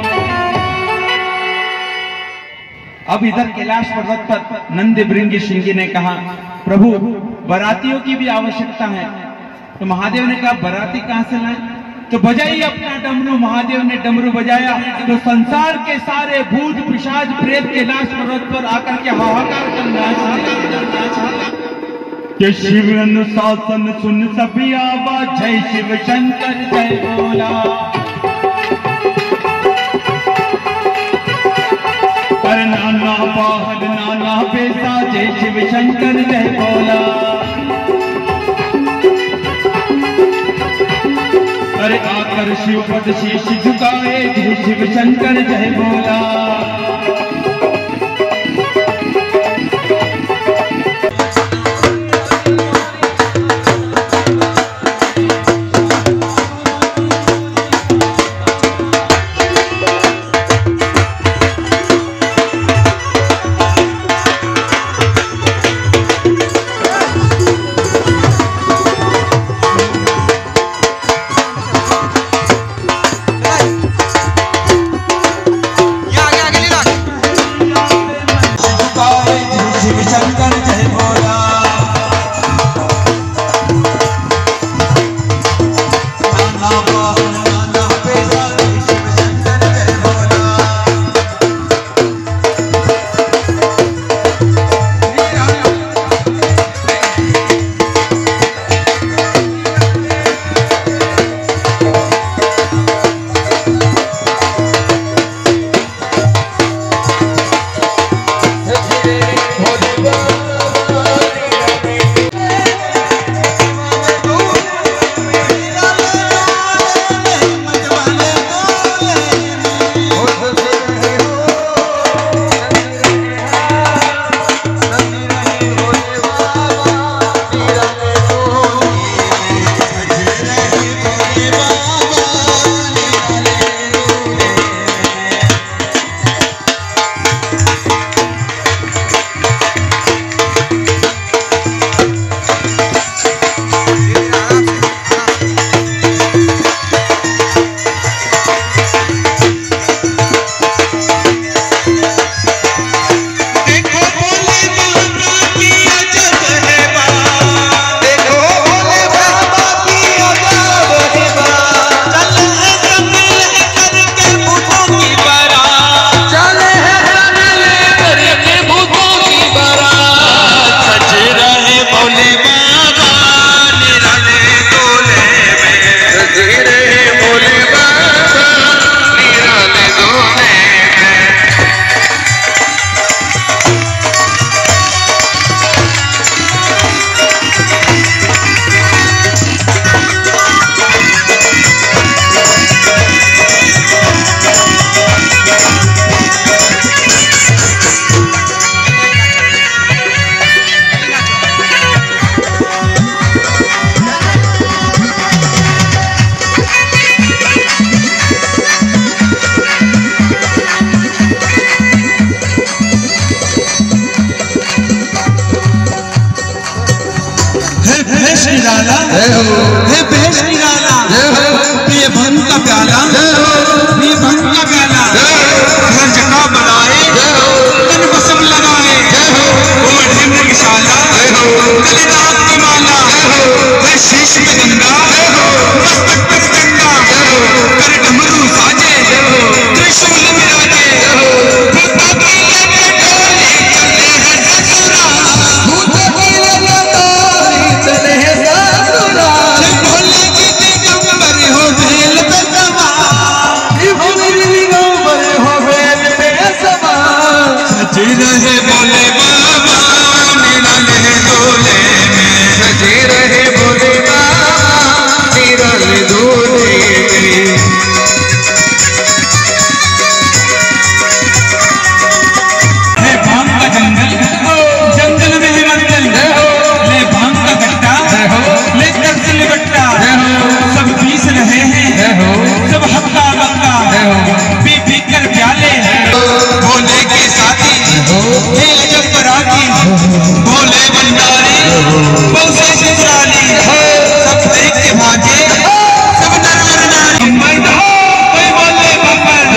अब इधर कैलाश पर्वत पर नंद भृंगी श्रृंगी ने कहा, प्रभु बरातियों की भी आवश्यकता है। तो महादेव ने कहा, बराती कहां से लाए? तो बजाइए अपना डमरू। महादेव ने डमरू बजाया तो संसार के सारे भूत पिशाच प्रेत कैलाश पर्वत पर आकर के हाहाकार करना कि शिव अनुशासन सुन सभी आवाज, जय शिव शंकर जय भोला। पर नाना बाहर नाना बेसा, जय शिव शंकर जय भोला। अरे आकर शिव पद शीश झुकाए, जय शिव शंकर जय भोला। हे बेश निराला, ये भंग का प्याला, ये भंग का प्याला हर जगह बनाए, तन बसम लगाए, ओढ़े मृगशाला, गले नाग की माला, वह शीश में गंगा, मस्तक पर डंडा, कर डमरू साजे, त्रिशूल विराजे, भूतों की लगे डोली चले हैं ससुरा, भूतों की लगे डोली चले हैं ससुरा, भोले की दिगंबर हो भेल पे सवार, भोले की दिगंबर हो भेल पे सवार, सजी रहे भोले बाबा निराले डोले में, सजी रहे भोले बाबा निराले डोले में। है भांग का जंगल, जंगल में है मंगल, ले भांग का गट्टा, ले दर्द लिबट्टा, सब पीस रहे हैं, सब हक्का बक्का, पी पी कर प्याले, भोले के साथी ये अजब बराती, भोले भंडारी बहुसे ससुराली, सब देख के भागे, सब नर नर नारी, मर्द हो कोई बोले बब्बर,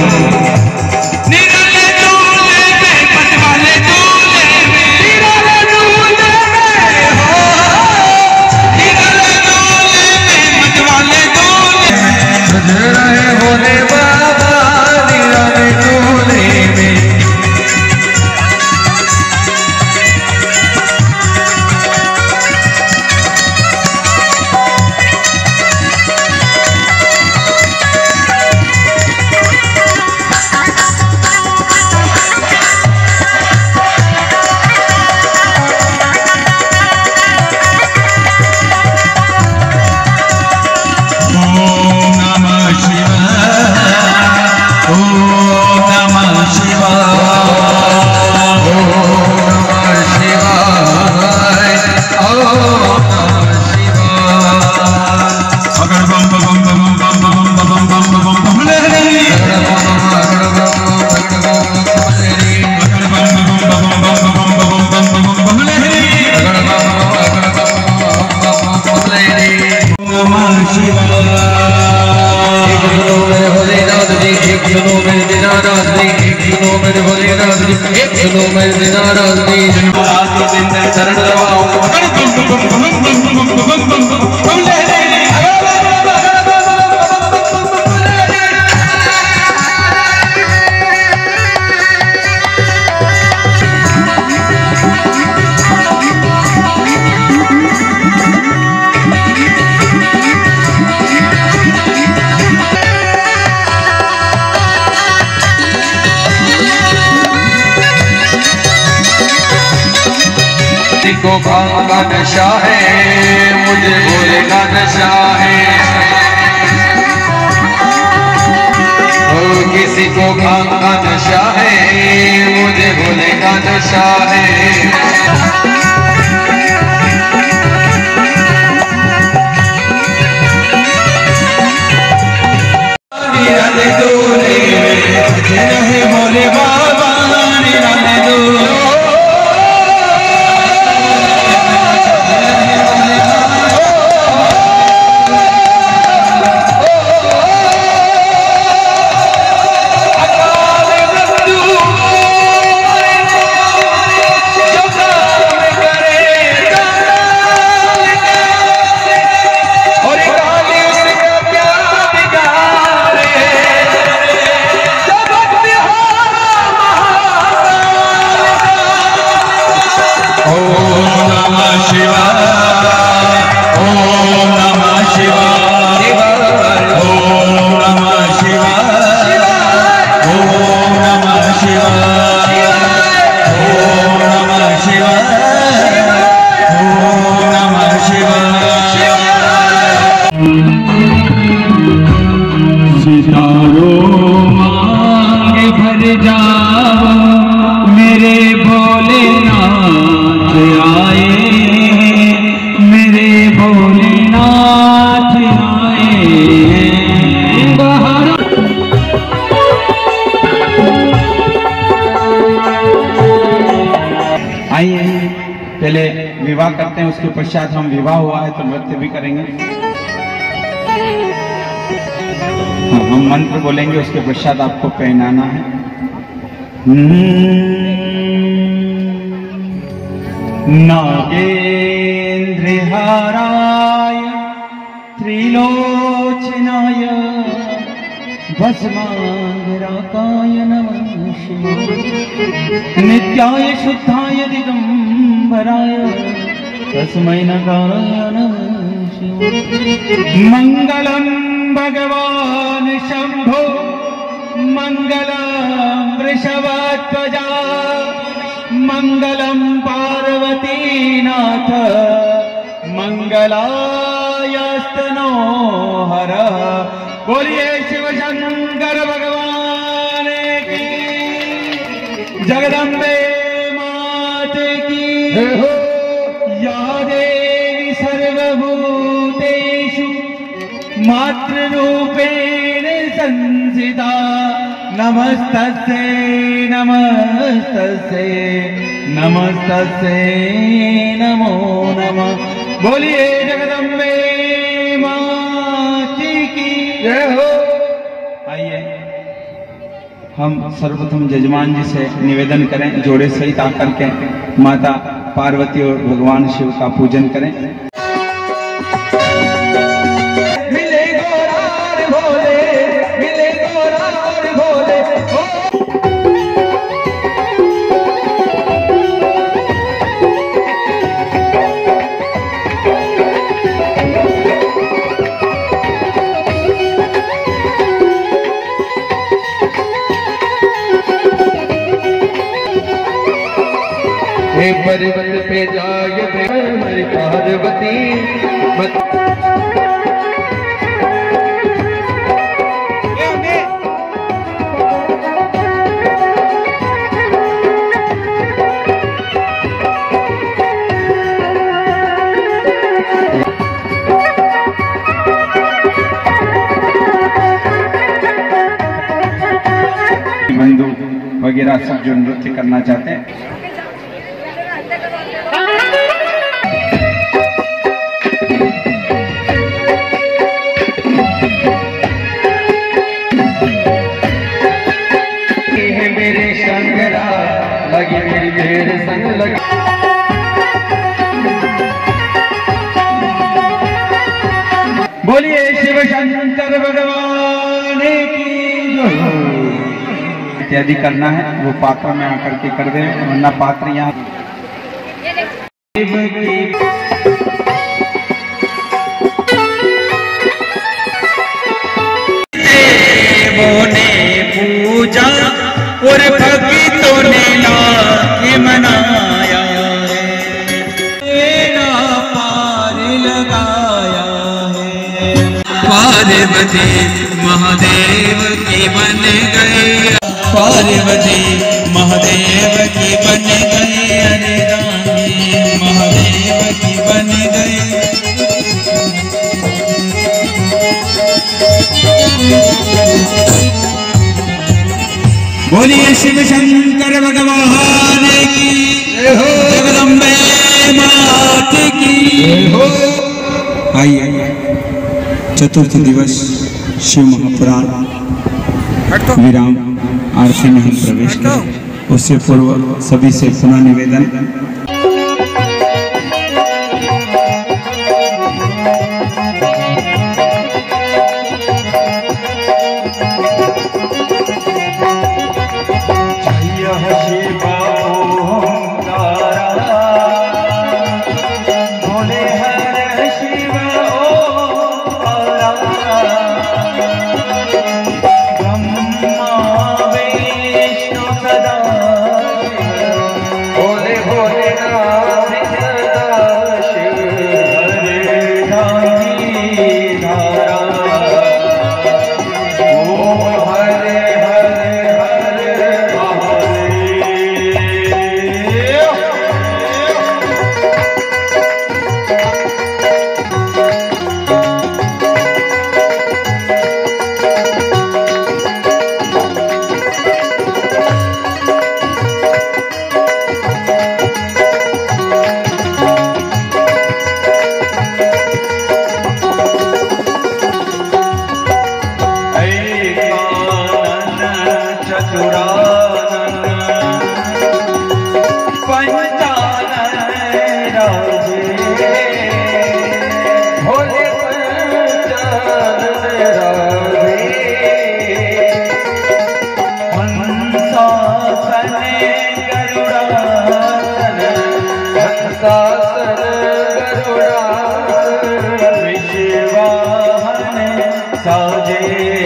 निराले डोले में पटवाले डोले में, निराले डोले में हो, निराले डोले में पटवाले डोले में, सज रहे भोले बाबा निराले डोले में। को भांग का नशा है, मुझे भोले का नशा है, ओ किसी को भांग का नशा है, मुझे भोले का नशा है। निराले डोले में रहे भोले बाबा निराले डोले, करते हैं, उसके पश्चात हम विवाह हुआ है तो नृत्य भी करेंगे। हाँ, हम मंत्र बोलेंगे, उसके पश्चात आपको पहनाना है। नागेन्द्रहाराय त्रिलोचनाय भस्मांगराकाय नमः शिवाय, नित्याय शुद्धाय दिगंबराय तस्मै नकाराय नमः शिवाय। मंगलम भगवान शंभो मंगलम वृषभध्वजा मंगलम पार्वतीनाथ मंगलायस्तनो हर। बोलिए शिव शंकर भगवान की, जगदम्बे मात की। या देवी सर्वभूतेषु मातृरूपेण संस्थिता, नमस्तस्यै नमस्तस्यै नमस्तस्यै नमो नमः। बोलिए जगदम्बे मात की जय हो। आइए हम सर्वप्रथम जजमान जी से निवेदन करें, जोड़े सहित आकर के माता पार्वती और भगवान शिव का पूजन करें। मिले गोरार भोले, मिले गोरार भोले। पर्वत पे जाग हमारी पार्वती बंधु वगैरह सब जो नृत्य करना चाहते हैं, मेरे शंकरा लगे मेरे संग लगे। बोलिए शिव शंकर भगवान की। इत्यादि करना है वो पात्र में आकर के कर दे, वरना पात्र यहाँ पूजा और भक्तों ने लाके मनाया है, तेरा पार लगाया है। पार्वती महादेव की बन गए, पार्वती महादेव की बन गए, अरे रानी महादेव की बन गए। बोलिए शिव शंकर भगवान की, जगदम्बे मात की। आइए चतुर्थ दिवस शिव महापुराण विराम आरती में हम प्रवेश करें, उससे पूर्व सभी से पुनः निवेदन, साजे।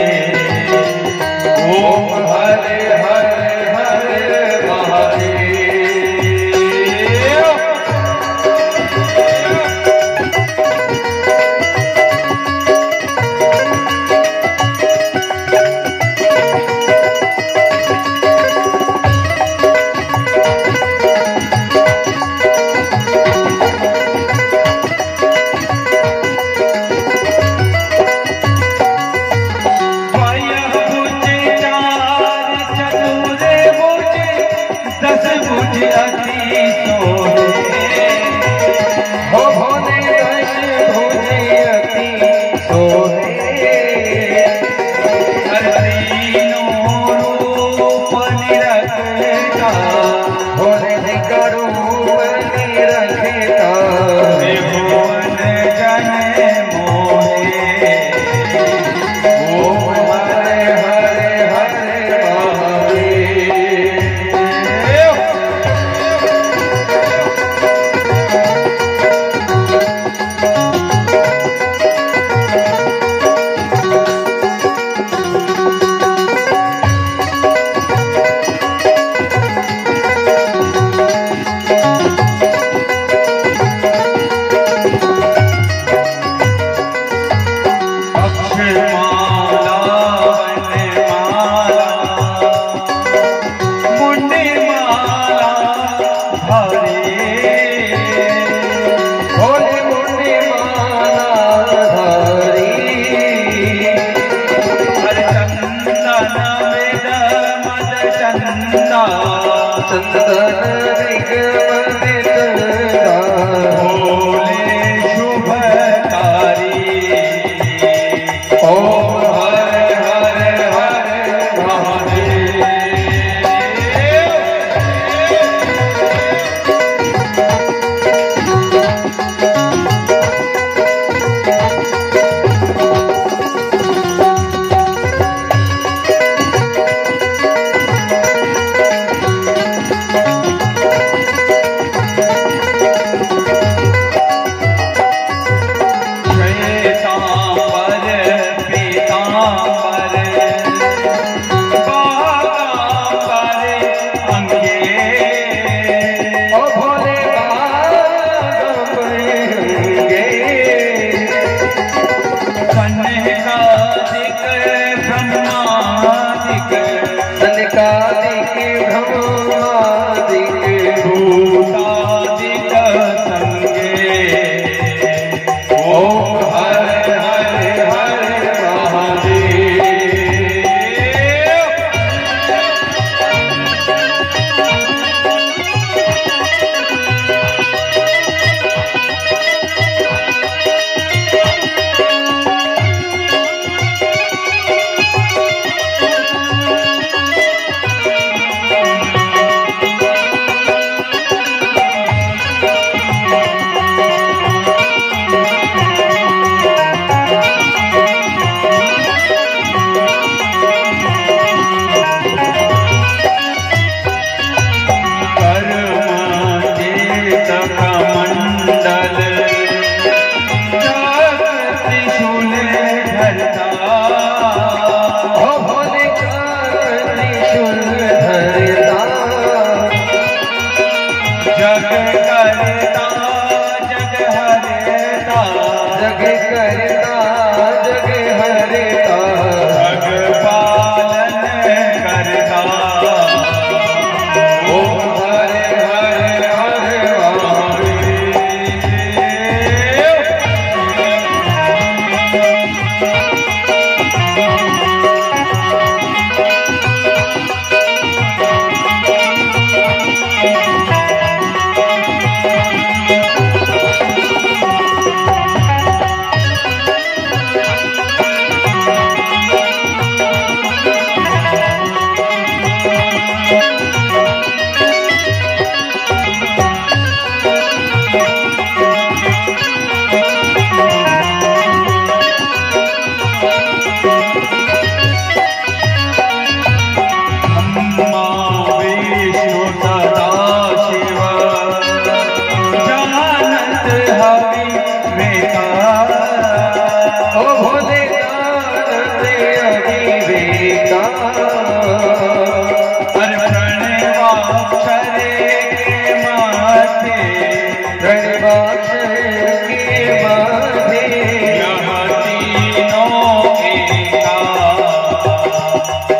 ओम हरे हरे हरे महादेव।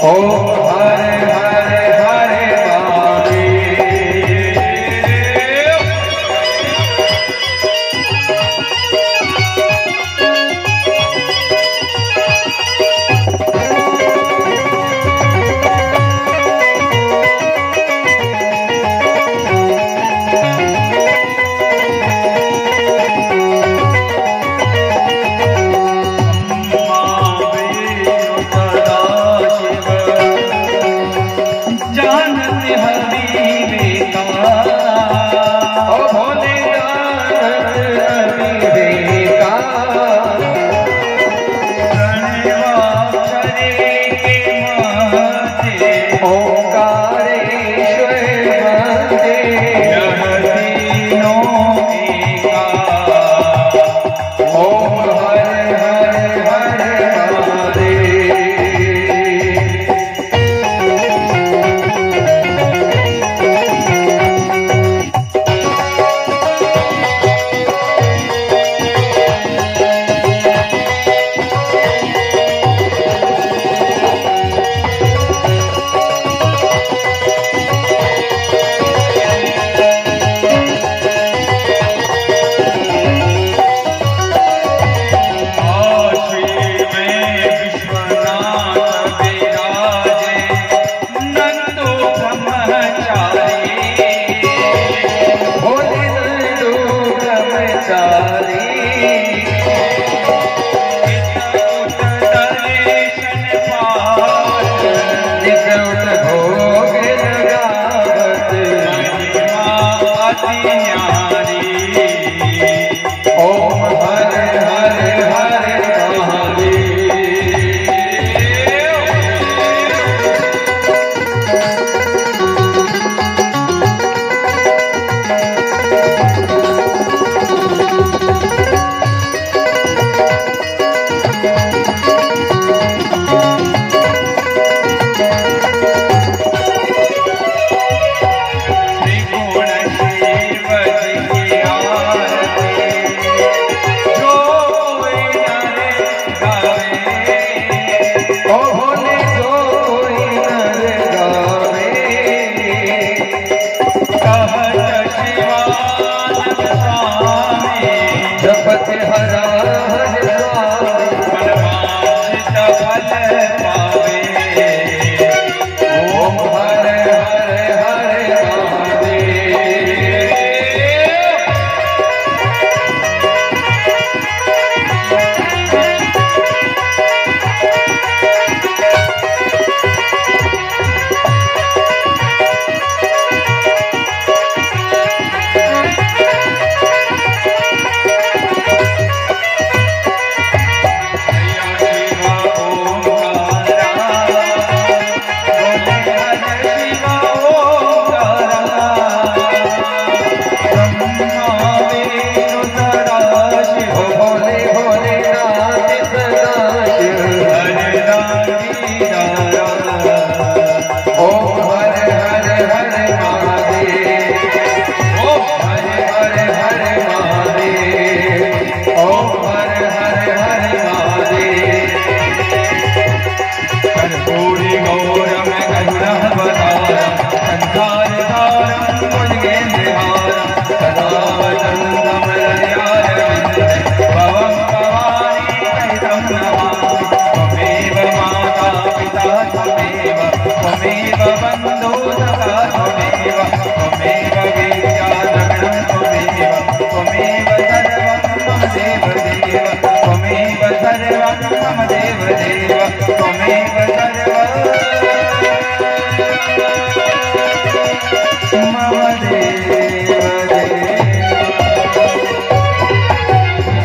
हरे हरे हरे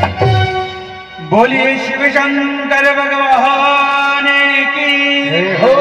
बोलिए शिव शंकर भगवान की।